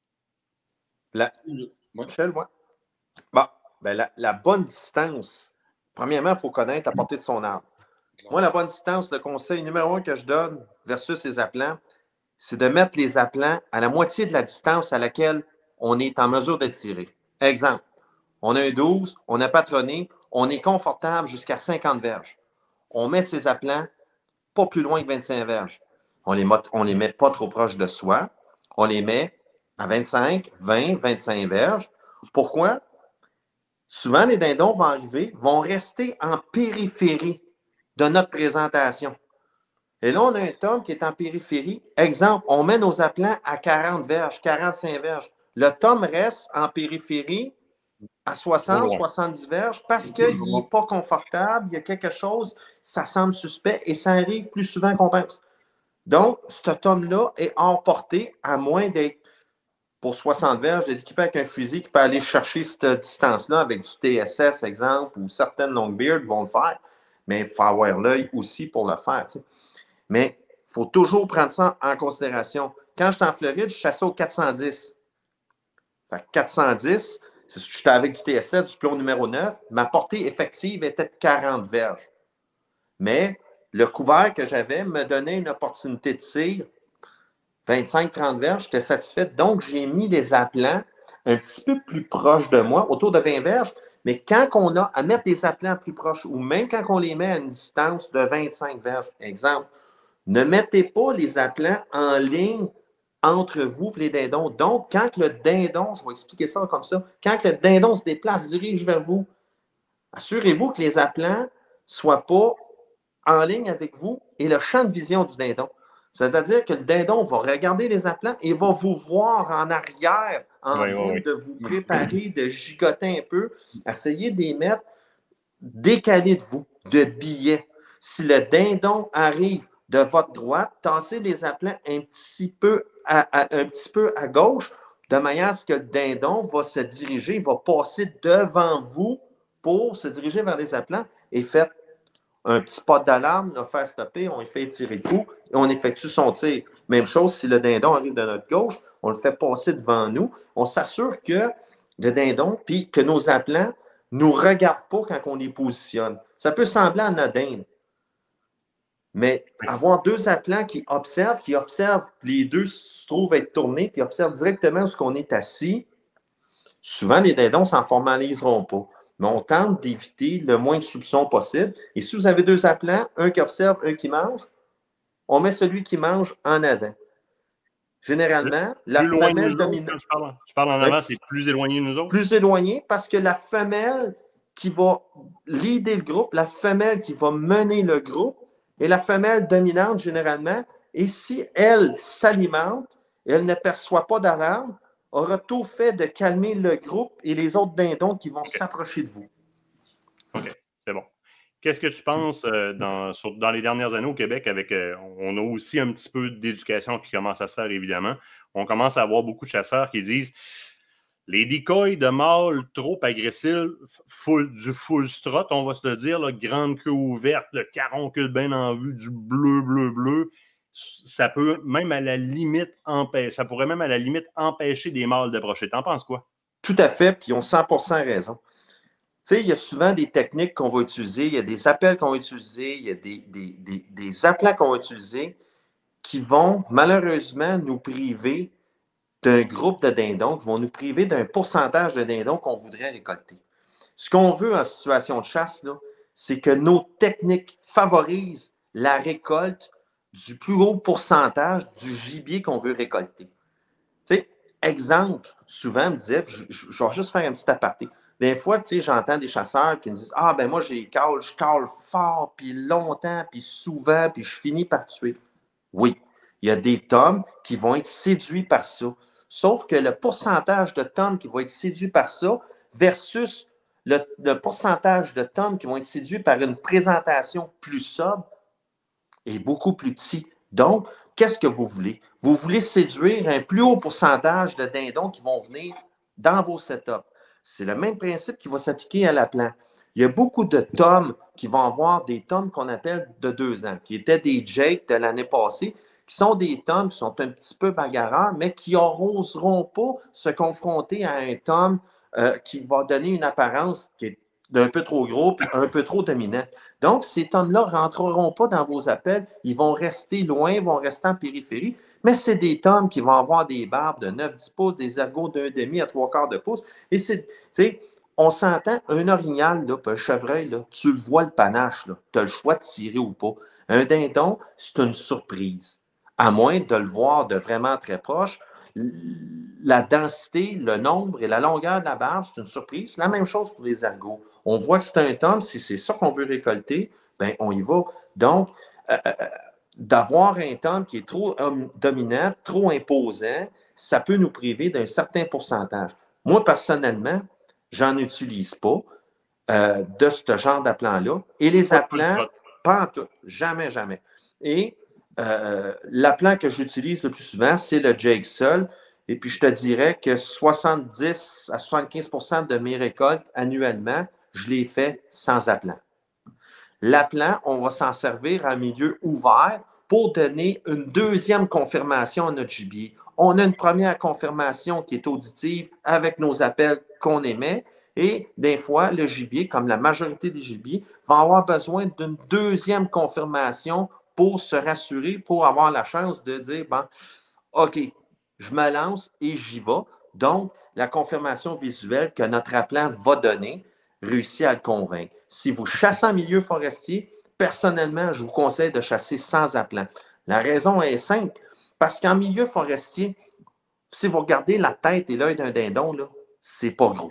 La... Michel, moi? Bon, ben la, la bonne distance, premièrement, il faut connaître la portée de son arme. Moi, la bonne distance, le conseil numéro un que je donne versus les appelants, c'est de mettre les appelants à la moitié de la distance à laquelle on est en mesure de tirer. Exemple, on a un douze, on a patronné, on est confortable jusqu'à cinquante verges. On met ces appelants pas plus loin que vingt-cinq verges. On les, on les met pas trop proches de soi. On les met à vingt-cinq, vingt, vingt-cinq verges. Pourquoi? Souvent, les dindons vont arriver, vont rester en périphérie de notre présentation. Et là, on a un tome qui est en périphérie. Exemple, on met nos appelants à quarante verges, quarante-cinq verges. Le tome reste en périphérie à soixante, soixante-dix verges parce qu'il n'est pas confortable, il y a quelque chose, ça semble suspect et ça arrive plus souvent qu'on pense. Donc, ce tome-là est hors portée à moins d'être pour soixante verges, d'être équipé avec un fusil qui peut aller chercher cette distance-là avec du T S S, exemple, ou certaines Longbeard vont le faire, mais il faut avoir l'œil aussi pour le faire. Tu sais. Mais il faut toujours prendre ça en considération. Quand j'étais en Floride, je chassais au quatre cent dix. Fait que quatre cent dix, j'étais avec du T S S, du plomb numéro neuf, ma portée effective était de quarante verges. Mais le couvert que j'avais me donnait une opportunité de tir vingt-cinq à trente verges, j'étais satisfait. Donc, j'ai mis les appelants un petit peu plus proches de moi, autour de vingt verges. Mais quand on a à mettre des appelants plus proches, ou même quand on les met à une distance de vingt-cinq verges, exemple, ne mettez pas les appelants en ligne entre vous et les dindons. Donc, quand le dindon, je vais expliquer ça comme ça, quand le dindon se déplace, dirige vers vous, assurez-vous que les appelants ne soient pas en ligne avec vous et le champ de vision du dindon. C'est-à-dire que le dindon va regarder les appelants et va vous voir en arrière en Oui, train oui, oui. de vous préparer, de gigoter un peu. Essayez de les mettre décalés de vous, de billets. Si le dindon arrive de votre droite, tassez les appelants un petit peu à, à- un petit peu à gauche, de manière à ce que le dindon va se diriger, va passer devant vous pour se diriger vers les appelants et faites un petit pas d'alarme, le faire stopper, on lui fait tirer le coup et on effectue son tir. Même chose si le dindon arrive de notre gauche, on le fait passer devant nous. On s'assure que le dindon, puis que nos appelants ne nous regardent pas quand on les positionne. Ça peut sembler anodin, mais avoir deux appelants qui observent, qui observent, les deux se trouvent être tournés, puis observent directement où est-ce qu'on est assis, souvent les dindons ne s'en formaliseront pas. Mais on tente d'éviter le moins de soupçons possible. Et si vous avez deux appelants, un qui observe, un qui mange, on met celui qui mange en avant. Généralement, la Plus loin de femelle nous autres, dominante. quand je parle, je parle en Oui. avant, c'est plus éloigné de nous autres. Plus éloigné parce que la femelle qui va leader le groupe, la femelle qui va mener le groupe, est la femelle dominante généralement. Et si elle s'alimente et elle ne perçoit pas d'alarme, aura tout fait de calmer le groupe et les autres dindons qui vont s'approcher de vous. OK, c'est bon. Qu'est-ce que tu penses euh, dans, sur- dans les dernières années au Québec avec. euh, on a aussi un petit peu d'éducation qui commence à se faire, évidemment. On commence à avoir beaucoup de chasseurs qui disent les decoys de mâles trop agressifs, full, du full strut, on va se le dire, là, grande queue ouverte, le caroncule bien en vue, du bleu, bleu, bleu. Ça peut même à la limite empêcher, ça pourrait même à la limite empêcher des mâles d'approcher. T'en penses quoi? Tout à fait, puis ils ont cent pour cent raison. Tu sais, il y a souvent des techniques qu'on va utiliser, il y a des appels qu'on va utiliser, il y a des, des, des, des appels qu'on va utiliser qui vont malheureusement nous priver d'un groupe de dindons, qui vont nous priver d'un pourcentage de dindons qu'on voudrait récolter. Ce qu'on veut en situation de chasse, là, c'est que nos techniques favorisent la récolte du plus haut pourcentage du gibier qu'on veut récolter. Tu sais, exemple, souvent, on me disait, je, je, je vais juste faire un petit aparté. Des fois, tu sais, j'entends des chasseurs qui me disent « Ah, ben moi, j'ai cale, je cale fort, puis longtemps, puis souvent, puis je finis par tuer. » Oui, il y a des tomes qui vont être séduits par ça. Sauf que le pourcentage de tomes qui vont être séduits par ça versus le, le pourcentage de tomes qui vont être séduits par une présentation plus sobre est beaucoup plus petit. Donc, qu'est-ce que vous voulez? Vous voulez séduire un plus haut pourcentage de dindons qui vont venir dans vos setups. C'est le même principe qui va s'appliquer à l'appelant. Il y a beaucoup de tomes qui vont avoir des tomes qu'on appelle de deux ans, qui étaient des Jake de l'année passée, qui sont des tomes qui sont un petit peu bagarreurs, mais qui n'oseront pas se confronter à un tome euh, qui va donner une apparence qui est d'un peu trop gros et un peu trop dominant. Donc, ces tomes-là ne rentreront pas dans vos appels, ils vont rester loin, ils vont rester en périphérie, mais c'est des tomes qui vont avoir des barbes de neuf à dix pouces, des ergots d'un demi à trois quarts de pouce, et c'est, tu sais, on s'entend, un orignal, là, un chevreuil, là, tu le vois le panache, tu as le choix de tirer ou pas. Un dindon, c'est une surprise. À moins de le voir de vraiment très proche, la densité, le nombre et la longueur de la barbe, c'est une surprise. C'est la même chose pour les ergots. On voit que c'est un tome, si c'est ça qu'on veut récolter, bien, on y va. Donc, euh, d'avoir un tome qui est trop um, dominant, trop imposant, ça peut nous priver d'un certain pourcentage. Moi, personnellement, j'en utilise pas euh, de ce genre d'appelant-là. Et les appelants, pas en tout, jamais, jamais. Et euh, l'appelant que j'utilise le plus souvent, c'est le Jake seul. Et puis, je te dirais que soixante-dix à soixante-quinze pour cent de mes récoltes annuellement, je les fais sans appelant. L'appelant, on va s'en servir en milieu ouvert pour donner une deuxième confirmation à notre gibier. On a une première confirmation qui est auditive avec nos appels qu'on émet. Et des fois, le gibier, comme la majorité des gibiers, va avoir besoin d'une deuxième confirmation pour se rassurer, pour avoir la chance de dire, bon, OK, je me lance et j'y vais. Donc, la confirmation visuelle que notre appelant va donner réussit à le convaincre. Si vous chassez en milieu forestier, personnellement, je vous conseille de chasser sans appelant. La raison est simple, parce qu'en milieu forestier, si vous regardez la tête et l'œil d'un dindon, là, c'est pas gros.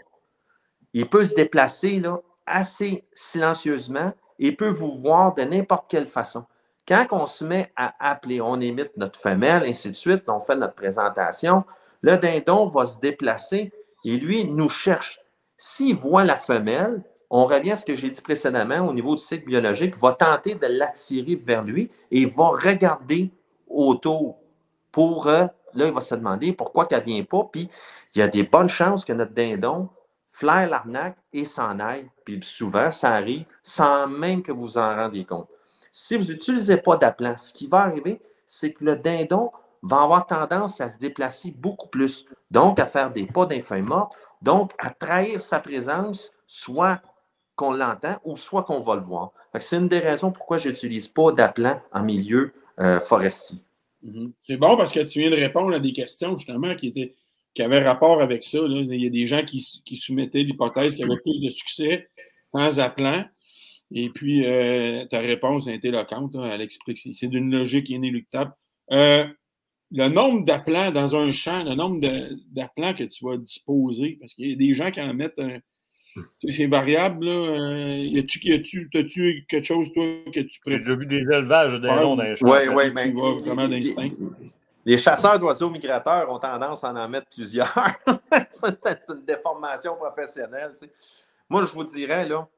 Il peut se déplacer là, assez silencieusement et peut vous voir de n'importe quelle façon. Quand on se met à appeler, on imite notre femelle, ainsi de suite, on fait notre présentation, le dindon va se déplacer et lui nous cherche. S'il voit la femelle, on revient à ce que j'ai dit précédemment au niveau du cycle biologique, va tenter de l'attirer vers lui et va regarder autour pour, euh, là, il va se demander pourquoi elle ne vient pas, puis il y a des bonnes chances que notre dindon flaire l'arnaque et s'en aille, puis souvent, ça arrive sans même que vous en rendiez compte. Si vous n'utilisez pas d'appelant, ce qui va arriver, c'est que le dindon va avoir tendance à se déplacer beaucoup plus, donc à faire des pas d'un feuille morte, donc à trahir sa présence, soit qu'on l'entend ou soit qu'on va le voir. C'est une des raisons pourquoi je n'utilise pas d'appelant en milieu euh, forestier. Mm-hmm. C'est bon parce que tu viens de répondre à des questions justement qui, étaient, qui avaient rapport avec ça. Là. Il y a des gens qui, qui soumettaient l'hypothèse qu'il y avait plus de succès sans appelant. Et puis, euh, ta réponse est éloquente. Là, elle explique. C'est d'une logique inéluctable. Euh, le nombre d'appelants dans un champ, le nombre d'appelants que tu vas disposer, parce qu'il y a des gens qui en mettent un. C'est variable, là. Euh, y a-tu, y a-tu, t'as-tu quelque chose, toi, que tu préfères? J'ai déjà vu des élevages de dindons dans les champs. Oui, oui, mais. Tu vas vraiment d'instinct. Les chasseurs d'oiseaux migrateurs ont tendance à en mettre plusieurs. C'est peut-être une déformation professionnelle. Tu sais. Moi, je vous dirais, là,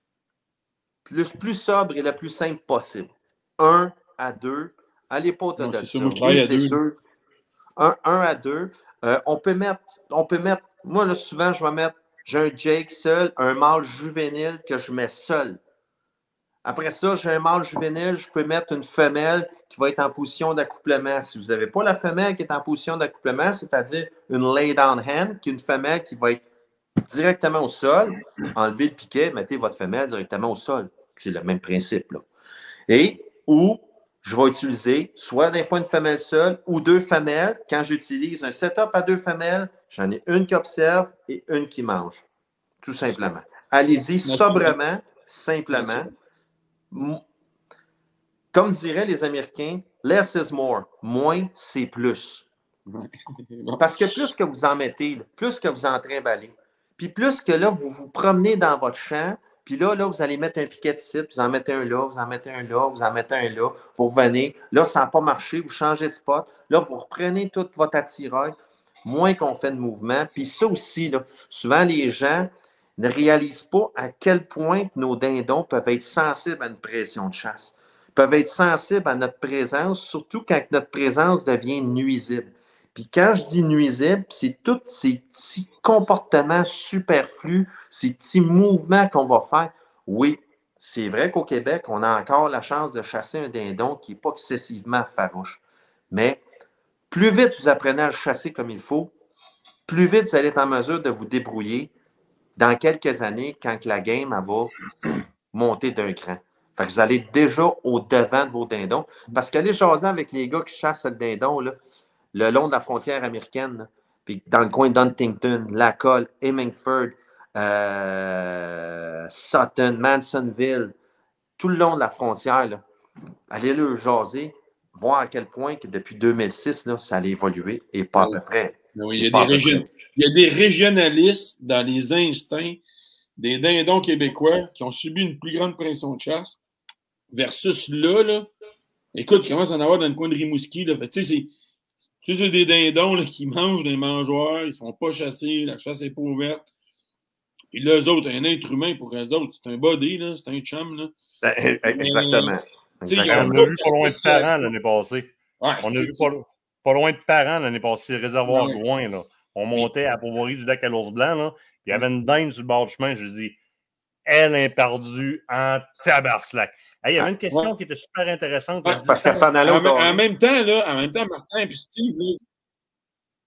le plus sobre et le plus simple possible. Un à deux. Allez pas au-delà de ça. Oui, c'est sûr. Un, un à deux. Euh, on peut mettre, on peut mettre, moi, là, souvent, je vais mettre, j'ai un Jake seul, un mâle juvénile que je mets seul. Après ça, j'ai un mâle juvénile, je peux mettre une femelle qui va être en position d'accouplement. Si vous n'avez pas la femelle qui est en position d'accouplement, c'est-à-dire une lay-down hen, qui est une femelle qui va être directement au sol, enlevez le piquet, mettez votre femelle directement au sol. C'est le même principe, là. Et, ou, je vais utiliser soit des fois une femelle seule ou deux femelles. Quand j'utilise un setup à deux femelles, j'en ai une qui observe et une qui mange. Tout simplement. Allez-y sobrement, simplement. Comme diraient les Américains, less is more. Moins, c'est plus. Parce que plus que vous en mettez, plus que vous en trimballez, puis plus que là, vous vous promenez dans votre champ, puis là, là, vous allez mettre un piquet de site, vous en mettez un là, vous en mettez un là, vous en mettez un là, vous revenez. Là, ça n'a pas marché, vous changez de spot. Là, vous reprenez tout votre attirail, moins qu'on fait de mouvement. Puis ça aussi, là, souvent, les gens ne réalisent pas à quel point nos dindons peuvent être sensibles à une pression de chasse, peuvent être sensibles à notre présence, surtout quand notre présence devient nuisible. Puis quand je dis nuisible, c'est tous ces petits comportements superflus, ces petits mouvements qu'on va faire. Oui, c'est vrai qu'au Québec, on a encore la chance de chasser un dindon qui n'est pas excessivement farouche. Mais plus vite vous apprenez à le chasser comme il faut, plus vite vous allez être en mesure de vous débrouiller dans quelques années quand la game elle va monter d'un cran. Fait que vous allez déjà au-devant de vos dindons. Parce qu'aller jaser avec les gars qui chassent le dindon, là, le long de la frontière américaine, là, puis dans le coin d'Huntington, Lacolle, Hemingford, euh, Sutton, Mansonville, tout le long de la frontière, là, allez le jaser, voir à quel point que depuis deux mille six, là, ça allait évoluer et pas oui. à peu près. Oui, il, y a des région... il y a des régionalistes dans les instincts des dindons québécois qui ont subi une plus grande pression de chasse versus là, là. Écoute, il commence à en avoir dans le coin de Rimouski. Tu sais, c'est Tu sais, c'est des dindons là, qui mangent des mangeoires, ils ne sont pas chassés, la chasse n'est pas ouverte. Puis là, eux autres, un être humain pour eux autres, c'est un body, là, c'est un chum. Là. Exactement. Mais, Exactement. On a vu pas loin de Parent l'année passée. Ouais, on a vu pas, pas loin de Parent l'année passée, réservoir ouais. Gouin. Là. On montait à Pauvoirie du lac à l'Ours Blanc, là, puis il y avait une dinde sur le bord du chemin, je dis, elle est perdue en tabarslac. Hey, il y avait une question ouais. qui était super intéressante. Ouais, parce qu'elle s'en allait en, en même temps, là, en même temps, Martin et Steve, là,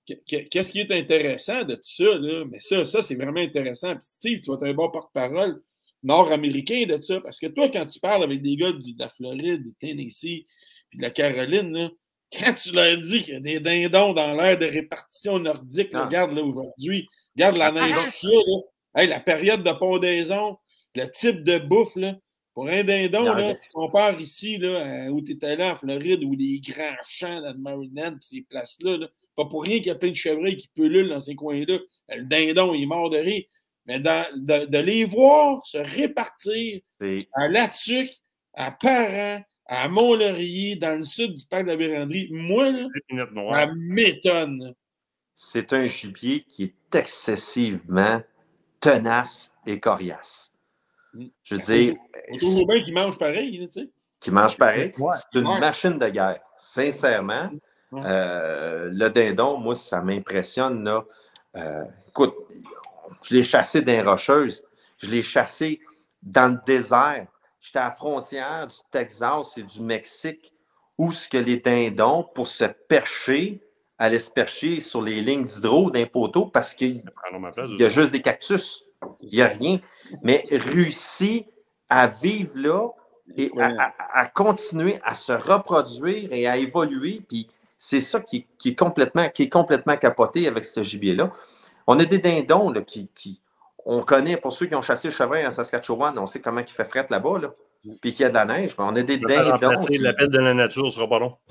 qu'est-ce qui est intéressant de tout ça, là? Mais ça, ça c'est vraiment intéressant. Puis Steve, tu vas être un bon porte-parole nord-américain de ça. Parce que toi, quand tu parles avec des gars de la Floride, du Tennessee, puis de la Caroline, là, quand tu leur dis qu'il y a des dindons dans l'air de répartition nordique, là, regarde là aujourd'hui, regarde la neige qu'il y a, là. Hey, la période de pondaison, le type de bouffe, là, pour un dindon, là, tu compares ici, là, où tu étais allé en Floride, où des grands champs dans le Maryland, pis ces places-là, là, pas pour rien qu'il y a plein de chevreuils qui pullulent dans ces coins-là. Le dindon, il est mort de rire. Mais dans, de, de les voir se répartir à Latuc, à Parent, à Mont-Laurier, dans le sud du parc de la Vérandrie, moi, là, ça m'étonne. C'est un gibier qui est excessivement tenace et coriace. Je veux dire... On trouve bien qu'il mange pareil, tu sais. Qui mange pareil. Ouais. C'est une Ouais. machine de guerre. Sincèrement, Ouais. euh, le dindon, moi, ça m'impressionne. Là. Euh, écoute, je l'ai chassé dans les Rocheuses. Je l'ai chassé dans le désert. J'étais à la frontière du Texas et du Mexique où ce que les dindons, pour se percher, allaient se percher sur les lignes d'hydro d'un poteau parce qu'il y a juste des cactus. Il n'y a rien. Mais réussi à vivre là et à, à- à continuer à se reproduire et à évoluer. Puis c'est ça qui, qui est complètement, qui est complètement capoté avec ce gibier-là. On a des dindons là, qui, qui, on connaît, pour ceux qui ont chassé le chevreuil en Saskatchewan, on sait comment il fait fret là-bas, là, puis qu'il y a de la neige. Mais on a des Je vais faire dindons. remplacer l'appel de la nature, ce sera pas long.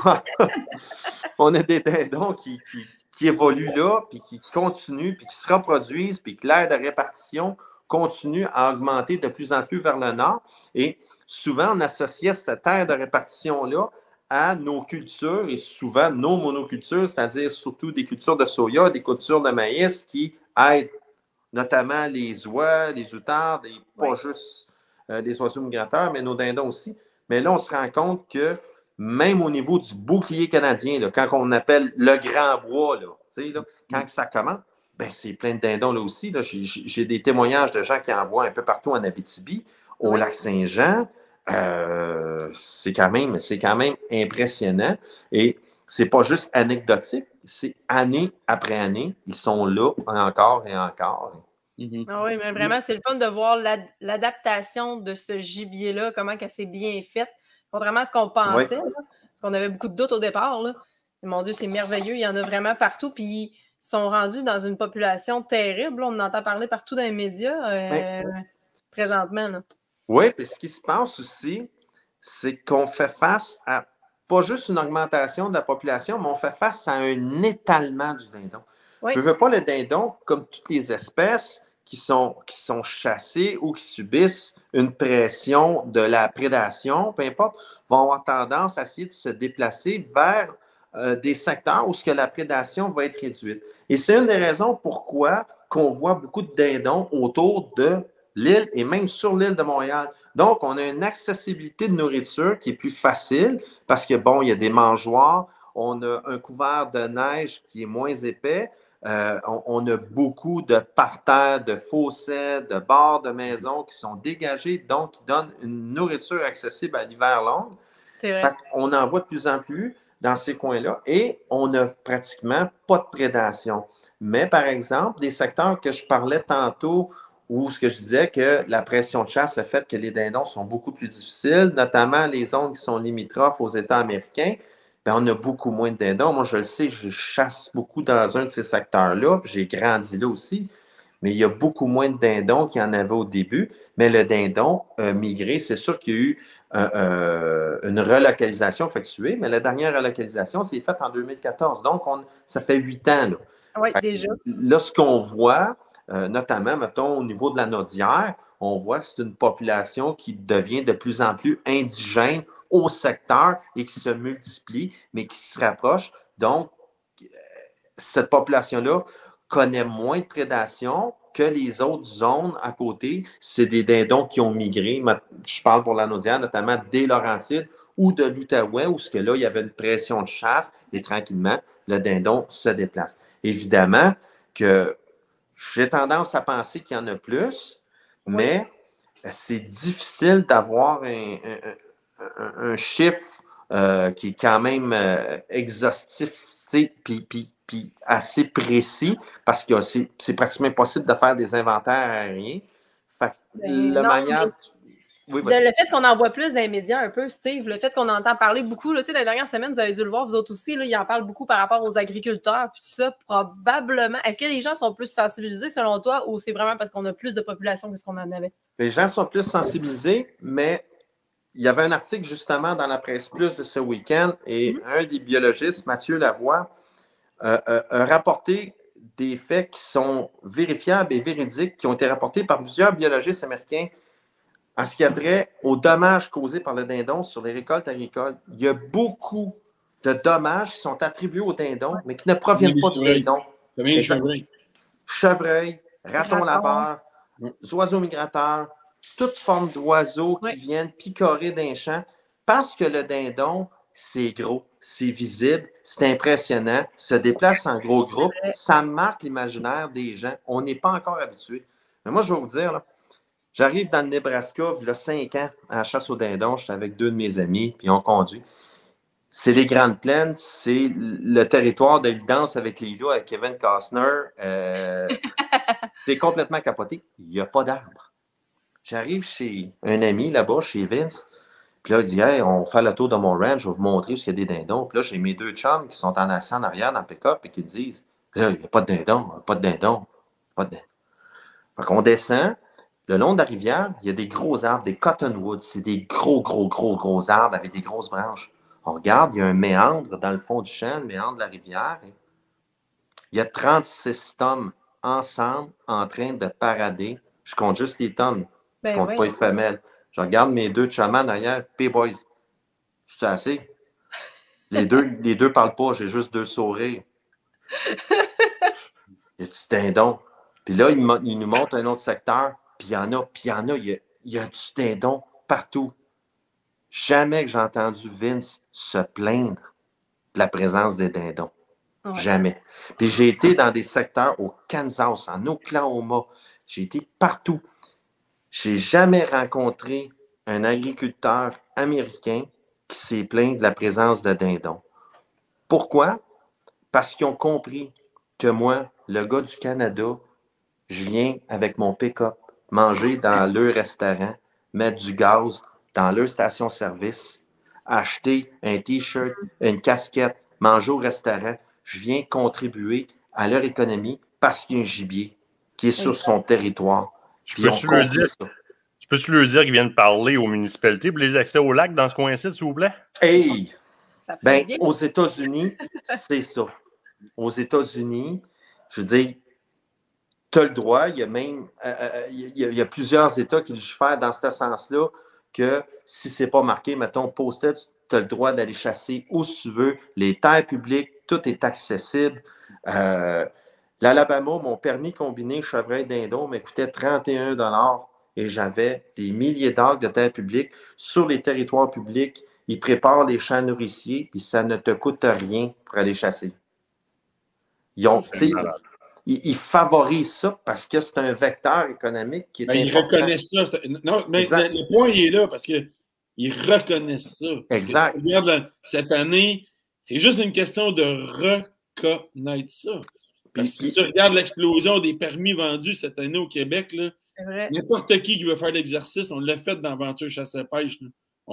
On a des dindons qui, qui, qui évoluent là, puis qui, qui continuent, puis qui se reproduisent, puis que l'aire de répartition continue à augmenter de plus en plus vers le nord. Et souvent, on associait cette aire de répartition-là à nos cultures et souvent nos monocultures, c'est-à-dire surtout des cultures de soya, des cultures de maïs qui aident notamment les oies, les outardes, et pas juste euh, les oiseaux migrateurs, mais nos dindons aussi. Mais là, on se rend compte que même au niveau du bouclier canadien, là, quand on appelle le grand bois, là, tu sais, là, quand ça commence, ben, c'est plein de dindons là aussi. Là. J'ai, j'ai des témoignages de gens qui en voient un peu partout en Abitibi, au lac Saint-Jean. Euh, c'est quand même, c'est quand même impressionnant. Et c'est pas juste anecdotique, c'est année après année, ils sont là encore et encore. Ah oui, mais vraiment, c'est le fun de voir l'ad- l'adaptation de ce gibier-là, comment elle s'est bien faite, contrairement à ce qu'on pensait, Oui. là, parce qu'on avait beaucoup de doutes au départ. Là. Mais mon Dieu, c'est merveilleux, il y en a vraiment partout, puis ils sont rendus dans une population terrible. Là. On en entend parler partout dans les médias euh, présentement. Là. Oui, puis ce qui se passe aussi, c'est qu'on fait face à pas juste une augmentation de la population, mais on fait face à un étalement du dindon. Oui. Je ne veux pas le dindon, comme toutes les espèces qui sont, qui sont chassées ou qui subissent une pression de la prédation, peu importe, vont avoir tendance à essayer de se déplacer vers euh, des secteurs où ce que la prédation va être réduite. Et c'est une des raisons pourquoi qu'on voit beaucoup de dindons autour de l'île et même sur l'île de Montréal. Donc, on a une accessibilité de nourriture qui est plus facile parce que, bon, il y a des mangeoires, on a un couvert de neige qui est moins épais, euh, on, on a beaucoup de parterres, de fossés, de bords de maisons qui sont dégagés, donc qui donnent une nourriture accessible à l'hiver long. C'est vrai. Fait on en voit de plus en plus dans ces coins-là et on n'a pratiquement pas de prédation. Mais, par exemple, des secteurs que je parlais tantôt où ce que je disais que la pression de chasse a fait que les dindons sont beaucoup plus difficiles, notamment les zones qui sont limitrophes aux États américains, bien, on a beaucoup moins de dindons. Moi, je le sais, je chasse beaucoup dans un de ces secteurs-là, puis j'ai grandi là aussi, mais il y a beaucoup moins de dindons qu'il y en avait au début. Mais le dindon euh, migré, c'est sûr qu'il y a eu euh, euh, une relocalisation effectuée, mais la dernière relocalisation, c'est faite en deux mille quatorze. Donc, on, ça fait huit ans. Là. Oui, Fait que déjà. Là, ce qu'on voit, euh, notamment, mettons, au niveau de la Naudière, on voit que c'est une population qui devient de plus en plus indigène au secteur et qui se multiplie, mais qui se rapproche. Donc, euh, cette population-là connaît moins de prédation que les autres zones à côté. C'est des dindons qui ont migré. Je parle pour la Naudière, notamment des Laurentides ou de l'Outaouais, où ce que là, il y avait une pression de chasse et tranquillement, le dindon se déplace. Évidemment que j'ai tendance à penser qu'il y en a plus, mais c'est difficile d'avoir un, un, un, un chiffre euh, qui est quand même euh, exhaustif. Puis, puis puis assez précis, parce que c'est, c'est pratiquement impossible de faire des inventaires aériens. Fait que Ben, la non, manière... mais- Oui, De- le fait qu'on en voit plus dans les médias un peu, Steve, le fait qu'on entend parler beaucoup, là, tu sais, dans les dernières semaines, vous avez dû le voir, vous autres aussi, là, ils en parlent beaucoup par rapport aux agriculteurs, puis tout ça, probablement. Est-ce que les gens sont plus sensibilisés selon toi ou c'est vraiment parce qu'on a plus de population que ce qu'on en avait? Les gens sont plus sensibilisés, mais il y avait un article justement dans la Presse Plus de ce week-end et Mhm. un des biologistes, Mathieu Lavoie, euh, euh, a rapporté des faits qui sont vérifiables et véridiques, qui ont été rapportés par plusieurs biologistes américains en ce qui a trait aux dommages causés par le dindon sur les récoltes agricoles. Il y a beaucoup de dommages qui sont attribués au dindon, mais qui ne proviennent Oui, pas c'est du vrai. dindon. Ça vient de Exact. chevreuil. Chevreuil, ratons Ratons. laveurs, Ouais. oiseaux migrateurs, toute forme d'oiseaux qui Ouais. viennent picorer d'un champ, parce que le dindon, c'est gros, c'est visible, c'est impressionnant, se déplace en gros groupe, ça marque l'imaginaire des gens. On n'est pas encore habitué. Mais moi, je vais vous dire, là, j'arrive dans le Nebraska, il y a cinq ans, à la chasse au dindon, j'étais avec deux de mes amis, puis on conduit. C'est les Grandes Plaines, c'est le territoire de Il danse avec les loups avec Kevin Costner. Euh, c'est complètement capoté. Il n'y a pas d'arbres. J'arrive chez un ami là-bas, chez Vince, puis là, il dit hey, on fait le tour de mon ranch, je vais vous montrer où il y a des dindons. Puis là, j'ai mes deux chums qui sont en assis en arrière dans le pick-up et qui disent là, il n'y a pas de dindons, pas de dindons, pas de dindons. Fait qu'on descend. Le long de la rivière, il y a des gros arbres, des cottonwoods. C'est des gros, gros, gros, gros arbres avec des grosses branches. On regarde, il y a un méandre dans le fond du champ, le méandre de la rivière. Il y a trente-six tomes ensemble en train de parader. Je compte juste les tomes. Je Ben compte oui. pas les femelles. Je regarde mes deux chamans derrière. P boys, c'est assez? Les deux, les deux parlent pas, j'ai juste deux sourires. Il y a du dindon. Puis là, il, mo- il nous montre un autre secteur. Puis il y en a, puis il y en a, il y a, il y a du dindon partout. Jamais que j'ai entendu Vince se plaindre de la présence des dindons. Ouais. Jamais. Puis j'ai été dans des secteurs au Kansas, en Oklahoma. J'ai été partout. J'ai jamais rencontré un agriculteur américain qui s'est plaint de la présence de dindons. Pourquoi? Parce qu'ils ont compris que moi, le gars du Canada, je viens avec mon pick-up manger dans leur restaurant, mettre du gaz dans leur station-service, acheter un T-shirt, une casquette, manger au restaurant. Je viens contribuer à leur économie parce qu'il y a un gibier qui est sur son territoire. Je Puis ils ont peux-tu leur compris dire, ça. tu peux-tu leur dire qu'ils viennent parler aux municipalités pour les accès au lac dans ce coin-ci, s'il vous plaît? Hey! Ça fait Ben, bien. aux États-Unis, c'est ça. Aux États-Unis, je veux dire, tu as le droit, il y a même euh, euh, il, y a, il y a plusieurs États qui légifèrent dans ce sens-là que si ce n'est pas marqué, mettons, posted, tu as le droit d'aller chasser où tu veux, les terres publiques, tout est accessible. Euh, L'Alabama, mon permis combiné chevreuil dindon me coûtait trente et un dollars et j'avais des milliers d'acres de terres publiques sur les territoires publics. Ils préparent les champs nourriciers, puis ça ne te coûte rien pour aller chasser. Ils, ont, tu sais, ils, ils favorisent ça parce que c'est un vecteur économique qui est Ben, ils important. reconnaissent ça. C'est- Non, mais Exact. le, le point il est là parce qu'ils reconnaissent ça. Parce que Exact. tu regardes la- cette année, c'est juste une question de reconnaître ça. Parce que si Puis- tu regardes l'explosion des permis vendus cette année au Québec, là, C'est vrai. n'importe qui qui veut faire l'exercice, on l'a fait dans Aventure Chasse-Pêche. là. On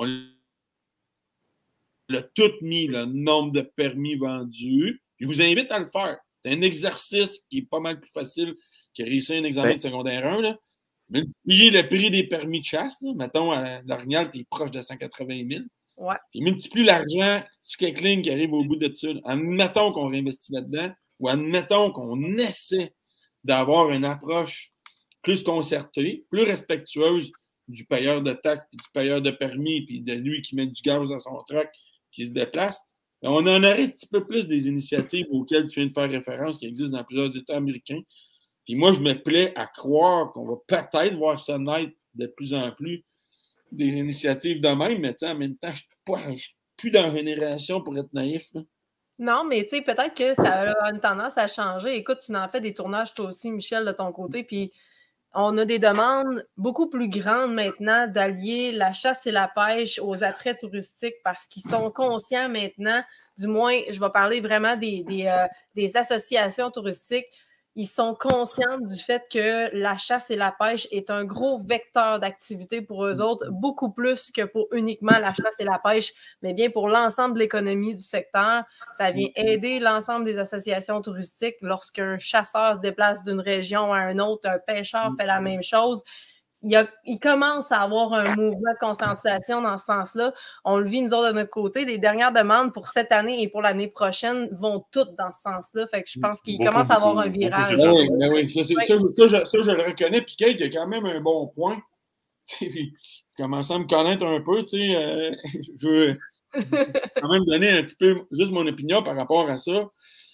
l'a tout mis, le nombre de permis vendus. Je vous invite à le faire. C'est un exercice qui est pas mal plus facile que réussir un examen Ben- de secondaire un. Là. Multiplier le prix des permis de chasse. Là. Mettons, à l'Orignal, tu es proche de cent quatre-vingt mille. Ouais. Puis multiplie l'argent, petit quelques lignes qui arrive au bout de ça. Là. Admettons qu'on réinvestit là-dedans ou admettons qu'on essaie d'avoir une approche plus concertée, plus respectueuse du payeur de taxes, puis du payeur de permis, puis de lui qui met du gaz dans son truck, qui se déplace. On en aurait un petit peu plus des initiatives auxquelles tu viens de faire référence qui existent dans plusieurs États américains. Puis moi, je me plais à croire qu'on va peut-être voir ça naître de plus en plus des initiatives de même, mais en même temps, je ne suis plus dans la génération pour être naïf. Là. Non, mais tu sais, peut-être que ça a une tendance à changer. Écoute, tu en fais des tournages toi aussi, Michel, de ton côté, puis on a des demandes beaucoup plus grandes maintenant d'allier la chasse et la pêche aux attraits touristiques parce qu'ils sont conscients maintenant, du moins, je vais parler vraiment des, des, euh, des associations touristiques, ils sont conscients du fait que la chasse et la pêche est un gros vecteur d'activité pour eux autres, beaucoup plus que pour uniquement la chasse et la pêche, mais bien pour l'ensemble de l'économie du secteur. Ça vient aider l'ensemble des associations touristiques. Lorsqu'un chasseur se déplace d'une région à une autre, un pêcheur fait la même chose. Il, y a, il commence à avoir un mouvement de conscientisation dans ce sens-là. On le vit, nous autres, de notre côté. Les dernières demandes pour cette année et pour l'année prochaine vont toutes dans ce sens-là. Fait que je pense qu'il commence à avoir un virage. Oui, mais oui, ça, ouais. ça, ça, ça, ça, je le reconnais. Puis Kate, il a quand même un bon point. Puis, commençant à me connaître un peu, tu sais, euh, je veux quand même donner un petit peu juste mon opinion par rapport à ça.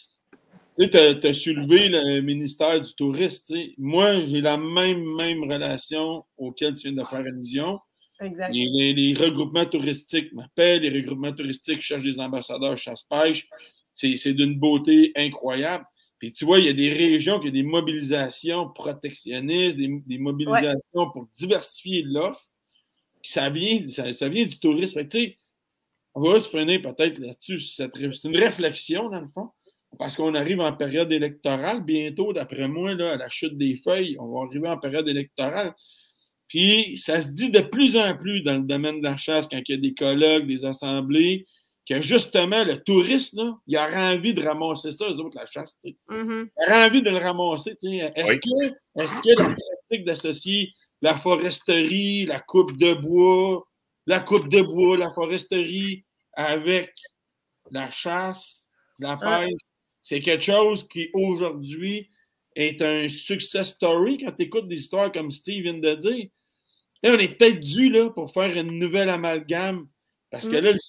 Tu sais, tu as soulevé le ministère du Tourisme. T'sais. Moi, j'ai la même, même relation auquel tu viens de faire allusion. Exact. Les, les, les regroupements touristiques m'appellent, les regroupements touristiques cherchent des ambassadeurs chasse-pêche. C'est d'une beauté incroyable. Puis tu vois, il y a des régions qui ont des mobilisations protectionnistes, des, des mobilisations ouais. pour diversifier l'offre. Puis ça vient, ça, ça vient du tourisme. Fait que, tu sais, on va se freiner peut-être là-dessus. C'est une réflexion, dans le fond. Parce qu'on arrive en période électorale bientôt, d'après moi, là, à la chute des feuilles, on va arriver en période électorale. Puis, ça se dit de plus en plus dans le domaine de la chasse, quand il y a des colloques, des assemblées, que justement, le touriste, là, il aurait envie de ramasser ça, eux autres, la chasse. Tu sais. Mm-hmm. Il aurait envie de le ramasser. Tu sais. Est-ce oui. que, est-ce que la pratique d'associer la foresterie, la coupe de bois, la coupe de bois, la foresterie avec la chasse, la pêche, ah. c'est quelque chose qui, aujourd'hui, est un success story quand tu écoutes des histoires comme Steve vient de dire. Là, on est peut-être dû là, pour faire une nouvelle amalgame. Parce que là, le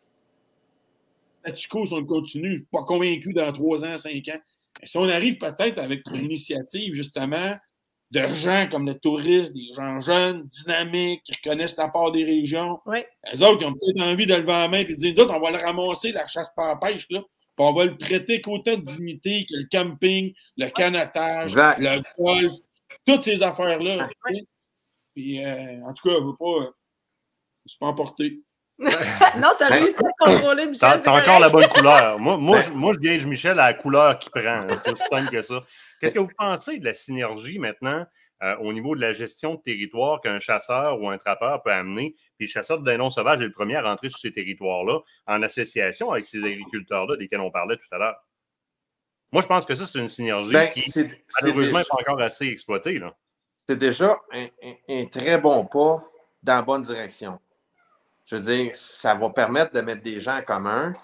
statu quo, si on le continue, je ne suis pas convaincu dans trois ans, cinq ans. Mais si on arrive peut-être avec une initiative, justement, de gens comme le tourisme, des gens jeunes, dynamiques, qui reconnaissent la part des régions, oui. les autres qui ont peut-être envie de lever la main et de dire, nous autres, on va le ramasser, la chasse par pêche, là. Puis on va le traiter qu'autant de dignité que le camping, le canotage, exact. Le golf, toutes ces affaires-là. Ouais. Puis, euh, en tout cas, je ne veux pas. Je ne suis pas emporté. Non, tu as réussi à contrôler Michel. Tu as encore la bonne couleur. Moi, moi, je, moi, je gage Michel à la couleur qu'il prend. C'est aussi simple que ça. Qu'est-ce que vous pensez de la synergie maintenant euh, au niveau de la gestion de territoire qu'un chasseur ou un trappeur peut amener? Puis le chasseur de dindons sauvages est le premier à rentrer sur ces territoires-là en association avec ces agriculteurs-là desquels on parlait tout à l'heure. Moi, je pense que ça, c'est une synergie ben, qui, malheureusement, n'est pas encore assez exploitée. C'est déjà un, un, un très bon pas dans la bonne direction. Je veux dire, ça va permettre de mettre des gens en commun.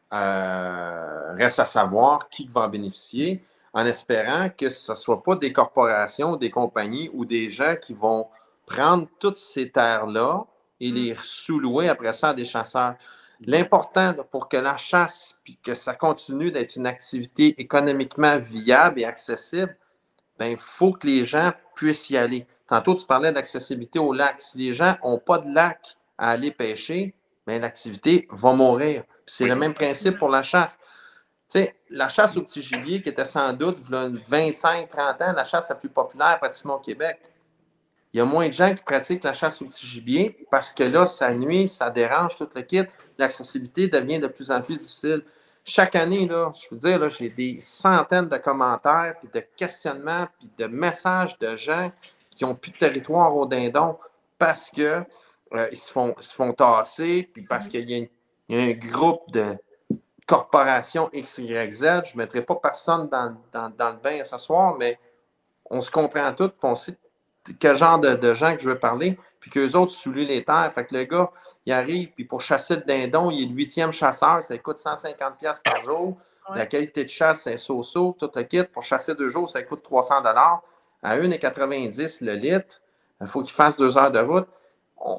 Euh, reste à savoir qui va en bénéficier, en espérant que ce ne soit pas des corporations, des compagnies ou des gens qui vont prendre toutes ces terres-là et les sous-louer après ça à des chasseurs. L'important pour que la chasse, puis que ça continue d'être une activité économiquement viable et accessible, bien, il faut que les gens puissent y aller. Tantôt, tu parlais d'accessibilité au lac. Si les gens n'ont pas de lac à aller pêcher, bien, l'activité va mourir. C'est oui. le même principe pour la chasse. Tu sais, la chasse au petit gibier, qui était sans doute, il y a vingt-cinq trente ans, la chasse la plus populaire pratiquement au Québec. Il y a moins de gens qui pratiquent la chasse au petit gibier parce que là, ça nuit, ça dérange tout le kit. L'accessibilité devient de plus en plus difficile. Chaque année, là, je veux dire, là, j'ai des centaines de commentaires, puis de questionnements, puis de messages de gens qui n'ont plus de territoire au dindon parce qu'ils euh, se, font, se font tasser, puis parce qu'il y, y a un groupe de corporations X Y Z. Je ne mettrai pas personne dans, dans, dans le bain ce soir, mais on se comprend tous, puis on sait quel genre de, de gens que je veux parler, puis qu'eux autres souillent les terres. Fait que le gars, il arrive, puis pour chasser le dindon, il est le huitième chasseur, ça coûte cent cinquante dollars par jour. Ouais. La qualité de chasse, c'est un so-so, tout le kit. Pour chasser deux jours, ça coûte trois cents dollars. À un virgule quatre-vingt-dix le litre, il faut qu'il fasse deux heures de route. On...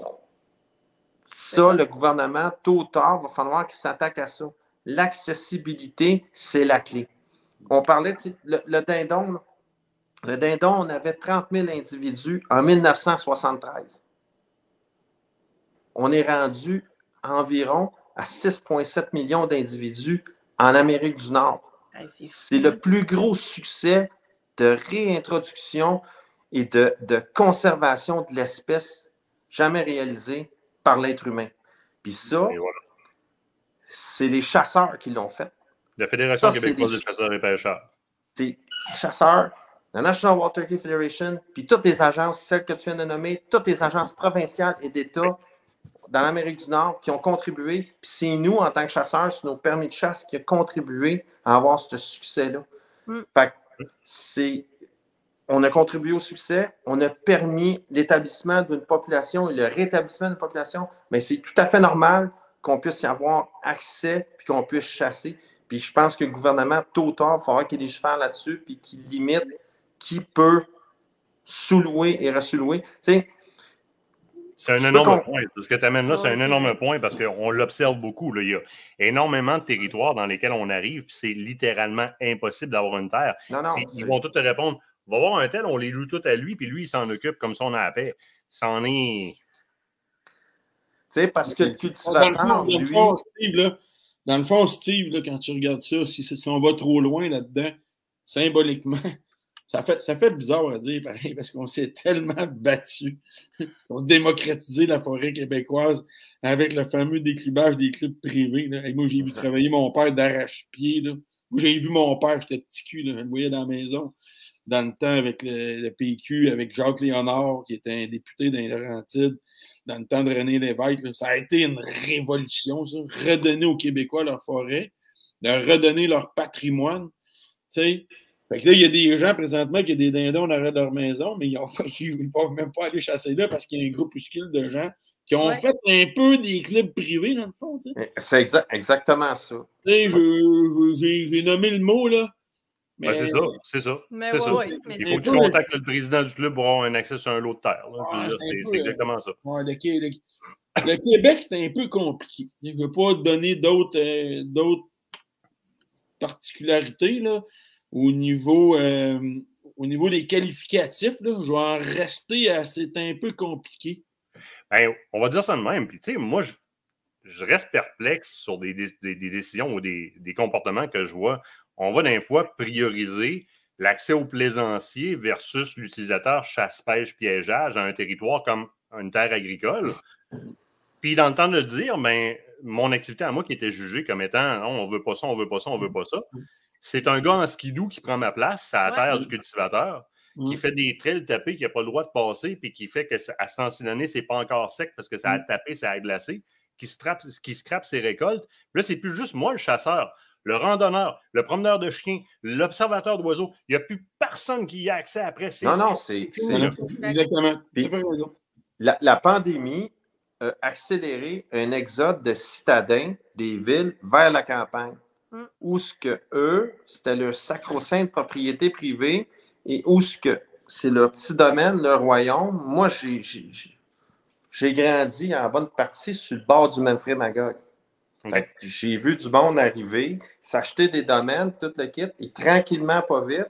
Ça, le gouvernement, tôt ou tard, va falloir qu'il s'attaque à ça. L'accessibilité, c'est la clé. On parlait, le, le dindon, là. Le dindon, on avait trente mille individus en mille neuf cent soixante-treize. On est rendu environ à six virgule sept millions d'individus en Amérique du Nord. C'est le plus gros succès de réintroduction et de, de conservation de l'espèce jamais réalisée par l'être humain. Puis ça, Et voilà. c'est les chasseurs qui l'ont fait. La Fédération Ça, québécoise c'est des chasseurs et pêcheurs. C'est les chasseurs, la National Water Key Federation, puis toutes les agences, celles que tu viens de nommer, toutes les agences provinciales et d'État dans l'Amérique du Nord qui ont contribué. Puis c'est nous, en tant que chasseurs, c'est nos permis de chasse qui ont contribué à avoir ce succès-là. Mm. Fait que c'est... On a contribué au succès, on a permis l'établissement d'une population et le rétablissement d'une population, mais c'est tout à fait normal qu'on puisse y avoir accès puis qu'on puisse chasser. Puis je pense que le gouvernement, tôt ou tard, il va falloir qu'il légifère là-dessus puis qu'il limite qui peut sous-louer et resous-louer. Tu sais, c'est un énorme point. Ce que tu amènes là, c'est un énorme point parce qu'on l'observe beaucoup. Là. Il y a énormément de territoires dans lesquels on arrive, puis c'est littéralement impossible d'avoir une terre. Non, non, ils c'est... vont tous te répondre, va voir un tel, on les loue tout à lui, puis lui, il s'en occupe comme ça on a la paix. C'en est... Tu sais, parce que le Dans le fond, cultivateur, dans le lui... fond, Steve, là, dans le fond, Steve, là, quand tu regardes ça, si, si on va trop loin là-dedans, symboliquement, ça fait, ça fait bizarre à dire, pareil, parce qu'on s'est tellement battu pour démocratiser la forêt québécoise avec le fameux déclubage des clubs privés. Là. Et moi, j'ai vu travailler mon père d'arrache-pied. Là. Moi, j'ai vu mon père, j'étais petit cul, là, je le voyais dans la maison, dans le temps avec le, le P Q, avec Jacques Léonard, qui était un député dans les Laurentides, dans le temps de René Lévesque. Là. Ça a été une révolution, ça. Redonner aux Québécois leur forêt, leur redonner leur patrimoine. Tu sais, fait que là, il y a des gens présentement qui ont des dindons en arrière de leur maison, mais ils ne peuvent même pas aller chasser là parce qu'il y a un groupuscule de gens qui ont Ouais. fait un peu des clubs privés, dans le fond. Tu sais. C'est exa- exactement ça. Tu sais, je- je- j'ai, j'ai nommé le mot, là. Mais Ben, c'est ça, c'est ça. Mais c'est ouais, ça. ouais, mais Il c'est faut que tu ça. contactes le président du club pour avoir un accès sur un lot de terre. là. Je veux Ah, dire, c'est un c'est peu, c'est exactement ça. Ouais, le, Qué- le- le Québec, c'est un peu compliqué. Il ne veut pas donner d'autres, euh, d'autres particularités là, au, niveau, euh, au niveau des qualificatifs. Là. Je vais en rester à c'est un peu compliqué. Ben, on va dire ça de même. Puis, tu sais, moi, je, je reste perplexe sur des, des, des décisions ou des, des comportements que je vois. On va d'un fois prioriser l'accès aux plaisanciers versus l'utilisateur chasse-pêche-piégeage à un territoire comme une terre agricole. Puis, dans le temps de le dire, ben, mon activité à moi qui était jugée comme étant non, on veut pas ça, on veut pas ça, on veut pas ça. C'est un gars en skidoo qui prend ma place, c'est à la Ouais. terre du cultivateur, qui Mm. fait des trails tapés, qui n'a pas le droit de passer, puis qui fait qu'à ce temps-ci de l'année, c'est pas encore sec parce que ça a tapé, ça a glacé, qui scrape, qui scrape ses récoltes. Puis là, c'est plus juste moi, le chasseur, le randonneur, le promeneur de chiens, l'observateur d'oiseaux. Il n'y a plus personne qui y a accès après. C'est Non, non, c'est... c'est- Voilà. Exactement. Puis- Tu as raison. La, la pandémie a accéléré un exode de citadins des villes vers la campagne, Mm. où ce que eux, c'était leur sacro-sainte propriété privée et où ce que c'est leur petit domaine, leur royaume. Moi, j'ai, j'ai, j'ai- j'ai grandi en bonne partie sur le bord du Manfred Magog. Fait que j'ai vu du monde arriver, s'acheter des domaines, tout le kit, et tranquillement, pas vite,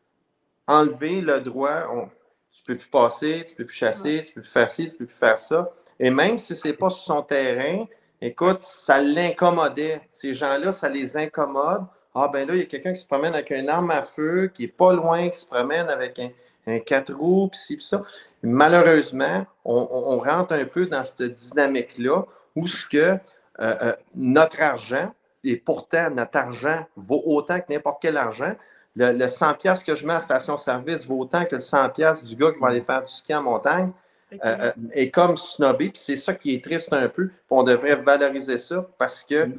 enlever le droit. On, tu ne peux plus passer, tu ne peux plus chasser, tu ne peux plus faire ci, tu ne peux plus faire ça. Et même si ce n'est pas sur son terrain, écoute, ça l'incommodait. Ces gens-là, ça les incommode. Ah, ben là, il y a quelqu'un qui se promène avec une arme à feu, qui n'est pas loin, qui se promène avec un, un quatre roues, puis ci, puis ça. Malheureusement, on, on- on rentre un peu dans cette dynamique-là où ce que euh, euh, notre argent, et pourtant notre argent vaut autant que n'importe quel argent, le, le cent piastres que je mets à la station-service vaut autant que le cent piastres du gars qui va aller faire du ski en montagne. Euh, euh, est comme snobé, puis c'est ça qui est triste un peu, puis on devrait valoriser ça parce que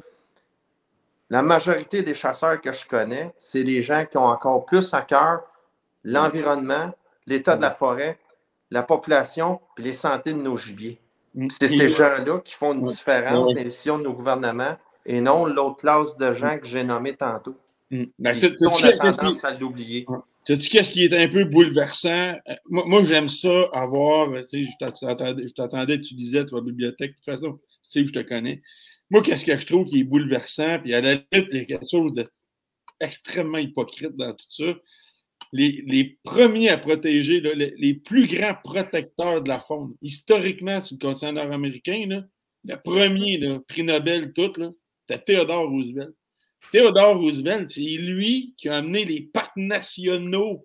la majorité des chasseurs que je connais, c'est des gens qui ont encore plus à cœur l'environnement, l'état de la forêt, la population, puis les santé de nos gibiers. Puis c'est ces gens-là qui font une différence dans les décisions de nos gouvernements et non l'autre classe de gens que j'ai nommé tantôt. Mm. Ben, Et tu- ça, tu- on tu- a qu'est-ce qui- tendance à l'oublier. Sais-tu qu'est-ce qui est un peu bouleversant? Euh, Moi, moi, j'aime ça, avoir. Tu sais, je t'att- je t'attendais, je t'attendais, tu disais, tu vas à la bibliothèque. De toute façon, Steve, je te connais. Moi, qu'est-ce que je trouve qui est bouleversant? Puis à la limite, il y a quelque chose d'extrêmement hypocrite dans tout ça. Les, les premiers à protéger, là, les, les plus grands protecteurs de la faune, historiquement, sur le continent nord-américain, là, le premier là, prix Nobel, tout, là, c'était Theodore Roosevelt. Theodore Roosevelt, c'est lui qui a amené les parcs nationaux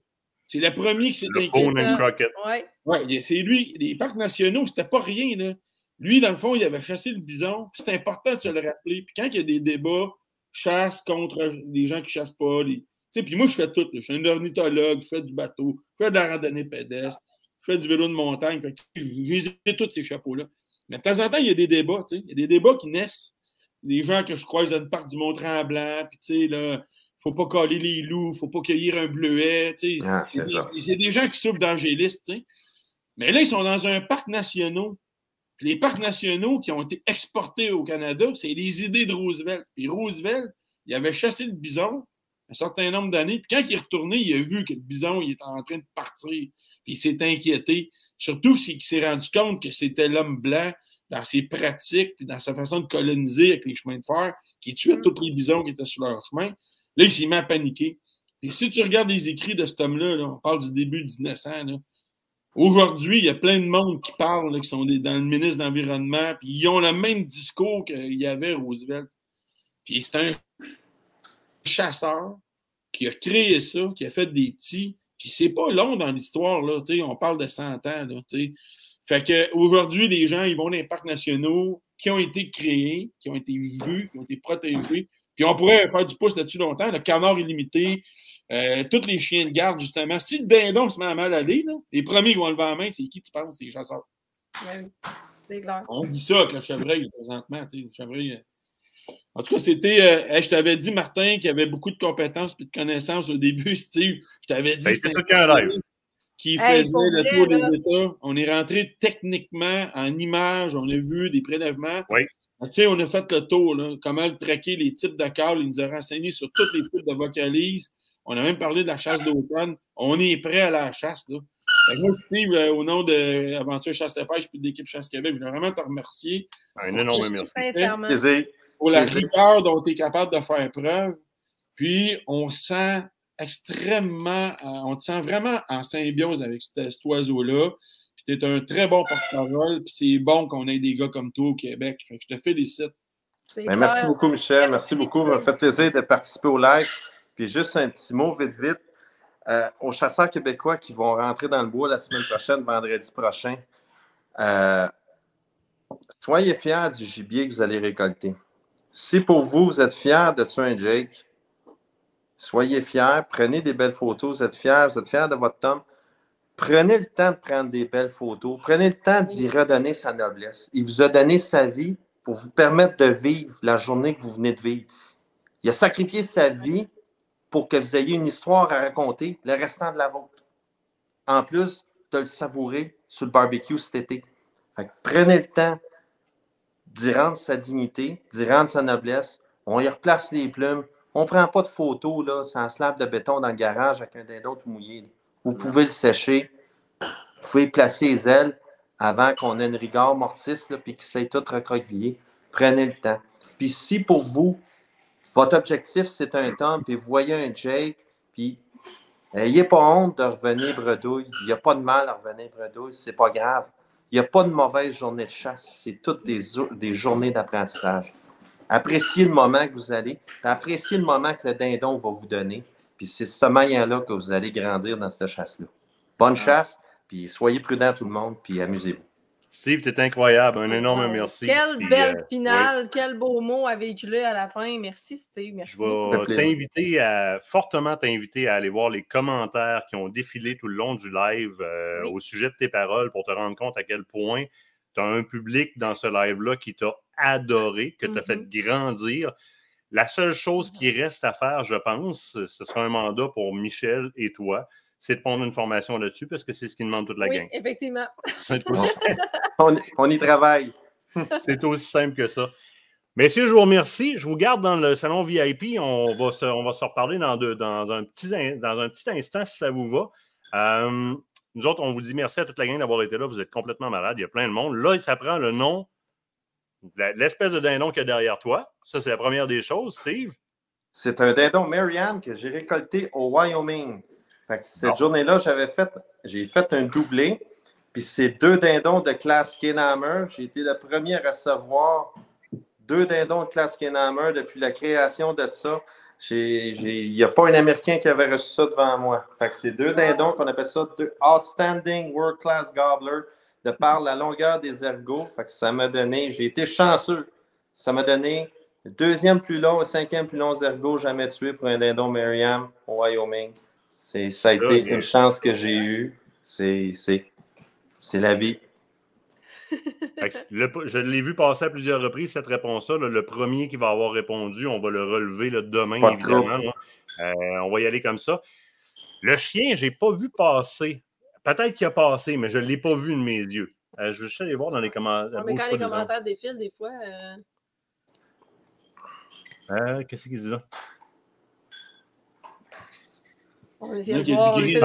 C'est le premier qui s'est Le inquiété. Bone and Crockett. Ouais. Oui, c'est lui. Les parcs nationaux, c'était pas rien, là. Lui, dans le fond, il avait chassé le bison. C'est important de se le rappeler. Puis quand il y a des débats, chasse contre les gens qui chassent pas, les... tu sais, puis moi, je fais tout. Là. Je suis un ornithologue, je fais du bateau, je fais de la randonnée pédestre, je fais du vélo de montagne. Fait que, j'ai tous ces chapeaux-là. Mais de temps en temps, il y a des débats, tu sais. Il y a des débats qui naissent. Des gens que je croise dans le parc du Mont-Tremblant, puis tu sais, là, faut pas coller les loups, faut pas cueillir un bleuet, tu sais. Ah, c'est, c'est des, ça. c'est des gens qui souffrent d'angélistes, tu sais. Mais là, ils sont dans un parc national. Puis les parcs nationaux qui ont été exportés au Canada, c'est les idées de Roosevelt. Puis Roosevelt, il avait chassé le bison un certain nombre d'années. Puis quand il est retourné, il a vu que le bison, il était en train de partir. Puis il s'est inquiété. Surtout qu'il s'est rendu compte que c'était l'homme blanc dans ses pratiques puis dans sa façon de coloniser avec les chemins de fer qui tuait tous les bisons qui étaient sur leur chemin. Là, il s'est mis à paniquer. Et si tu regardes les écrits de cet homme-là, là, on parle du début du mille neuf cents, là, aujourd'hui, il y a plein de monde qui parlent, là, qui sont des, dans le ministre de l'Environnement, puis ils ont le même discours qu'il y avait Roosevelt. Puis c'est un chasseur qui a créé ça, qui a fait des petits, puis c'est pas long dans l'histoire, là, on parle de cent ans. Là, t'sais. Fait qu'aujourd'hui, les gens, ils vont dans les parcs nationaux qui ont été créés, qui ont été vus, qui ont été protégés, puis on pourrait faire du pouce là-dessus longtemps. Le canard illimité, euh, tous les chiens de garde, justement. Si le dindon se met à mal aller, là, les premiers qui vont lever la main, c'est qui tu penses? C'est les chasseurs. Oui, c'est clair. On dit ça avec le chevreuil, présentement. Le chevreuil. En tout cas, c'était. Euh, hey, je t'avais dit, Martin, qu'il y avait beaucoup de compétences et de connaissances au début, Steve. Je t'avais dit Ben, que c'était tout qu'un live. qui Hey, faisait pour le vrai, tour là. des États. On est rentré techniquement en images, on a vu des prélèvements. Oui. Tu sais, on a fait le tour, là, comment le traquer, les types de câbles. Il nous a renseigné sur tous les types de vocalises. On a même parlé de la chasse d'automne. On est prêt à la chasse. Là. Fait que moi, Steve, euh, au nom de Aventure Chasse et Pêche et de l'équipe Chasse Québec, je voulais vraiment te remercier. Un énorme merci. Sincèrement. Plaisir. Pour la Plaisir. rigueur dont tu es capable de faire preuve. Puis, on sent extrêmement, euh, on te sent vraiment en symbiose avec cet, cet oiseau-là. Puis, tu es un très bon porte-parole. Puis, c'est bon qu'on ait des gars comme toi au Québec. Fait que je te félicite. C'est Ben, clair. merci beaucoup, Michel. Merci, Merci. beaucoup. Ça m'a fait plaisir de participer au live. Puis juste un petit mot, vite, vite. Euh, aux chasseurs québécois qui vont rentrer dans le bois la semaine prochaine, vendredi prochain, euh, soyez fiers du gibier que vous allez récolter. Si pour vous, vous êtes fiers de tuer un Jake, soyez fiers, prenez des belles photos, vous êtes fiers, vous êtes fiers de votre tome. Prenez le temps de prendre des belles photos. Prenez le temps d'y redonner sa noblesse. Il vous a donné sa vie pour vous permettre de vivre la journée que vous venez de vivre. Il a sacrifié sa vie pour que vous ayez une histoire à raconter le restant de la vôtre. En plus de le savourer sur le barbecue cet été. Fait que prenez le temps d'y rendre sa dignité, d'y rendre sa noblesse. On y replace les plumes. On ne prend pas de photos là, sans slab de béton dans le garage avec un dindon tout mouillé. Là. Vous pouvez le sécher. Vous pouvez placer les ailes avant qu'on ait une rigueur mortisse et qu'il s'aille tout recroqueviller. Prenez le temps. Puis si pour vous, votre objectif, c'est un temps, puis vous voyez un Jake, puis n'ayez pas honte de revenir bredouille. Il n'y a pas de mal à revenir bredouille, c'est pas grave. Il n'y a pas de mauvaise journée de chasse, c'est toutes des, des journées d'apprentissage. Appréciez le moment que vous allez, puis appréciez le moment que le dindon va vous donner, puis c'est de cette manière-là que vous allez grandir dans cette chasse-là. Bonne chasse, puis soyez prudents tout le monde, puis amusez-vous. Steve, t'es incroyable. Un énorme Wow. merci. Quelle Puis, belle euh, finale, oui. quel beau mot à véhiculer à la fin. Merci, Steve. Merci. Je beaucoup. vais Ça fait plaisir. t'inviter à, fortement t'inviter à aller voir les commentaires qui ont défilé tout le long du live euh, Oui. au sujet de tes paroles pour te rendre compte à quel point tu as un public dans ce live-là qui t'a adoré, que tu as Mm-hmm. fait grandir. La seule chose qui reste à faire, je pense, ce sera un mandat pour Michel et toi, c'est de prendre une formation là-dessus parce que c'est ce qui demande toute la Oui, gang. effectivement. C'est aussi, On, on y travaille. c'est aussi simple que ça. Messieurs, je vous remercie. Je vous garde dans le salon V I P. On va se, on va se reparler dans, de, dans, un petit, dans un petit instant si ça vous va. Euh, nous autres, on vous dit merci à toute la gang d'avoir été là. Vous êtes complètement malades. Il y a plein de monde. Là, ça prend le nom, la- l'espèce de dindon qu'il y a derrière toi. Ça, c'est la première des choses. Steve. C'est un dindon Marianne que j'ai récolté au Wyoming. Fait que cette Bon. journée-là, j'avais fait, j'ai fait un doublé. Puis c'est deux dindons de classe Skinhammer. J'ai été le premier à recevoir deux dindons de classe Kenhammer depuis la création de ça. Il n'y a pas un Américain qui avait reçu ça devant moi. Fait que c'est deux dindons qu'on appelle ça deux Outstanding World Class Gobbler de par la longueur des ergots. Fait que ça m'a donné, j'ai été chanceux. Ça m'a donné le deuxième plus long et cinquième plus long ergot jamais tué pour un dindon Merriam au Wyoming. C'est, ça a été une chance que j'ai eue. C'est, c'est, c'est la vie. Le, je l'ai vu passer à plusieurs reprises, cette réponse-là. Là, le premier qui va avoir répondu, on va le relever là, demain, pas évidemment. Là. Euh, on va y aller comme ça. Le chien, je n'ai pas vu passer. Peut-être qu'il a passé, mais je ne l'ai pas vu de mes yeux. Euh, je vais juste aller voir dans les commentaires. Mais quand les commentaires défilent, des fois... Euh... Euh, qu'est-ce qu'ils disent là? On va essayer de voir. Il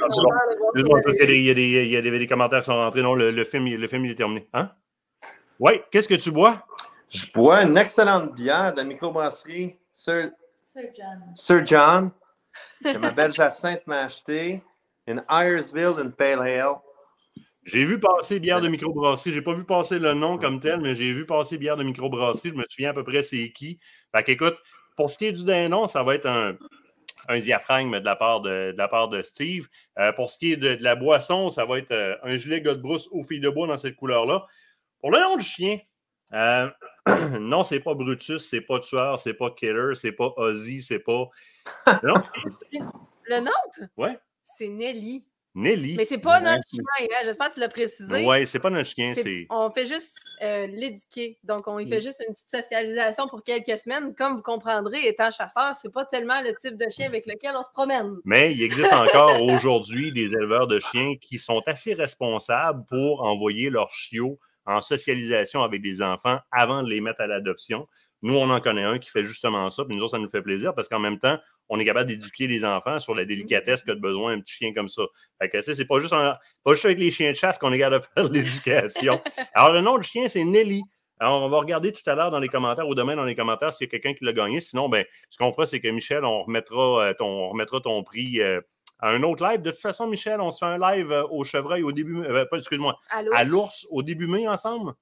y a des commentaires qui sont rentrés. Non, le, le, film, le film il est terminé. Hein? Oui, qu'est-ce que tu bois? Je bois une excellente bière de la microbrasserie Sir, Sir John. Sir John, que ma belle Jacinthe m'a acheté. Une Iresville, une Pale Ale. J'ai vu passer bière de microbrasserie. Je n'ai pas vu passer le nom comme tel, mais j'ai vu passer bière de microbrasserie. Je me souviens à peu près c'est qui. Fait qu'écoute, pour ce qui est du dindon, ça va être un, un diaphragme de la part de, de, la part de Steve. Euh, pour ce qui est de, de la boisson, ça va être euh, un gilet Godbrousse aux filles de bois dans cette couleur-là. Pour le nom du chien, euh, non, c'est pas Brutus, c'est pas Tueur, c'est pas Killer, c'est pas Ozzy, c'est pas... Non, le nôtre? Ouais. C'est Nelly. Nelly. Mais c'est pas ouais. notre chien, hein? J'espère que tu l'as précisé. Oui, c'est pas notre chien. C'est... c'est... On fait juste euh, l'éduquer. Donc, on y fait juste une petite socialisation pour quelques semaines. Comme vous comprendrez, étant chasseur, c'est pas tellement le type de chien avec lequel on se promène. Mais il existe encore aujourd'hui des éleveurs de chiens qui sont assez responsables pour envoyer leurs chiots en socialisation avec des enfants avant de les mettre à l'adoption. Nous, on en connaît un qui fait justement ça, puis nous autres, ça nous fait plaisir parce qu'en même temps, on est capable d'éduquer les enfants sur la délicatesse qu'a de besoin un petit chien comme ça. Fait que, tu sais, c'est pas juste, en, pas juste avec les chiens de chasse qu'on est capable de faire de l'éducation. Alors, le nom du chien, c'est Nelly. Alors, on va regarder tout à l'heure dans les commentaires ou demain dans les commentaires s'il y a quelqu'un qui l'a gagné. Sinon, ben, ce qu'on fera, c'est que Michel, on remettra ton, on remettra ton prix euh, à un autre live. De toute façon, Michel, on se fait un live euh, au chevreuil au début, euh, pas, excuse-moi, à l'ours au début mai ensemble.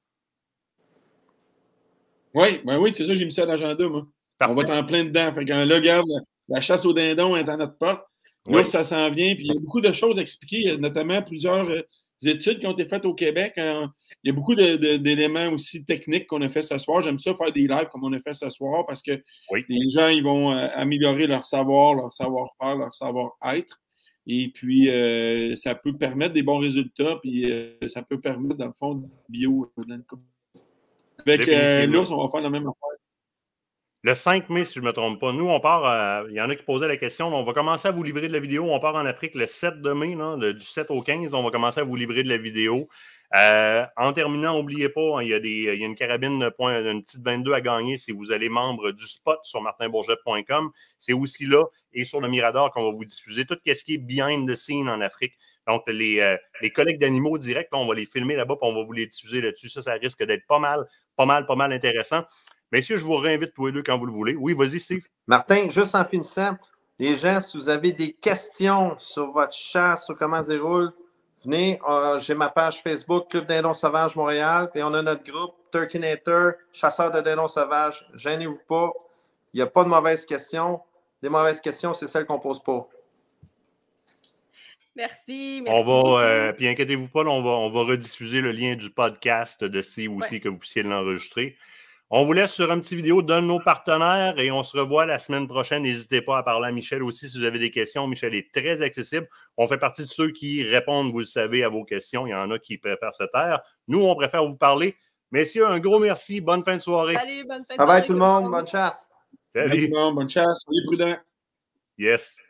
Oui, ben oui, c'est ça, j'ai mis ça à l'agenda, moi. Parfait. On va être en plein dedans. Fait que là, regarde, la chasse aux dindons est à notre porte. Là, oui. Ça s'en vient. Puis il y a beaucoup de choses à expliquer. Il y a notamment plusieurs euh, études qui ont été faites au Québec. Hein. Il y a beaucoup de, de, d'éléments aussi techniques qu'on a fait ce soir. J'aime ça faire des lives comme on a fait ce soir parce que oui. Les gens, ils vont euh, améliorer leur savoir, leur savoir-faire, leur savoir-être. Et puis, euh, ça peut permettre des bons résultats. Puis, euh, ça peut permettre, dans le fond, de bio. Avec euh, l'ours, on va faire la même affaire. Le cinq mai, si je ne me trompe pas. Nous, on part, euh, il y en a qui posaient la question, on va commencer à vous livrer de la vidéo. On part en Afrique le sept de mai, là, de, du sept au quinze, on va commencer à vous livrer de la vidéo. Euh, en terminant, n'oubliez pas, hein, il, y a des, il y a une carabine, point, une petite vingt-deux à gagner si vous allez membre du spot sur martin bourgette point com. C'est aussi là et sur le Mirador qu'on va vous diffuser tout ce qui est behind the scene en Afrique. Donc, les, euh, les collègues d'animaux directs, là, on va les filmer là-bas et on va vous les diffuser là-dessus. Ça, ça risque d'être pas mal, pas mal, pas mal intéressant. Messieurs, je vous réinvite tous les deux quand vous le voulez. Oui, vas-y, Steve. Martin, juste en finissant, les gens, si vous avez des questions sur votre chasse, sur comment ça déroule, venez. Euh, j'ai ma page Facebook, Club Dindons Sauvages Montréal, puis on a notre groupe Turkinator, chasseurs de dindons sauvages. Gênez-vous pas. Il n'y a pas de mauvaises questions. Des mauvaises questions, c'est celles qu'on ne pose pas. Merci, merci. On va, euh, puis inquiétez-vous pas, là, on, va, on va rediffuser le lien du podcast de Steve aussi, ouais. Que vous puissiez l'enregistrer. On vous laisse sur un petit vidéo de nos partenaires et on se revoit la semaine prochaine. N'hésitez pas à parler à Michel aussi si vous avez des questions. Michel est très accessible. On fait partie de ceux qui répondent, vous le savez, à vos questions. Il y en a qui préfèrent se taire. Nous, on préfère vous parler. Messieurs, un gros merci. Bonne fin de soirée. Salut, bonne fin de soirée. Bye bye tout le monde. Bonne chasse. Salut. Bye tout le monde. Bonne chasse. Soyez prudents. Yes.